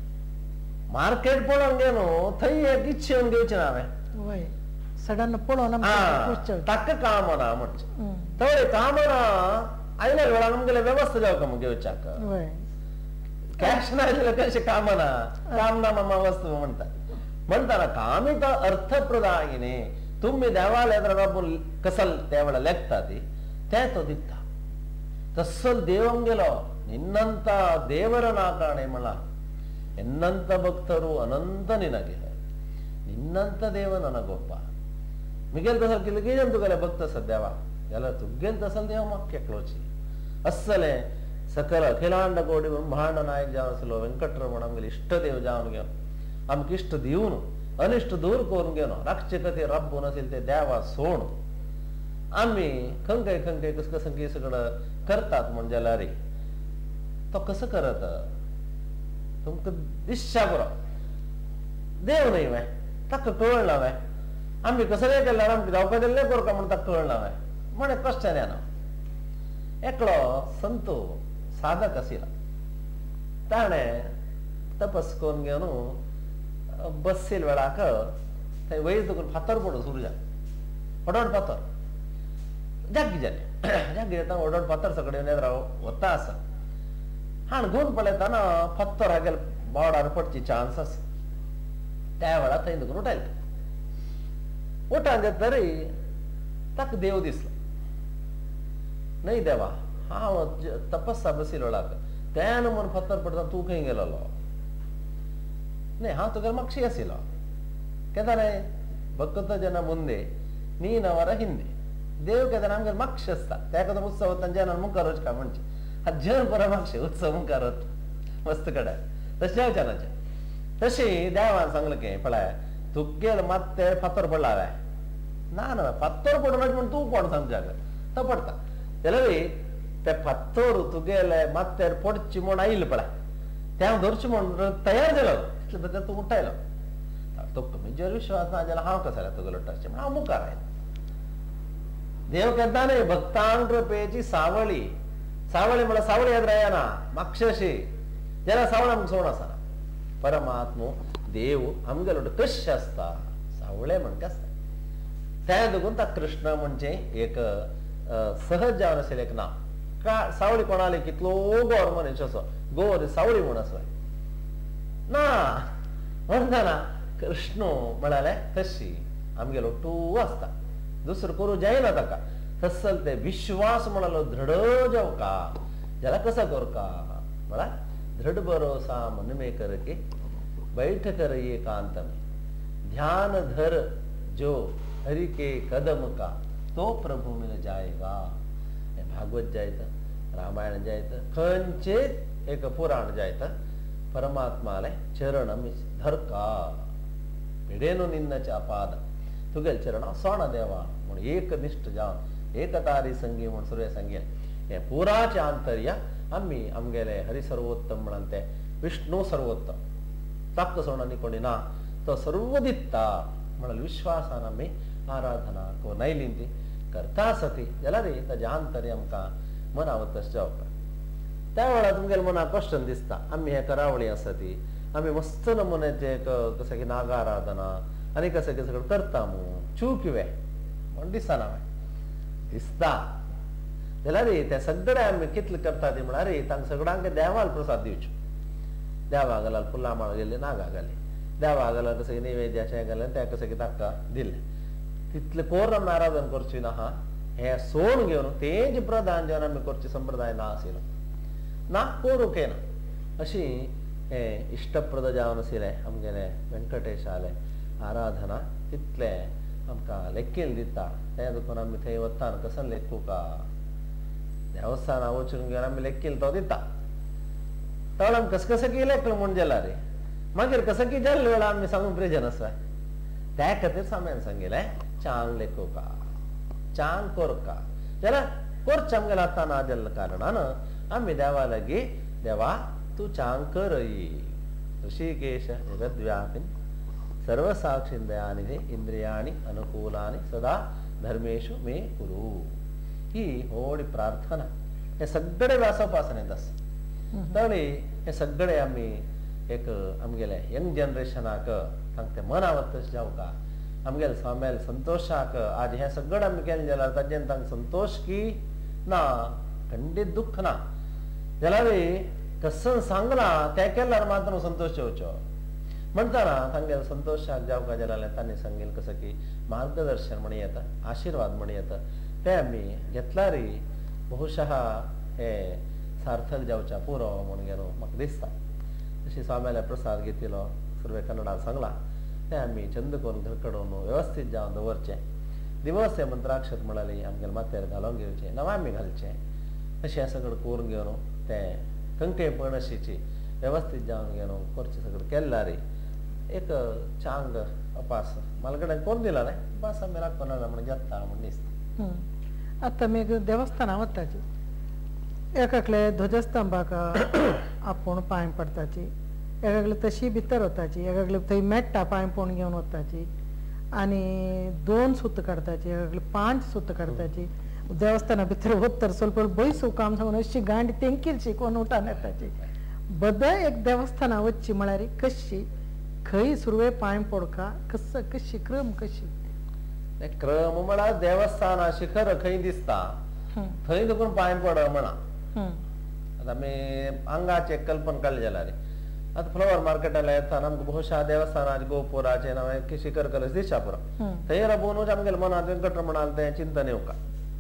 मार्केट पळोवन गेलो थंय एक इच्छेन घेवचें ना हांवें सडन पळोवन ताका कामना म्हणचे थोडे कामना आयल्या वेळार आमगेले वेवस्था जावका म्हूण घेवच्याक कॅश ना जाल्यार कशें कामना कामना मामा वस्तू म्हणटा म्हणटाना कामित अर्थ प्रदायिने तुम्ही देवालयात कसल त्या वेळा लेखता ती ते तो दिता तस्सल देवं गेलो ನಿನ್ನಂತ ದೇವರನ ಕಾಣೆ ಮಳ ಎನ್ನಂತ ಭಕ್ತರು ಅನಂತ ನಿನಗೆ ನಿನ್ನಂತ ದೇವ ನನಗೊಬ್ಬ ಮಿಗೆಲ್ ತಸಲ್ ಕಿಲ್ಗೆ ಎಂದುಗಲೆ ಭಕ್ತ ಸದ್ಯವ ಎಲ್ಲ ತುಗ್ಗೆಲ್ ತಸಲ್ ದೇವ ಮಕ್ಕೆ ಕ್ಲೋಚಿ ಅಸ್ಸಲೆ ಸಕಲ ಅಖಿಲಾಂಡ ಕೋಟಿ ಬ್ರಹ್ಮಾಂಡ ನಾಯಕ ಜಾವಸಲು ವೆಂಕಟರಮಣ ನಮಗೆ ಇಷ್ಟ ದೇವ ಜಾವನಿಗೆ आमक इष्ट दिवन अनिष्ट दूर करून घेवन रक्षकते रब्ब नसेल ते देवा सोड आम्ही खंय खंय कस कसं की सगळं करतात म्हणजे रे तो कसं करत तुमक दिशा बरो देव नाही वय तक कळना वय आम्ही कसं नाही केलं आमक जावपा दिल्ले करता म्हणून तक कळना वय म्हणे कश्चन ना एकलो संतो साधक आशिल्लो ताणे तपस करून घेऊन बससेल वेळाक थंय वयर तकून फातर पडो सुरजा व्हडोड फातर जागी जाले जागी जाता व्हडोड फातर सगळे नेद्रा वता आसा हाण घेवन पळयतना फातर हागेल बोर्डार पडची चान्स आसा त्या वेळार थंय तकून उठयलें उठान तरी ताका देव दिसलो नाही देवा हांव तपस्सा बसिल्लो वेळाक त्यान म्हूण फातर पडटा तूं खंय गेलोलो न्ही हांव तुगेलो मक्षी आशिल्लो केदारे भक्त जन ಮುಂದೆ ನೀನವರ ಹಿಂದೆ देव केदार आमगे मक्ष आसता त्या खातीर उत्सव वता जेन्ना मुखार वचका म्हणचे जन बरो मक्ष उत्सव मुखार वता मस्त कडे तशें जावचें तशी देवान सांगलें की पळय तुगेलो ಮತ್ತೆ फातर पडला हांवें ना ना फातर पडून म्हण तूं कोण सांगच्याक तो पडटा जाल्यार ते फातर तुगेले ಮತ್ತೆ पडची म्हूण आयिल्लो पळय ते हांव धरचें म्हूण तयार जालो इतले बद्दल तूं उठयलो तुका म्हजेर विश्वास ना जाल्यार हांव कसो तुगेलो टचचें म्हण हांव मुखार आयलो देव कहता नहीं भक्तांग कृपेची सावळी सावळी म्हळ्यार सावळी येत रायना मागशेशी जाल्यार सावळ आमकां सोड आसना परमात्मो देव आमगेलो कशें आसता सावळे म्हणटा आसता त्या देखून ताका कृष्ण म्हणजे एक सहज जावन आशिल्लें एक नांव का सावळी कोणाली कितलो गोर मनीस असो गोर सावळी म्हूण आसो ना म्हणटाना कृष्ण म्हणाले तशी आमगेलो टू आसता दुसरं करू जायना ताका तसल ते विश्वास म्हणालो दृढ जावका जाल्यार कसा करका म्हळ्यार दृढ भरोसा मन में करके बैठ कर एकांत में ध्यान धर जो हरि के कदम का तो प्रभु मिल जाएगा भागवत जायत रामायण जायत खंयचे एक पुराण जायत परमात्माले चरण धरका पिडेनो निन्नच्या पाद तुगेल चरण सोण देवा म्हूण एक निश्ठ जावन एकतारी संगी म्हूण सुर्य सांगेल हे पुराचे आंतर्य आमी आमगेले हरि सर्वोत्तम म्हणून ते विष्णू सर्वोत्तम ताक सोण आनी कोणी ना तो सर्व दिता म्हणून विश्वासान आमी आराधना को नैलिंती करता सती जाल्यार ताजे आंतर्य आमकां मनावतच जावपाक त्या वेळार तुमगेल्या मनाक क्वेश्चन दिसता आमी हे करावळी आसा ती आमी मस्त नमुन्याचे कशें की नागाराधना आनी कशें की सगळें करता मू चूकिवे म्हण दिसना दिसता जाल्यार ते सगळे आमी कितले करता ती म्हळ्यार तांकां सगळ्यांक देवाल प्रसाद दिवच्यो देवा घालाल फुलां माळ गेली नागा घाली देवा घालाल कशें की नैवेद्याचें घालें तें कशें की ताका दिलें तितले कोर आमी आराधना करची ना हा हे सोड घेवन तेज प्रधान जेवन आमी करची संप्रदाय ना आशिल्लो ना करूंक येना अशी हे इष्टप्रद जावन आशिल्लें आमगेले वेंकटेशाले आराधना तितले आमकां लेखील दिता ते देखून आमी थंय वता कसं लेखू का देवस्थाना वचून घेवन आमी लेखील तो दिता तर आमी कसं कसं की लेखलो म्हूण जाल्यार मागीर कसं की जाल्ले वेळा आमी सांगून प्रेजन आसा त्या खातीर साम्यान सांगिल्लें चांग लेखू का चांग कोर का जाल्यार कोरच आमगेले आतां ना जाल्ल्या कारणान आमी देवा लागीं देवा तूं चांग करय ऋषिकेश जगद्व्यापिन सर्वसाक्षिंदयानिधे इंद्रियाणि अनुकूलानि सदा धर्मेशु मे कुरु ही होडी प्रार्थना हे सगळे व्यासोपासनेंत आसा तळी हे सगळे आमी एक आमगेले यंग जनरेशनाक तांकां ते मनावतच जावका आमगेले स्वाम्याल संतोषाक आज हे सगळे आमी केलें जाल्यार ताजेन तांकां संतोष की ना खंडीत दुख्ख ना जाल्यार कसं सांगला ते केल्यार मात्र संतोष येवचो म्हणटाना तांगेले संतोषाक जावका जाल्यार तांणी सांगिल्लें कसं की मार्गदर्शन म्हण येता आशिर्वाद म्हण येता ते आमी घेतल्यार बहुशः हे सार्थक जावच्या पुरो म्हूण गेलो म्हाका दिसता तशी स्वाम्याले प्रसाद घेतिलो सुरवे कन्नडांत सांगला ते आमी चंद करून घरकडून वेवस्थीत जावन दवरचें दिवस हे मंत्राक्षर म्हणाली आमगेले माथ्यार घालून घेवचें नवा आमी घालचें अशें सगळें करून घेवन ते कंके पणशीची वेवस्थीत जावन घेवन करचें सगळें केल्यार एक चांग अपास मालगड्यान कोण दिला न्ही उपास आमी राखून म्हण घेता म्हण दिसता आतां आमी देवस्थानां वताची एकाकले ध्वजस्तंभाक आपूण पांय पडटाची एकाकले तशी भितर वताची एकाकले थंय मेट्टा पांय पडून घेवन वताची आनी दोन सुत काडटाची एकाकले पांच सुत काडटाची देवस्थाना भितर वतर ಸ್ವಲ್ಪ ಬೈಸು काम सांगून अशी गांड तेंकीलशी कोण उठान येताची बद एक देवस्थाना वच्ची म्हळ्यार कशी खंय सुरवे पांय पडका कस कशी क्रम कशी क्रम म्हणा देवस्थाना शिखर खंय दिसता थंय देखून पांय पड म्हणा आता मी अंगाचे कल्पन काडले जाल्यार आता फ्लावर मार्केटाला येताना आमकां बहुशा देवस्थानाचे गोपुराचे नाव शिखर कलश दिसता पुरो थंय राबून आमगेल्या मनांत वेंकटरमणाल तें चिंतन येवका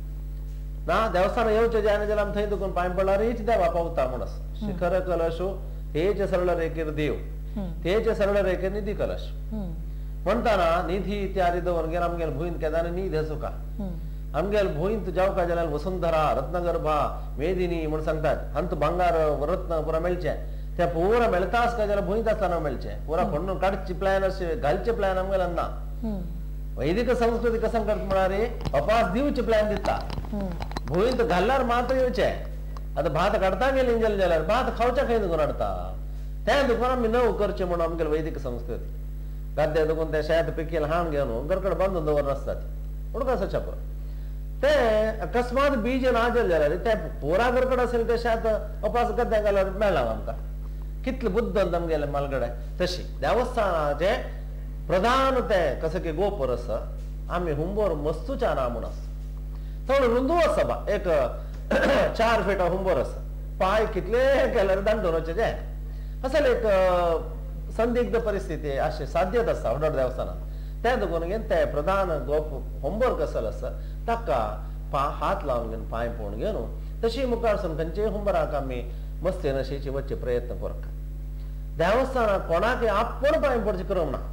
ना देवस्थान येवचे जायना जाल्यार आमी थंय देखून पांय पडल्यार हीच देवा पावता म्हणस शिखर कलश हेच सरळ रेखेर देव तेच सरळ रेखेर निधी कलश म्हणताना निधी इत्यादी दवरून गेला आमगेल भुईन केदार निधी असो का आमगेल भुईंत जावका जाल्यार वसुंधरा रत्नगर्भा मेदिनी म्हणून सांगतात अंत भांगार रत्न पुरा मेळचे त्या पुरा मेळतास का जाल्यार भुईंत आसतना मेळचे पुरा खंडून काडची प्लॅन अशे घालचे प्लॅन आमगेला ना वैदिक संस्कृती कसं करता म्हळ्यार अपास दिवचे प्लॅन दिता भुईंत घालल्यार मात्र येवचे आता भात काडता गेले इंजल जाल्यार भात खावच्या खंय दुखून हाडता त्या दुखून आमी नव करचे म्हणून आमगेले वैदिक संस्कृती गद्दे दुखून ते शेत पिकेल हाण घेवन घरकडे बांदून दवर नासतात उडका सच्या पुरो ते अकस्मात बीज ना जाले जाल्यार ते पोरा घरकडे असेल ते शेत अपास गद्द्या घाल्यार मेळना आमकां कितले बुद्ध आमगेले मालगडे तशी देवस्थानाचे प्रधान ते कसं की गोपर आस आमी हुंबोर मस्तूच्या ना म्हूण आसा थोडं रुंदू आसा बा एक चार फिटा हुंबोर आसा पाय कितले केल्यार दांडून वचचे असल एक संदिग्ध परिस्थिती असे साध्यत आसा व्हड देवस्थानात त्या देखून घेवन ते प्रधान गोप हुंबोर कसल आसा ताका पा हात लावन घेवन पांय पळोवन घेवन तशी मुखार सून खंयचे हुंबराक आमी मस्ते नशेचे वचचे प्रयत्न करता देवस्थानाक कोणाक आपण पांय पडचे क्रम ना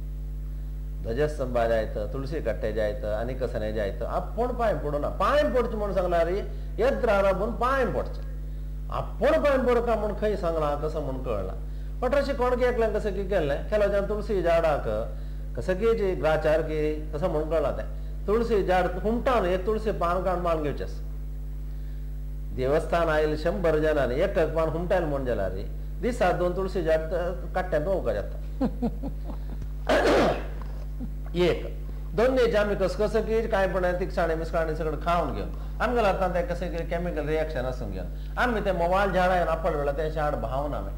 ध्वजस्तंभा जायत तुळशी कट्टे जायत आनी कसने जायत आपण पांय पडू ना पांय पडचे म्हणून सांगल्यार येत्र राबून पांय पडचे आपण पांय पडका म्हूण खंय सांगला कसं म्हूण कळना पण अशें कोणके एकल्यान कसं की केलें केलो तुळशी झाडाक कसं की जी ग्राचार की कसं म्हूण कळना तें तुळशी झाड हुमटावन एक तुळशी पान काडून मान घेवचें देवस्थान आयल शंबर जणांनी एक एक पान हुमटायल म्हूण जाल्यार दिसा दोन तुळशी झाड काट्ट्यान रोवका जाता एक दोन्हीचे आमी कसकसकी कांयपणां तिखसाणी मिसकाणी सगळें खावन घेवन आमगेल्या आतां तें कशें कितें कॅमिकल रिएक्शन आसून घेवन आमी तें मोबायल झाडां आपड वेळार तें झाड भावना आमी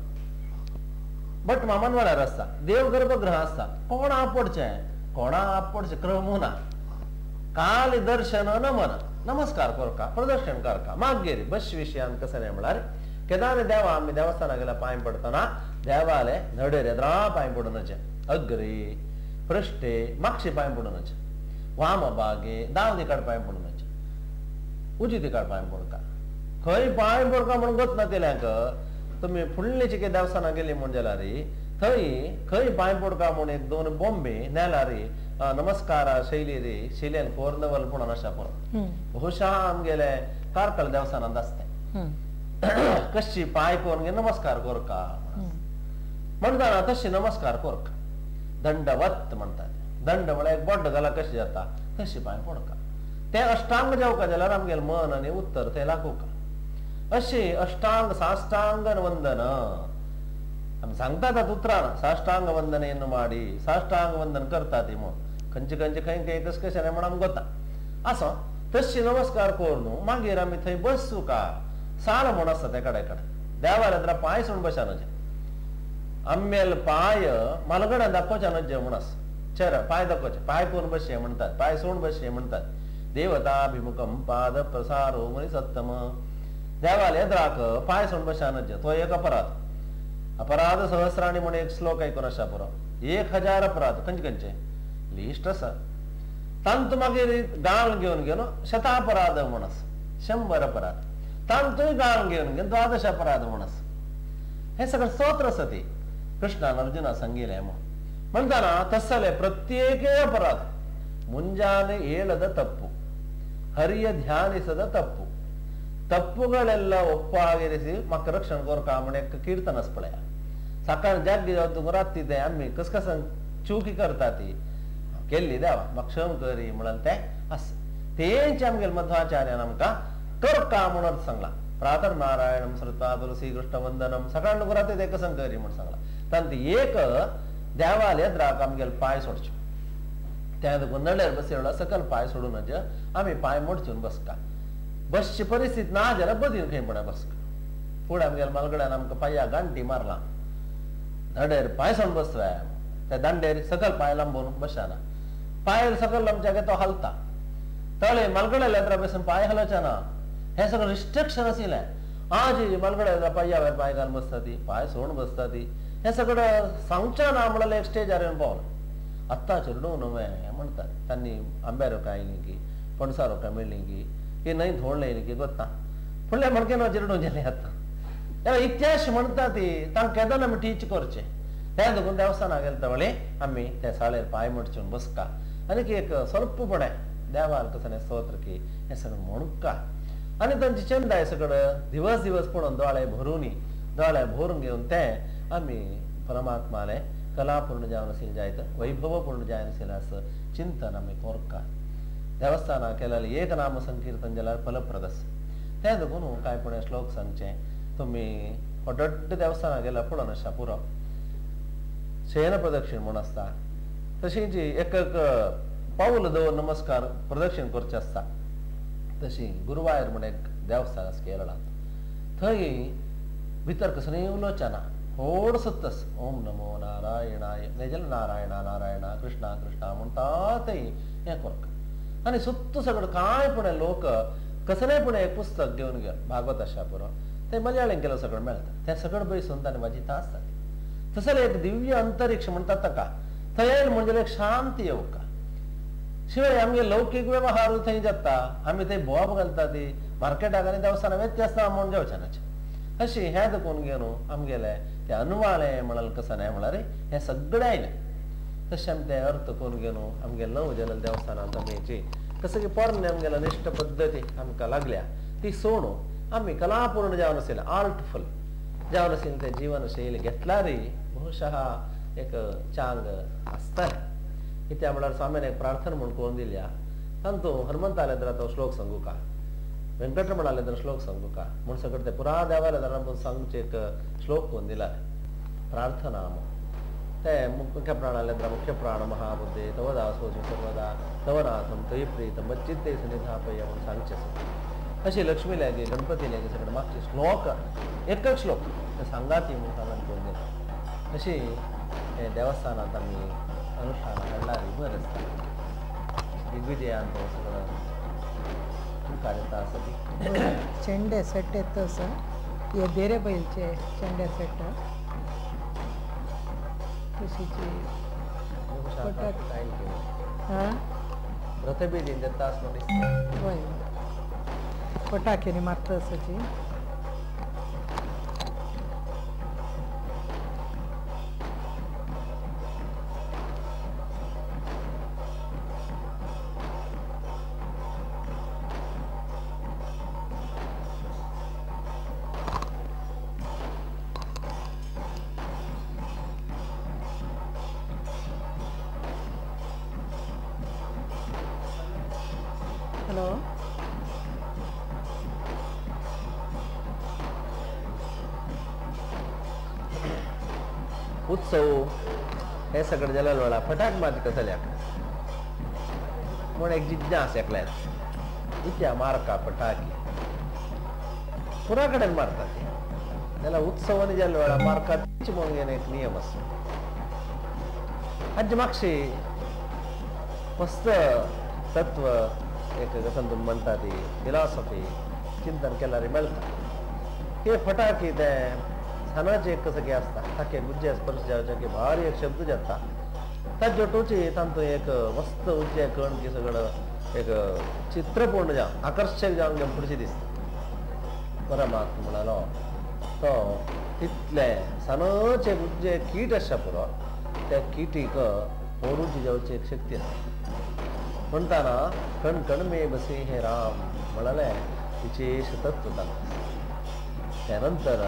बट मामन वेळार आसता देव गर्भगृह आसता कोणा आपडचें कोणा आपडचें क्रमू ना काल दर्शन नमन नमस्कार करका प्रदर्शन करका मागीर बस विशयान कशें न्ही म्हळ्यार केदार देवा आमी देवस्थानाक गेल्यार पांय पडटना देवाले नडेर येद्रा पांय पडूनचे अग्रे पृष्ठे मागशे पांय पडूनचे वाम बागे दावदी काड पांय पडूनचे उजवी काड पांय पडका खंय पांय पडका म्हणून गोत ना केल्यांक तुम्ही फुडलीची कितें देवस्थानाक गेली म्हूण जाल्यार थंय खंय पांय पडका म्हूण एक दोन बॉम्बे नेल्यार नमस्कार शैली रे शिलेन कोर्नवल म्हणून अशा पुरो बहुशा आमगेले कारकल देवस्थानांत आसता कशी पांय करून घे नमस्कार करका म्हणटाना तशी नमस्कार करका दंडवत म्हणटात दंड म्हळ्यार एक बोड्ड घाला कशी जाता तशी पांय पडका ते अष्टांग जावका जाल्यार आमगेले मन आनी उत्तर ते लागूका अशे अष्टांग साष्टांग वंदन आमी सांगतात उतरान साष्टांग वंदन माडी साष्टांग वंदन करतात म्हूण खंयचे खंयचे खंय खंय कशें कशें म्हण आमकां गोता आसो तशी नमस्कार करून मागीर आमी थंय बसू का साल म्हूण आसता ते कडेन कडेन देवाले तर पांय सोडून बसचे आम्मेल पाय मालगड्यान दाखोवचे न्हय म्हूण आसा चेर पांय दाखोवचे पांय करून बसचे म्हणटात पांय सोडून बसचे म्हणटात देवताभिमुखम पाद प्रसारो मनी सत्तम देवाल येद्राक पांय सोडून बसचे न्हय तो एक अपराध अपराध सहस्राणी म्हणून एक श्लोक आयकून आसा पुरो एक हजार अपराध खंयचे खंयचे लिस्ट आसा तांत मागीर गाळ घेवन घेवन शतापराध म्हूण आसा शंबर अपराध तांतूय गाळ घेवन घेवन द्वादश अपराध म्हूण आसा हे सगळें स्तोत्र आसा ती कृष्णान अर्जुना सांगिल्लें म्हूण म्हणटाना तसले प्रत्येके अपराध ಮುಂಜಾನೆ ಏಳದ ತಪ್ಪು ಹರಿಯ ಧ್ಯಾನಿಸದ ತಪ್ಪು ತಪ್ಪುಗಳೆಲ್ಲ ಒಪ್ಪಾಗಿರಿಸಿ ಮಕ್ಕ ರಕ್ಷಣೆ ಕೊರಕ म्हण एक कीर्तन आसपळ्या सकाळ जाग राती ते आमी कस कस चुकी करता ती केल्ली देवा म्हाका क्षम करी म्हणून ते आस तेंचे आमगेले मध्वाचार्यान आमकां करका म्हणून सांगला प्रातः नारायणम श्रुता तुलसी कृष्ण वंदनम सकाळ नको राती ते कसं करी म्हणून सांगला तांत एक देवाल येद्राक आमगेले पांय सोडचे त्या नडेर बसयला सकल पांय सोडून आमी पांय मोडचून बसका बसची परिस्थिती ना जाल्यार बदीन खंय म्हणा बसका पुढे आमगेल मलगड्यान आमकां पांया गांठी मारला धडेर पांय सोन बसवाय त्या दांडेर सकल पांय लांबून बसना पांय सकल आमच्या तो हलता तळे मलगड्या लेद्रा बसून पांय हलचे ना हे सगळं रिस्ट्रिक्शन आशिल्लें आज मलगड्या पांया वयर पांय घालून बसता ती पांय सोडून बसता ती हे सगळं सांगच्या ना म्हणल्यार एक स्टेजार येवन पावलें आत्ता चिरडून हे म्हणटात तांणी आंब्यारो कायली की पणसारो काय मेळ्ळी की की न्हय धोडलें की गोत्ता फुडल्या मणकेन चिरडून गेलें आतां इतिहास म्हणटा ती तांकां केदोन आमी टीच करचें तें देखून देवस्थानाक गेले तवळे आमी त्या साळेर पांय मडचून बसका आनीक एक स्वल्पपणे देवाल कसं स्तोत्र की हें सगळं म्हणूका आनी तांची चंदाय सगळं दिवस दिवस पडून दोळे भरून दोळे भरून घेवन तें आमी परमात्माले कलापूर्ण जावन आशिल्लें जायत वैभवपूर्ण जायन आशिल्लें असं चिंतन आमी कोरका देवस्थानाक केलेलें एक नाम संकीर्तन जाल्यार फलप्रदस तें देखून कांय पुणे श्लोक सांगचे तुमी व्हडड देवस्थानाक गेल्यार पळोवन आसा पुरो शयन प्रदक्षिण म्हूण आसता तशी जी एक एक पाऊल दवर नमस्कार प्रदक्षिण करचे आसता तशी गुरुवायूर म्हण एक देवस्थान आसा केरळांत थंय भितर कसलीय उलोवचें ना व्हड सत्तस ओम नमो नारायणाय नाजाल्यार नारायणा नारायणा कृष्णा कृष्णा म्हणटा थंय हें करता आनी सुत्त सगळं कांयपणे लोक कसलेपणे एक पुस्तक घेवन घेवन भागवत आसा पुरो ते मलयाळीन केलं सगळं मेळटा तें सगळं बसून ताणें वाचिता आसता तसलें एक दिव्य अंतरिक्ष म्हणटात ताका थंय येयले म्हणजे एक शांती येवका शिवाय आमगे लौकीक वेव्हार थंय जाता आमी थंय भोंवप घालता ती मार्केटाक आनी देवस्थानां व्यत्यास ना म्हूण जेवचेनाचें अशें हें देखून घेवन आमगेले ते अनुवाळें म्हणाल कसं न्हय म्हळ्यार हें सगळें आयलें तशें आमी तें अर्थ करून घेवन आमगे णव जल्ल देवस्थानांत आमची कसं की पोरणे आमगेल्या निश्ट पद्दती आमकां लागल्या ती सोडून आमी कलापूर्ण जावन आशिल्लें आर्टफूल जावन आशिल्लें तें जीवन शैली घेतल्यारय बहुशः एक चांग आसतालें कित्याक म्हळ्यार स्वामीन एक प्रार्थना म्हूण करून दिल्या तातूंत हनुमंतालेंद्रा तो श्लोक सांगू का वेंकटरमणालेंद्र श्लोक सांगू का म्हूण सगळें तें पुरा देवालेंद्रा सांगचे एक श्लोक करून दिला प्रार्थना ते मुख्य प्राणालेंद्र मुख्य प्राण महाबुद्धे तव दासोऽसि सर्वदा तव नाथम तयि प्रीतम मच्चित्ते सन्निधापय म्हणून सांगचे अशी लक्ष्मी लागे गणपती लागे सगळे मागचे श्लोक एक एक श्लोक ते सांगाती म्हणून सांगून करून दिला अशी हे देवस्थानात आमी अनुष्ठान हाडणारी बरें आसता दिग्विजयांत सगळं कार्यता आसा ती चेंडे सेट येत तसं हे बेरे बैलचे चेंडे सेट तशीची हां रथबीजी देता आसलो दिसता वय पटाक्यांनी मारता आसाची हॅलो उत्सव हे सगळं जाल्यार वेळा फटाक मात कसल्याक म्हूण एक जिज्ञास एकल्यान इत्या मारका फटाकी पुरा कडेन मारता ती जाल्यार उत्सवांनी जाल्या वेळा मारका तीच म्हणून एक नियम आसा हाजे मागशी मस्त तत्व एक कसं तुम्ही म्हणटा ती फिलॉसॉफी चिंतन केल्यार मेळटा हे फटाकी ते सानाचे एक कसं की आसता ताके गुज्जे स्पर्श जावचे की भारी एक शब्द जाता ताचे टोची तांतूं एक मस्त उज्जे कण की सगळं एक चित्रपूर्ण जावन आकर्शक जावन घेवन फुडची दिसता परमात्मा म्हणालो तो तितले सानाचे गुज्जे कीट आसा पुरो त्या किटीक पोरूची जावची एक शक्ती आसा म्हणटाना कण कण मे बसे हे राम म्हणाले विशेष तत्व तांकां त्यानंतर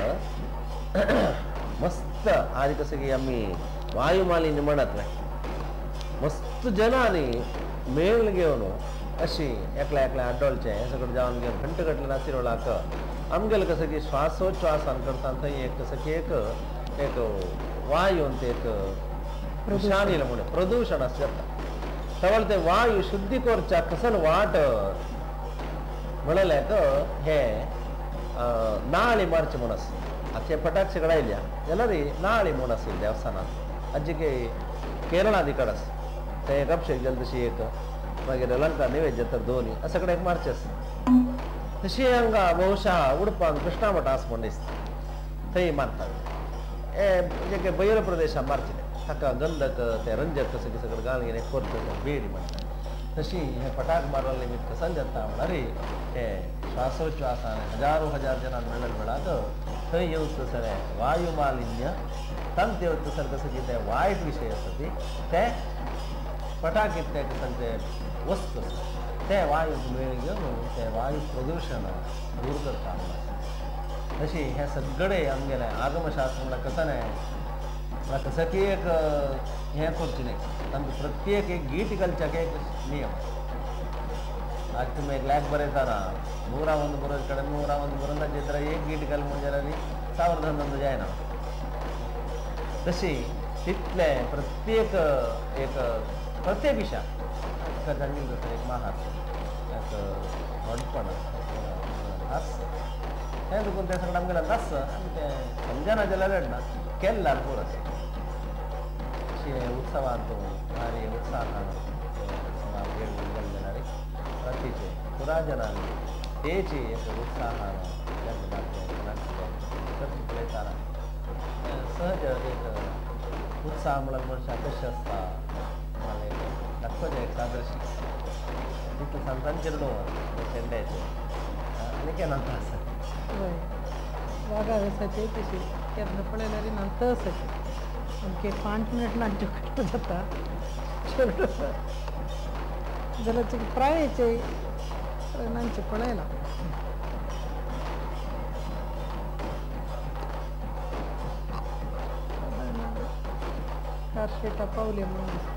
मस्त आज कसं की आम्ही वायुमालिन्य म्हणत नाही मस्त जनांनी मेळ घेवन अशी एकल्या एकल्या आड्डोळचे हे सगळं जावन घेवन घंटगटले नासिरोळाक आमगेले कसं की श्वासोच्छ्वासान करता थंय एक कसं की एक एक वायून ते एक प्रदूषण म्हणून प्रदूषण असं जाता तवळ ते वायू शुद्धी करच्या कसन वाट म्हणाल्याक हे ನಾಳೆ ಮಾರ್ಚ್ ಮುಣಸ್ ಅತ್ತೆ ಪಟಾಕ್ಷಿಗಳ ಇಲ್ಲ ಎಲ್ಲರಿ ನಾಳೆ ಮುಣಸ್ ಇಲ್ಲ ದೇವಸ್ಥಾನ ಅಜ್ಜಿಗೆ केरळादी कडस ते एक अभिषेक जलदशी एक वगैरे लंका नैवेद्य तर दोन्ही असं कडे एक मार्चेस तशी अंगा बहुशः उडपान कृष्णामठ आस म्हणीस ते मानतात ए म्हणजे के बैर प्रदेशा मार्चले हका गंधक ते रंजक कसं की सगळं गाल घेणे कोर्ट बेडी म्हणतात तशी हे पटाक मारल निमित्त संजता म्हणणारी हे श्वासोच्छ्वासाने हजारो हजार जणां मिळत मिळात थंय येऊच सर वायू मालिन्य तंत येऊच सर कसं की ते वाईट विषय असते ते पटाकीत ते कसं ते वस्तू ते वायू वेळ घेऊन ते वायू प्रदूषण दूर करता तशी हे सगळे आमगेले आगमशास्त्र कसं नाही मला कसं की एक हे करची नाही तंत प्रत्येक एक गीटिकलच्या एक नियम आज तुम्ही एक लॅक बरयताना ನೂರ ಒಂದು ಬರೋದ ಕಡೆ ನೂರ ಒಂದು ಬರೋದ ಚಿತ್ರ एक गीटिकल ಮುಂಜಾನೆ ಸಾವಿರದ ಹನ್ನೊಂದು ಜಾಯ್ನ तशी तिथले प्रत्येक एक प्रत्येक विषय सांगितलं जसं एक महार एक म्हणपण हास्य हे दुखून ते सगळं आमगेला हास्य आणि ते समजाना ज्याला लढना केल्ला पुरस अशी उत्सवात भारी उत्साहानं वेगवेगळे प्रतीचे पुराजनांनी तेची एक उत्साहानं येताना सहज एक उत्साह म्हणून वर्षा कशी असता मला एक दाखवते एक सादरशी तिथं संतांचे शेंड्याचे आणि काय नंतर असं वागा वेसाचे तशी केरळ पळयल्यारी नंतर असायचे आमचे पांच मिनिट नांचे कट जाता जाल्यार प्रायेचे नांचे पळयला कारशेटा पावले म्हणून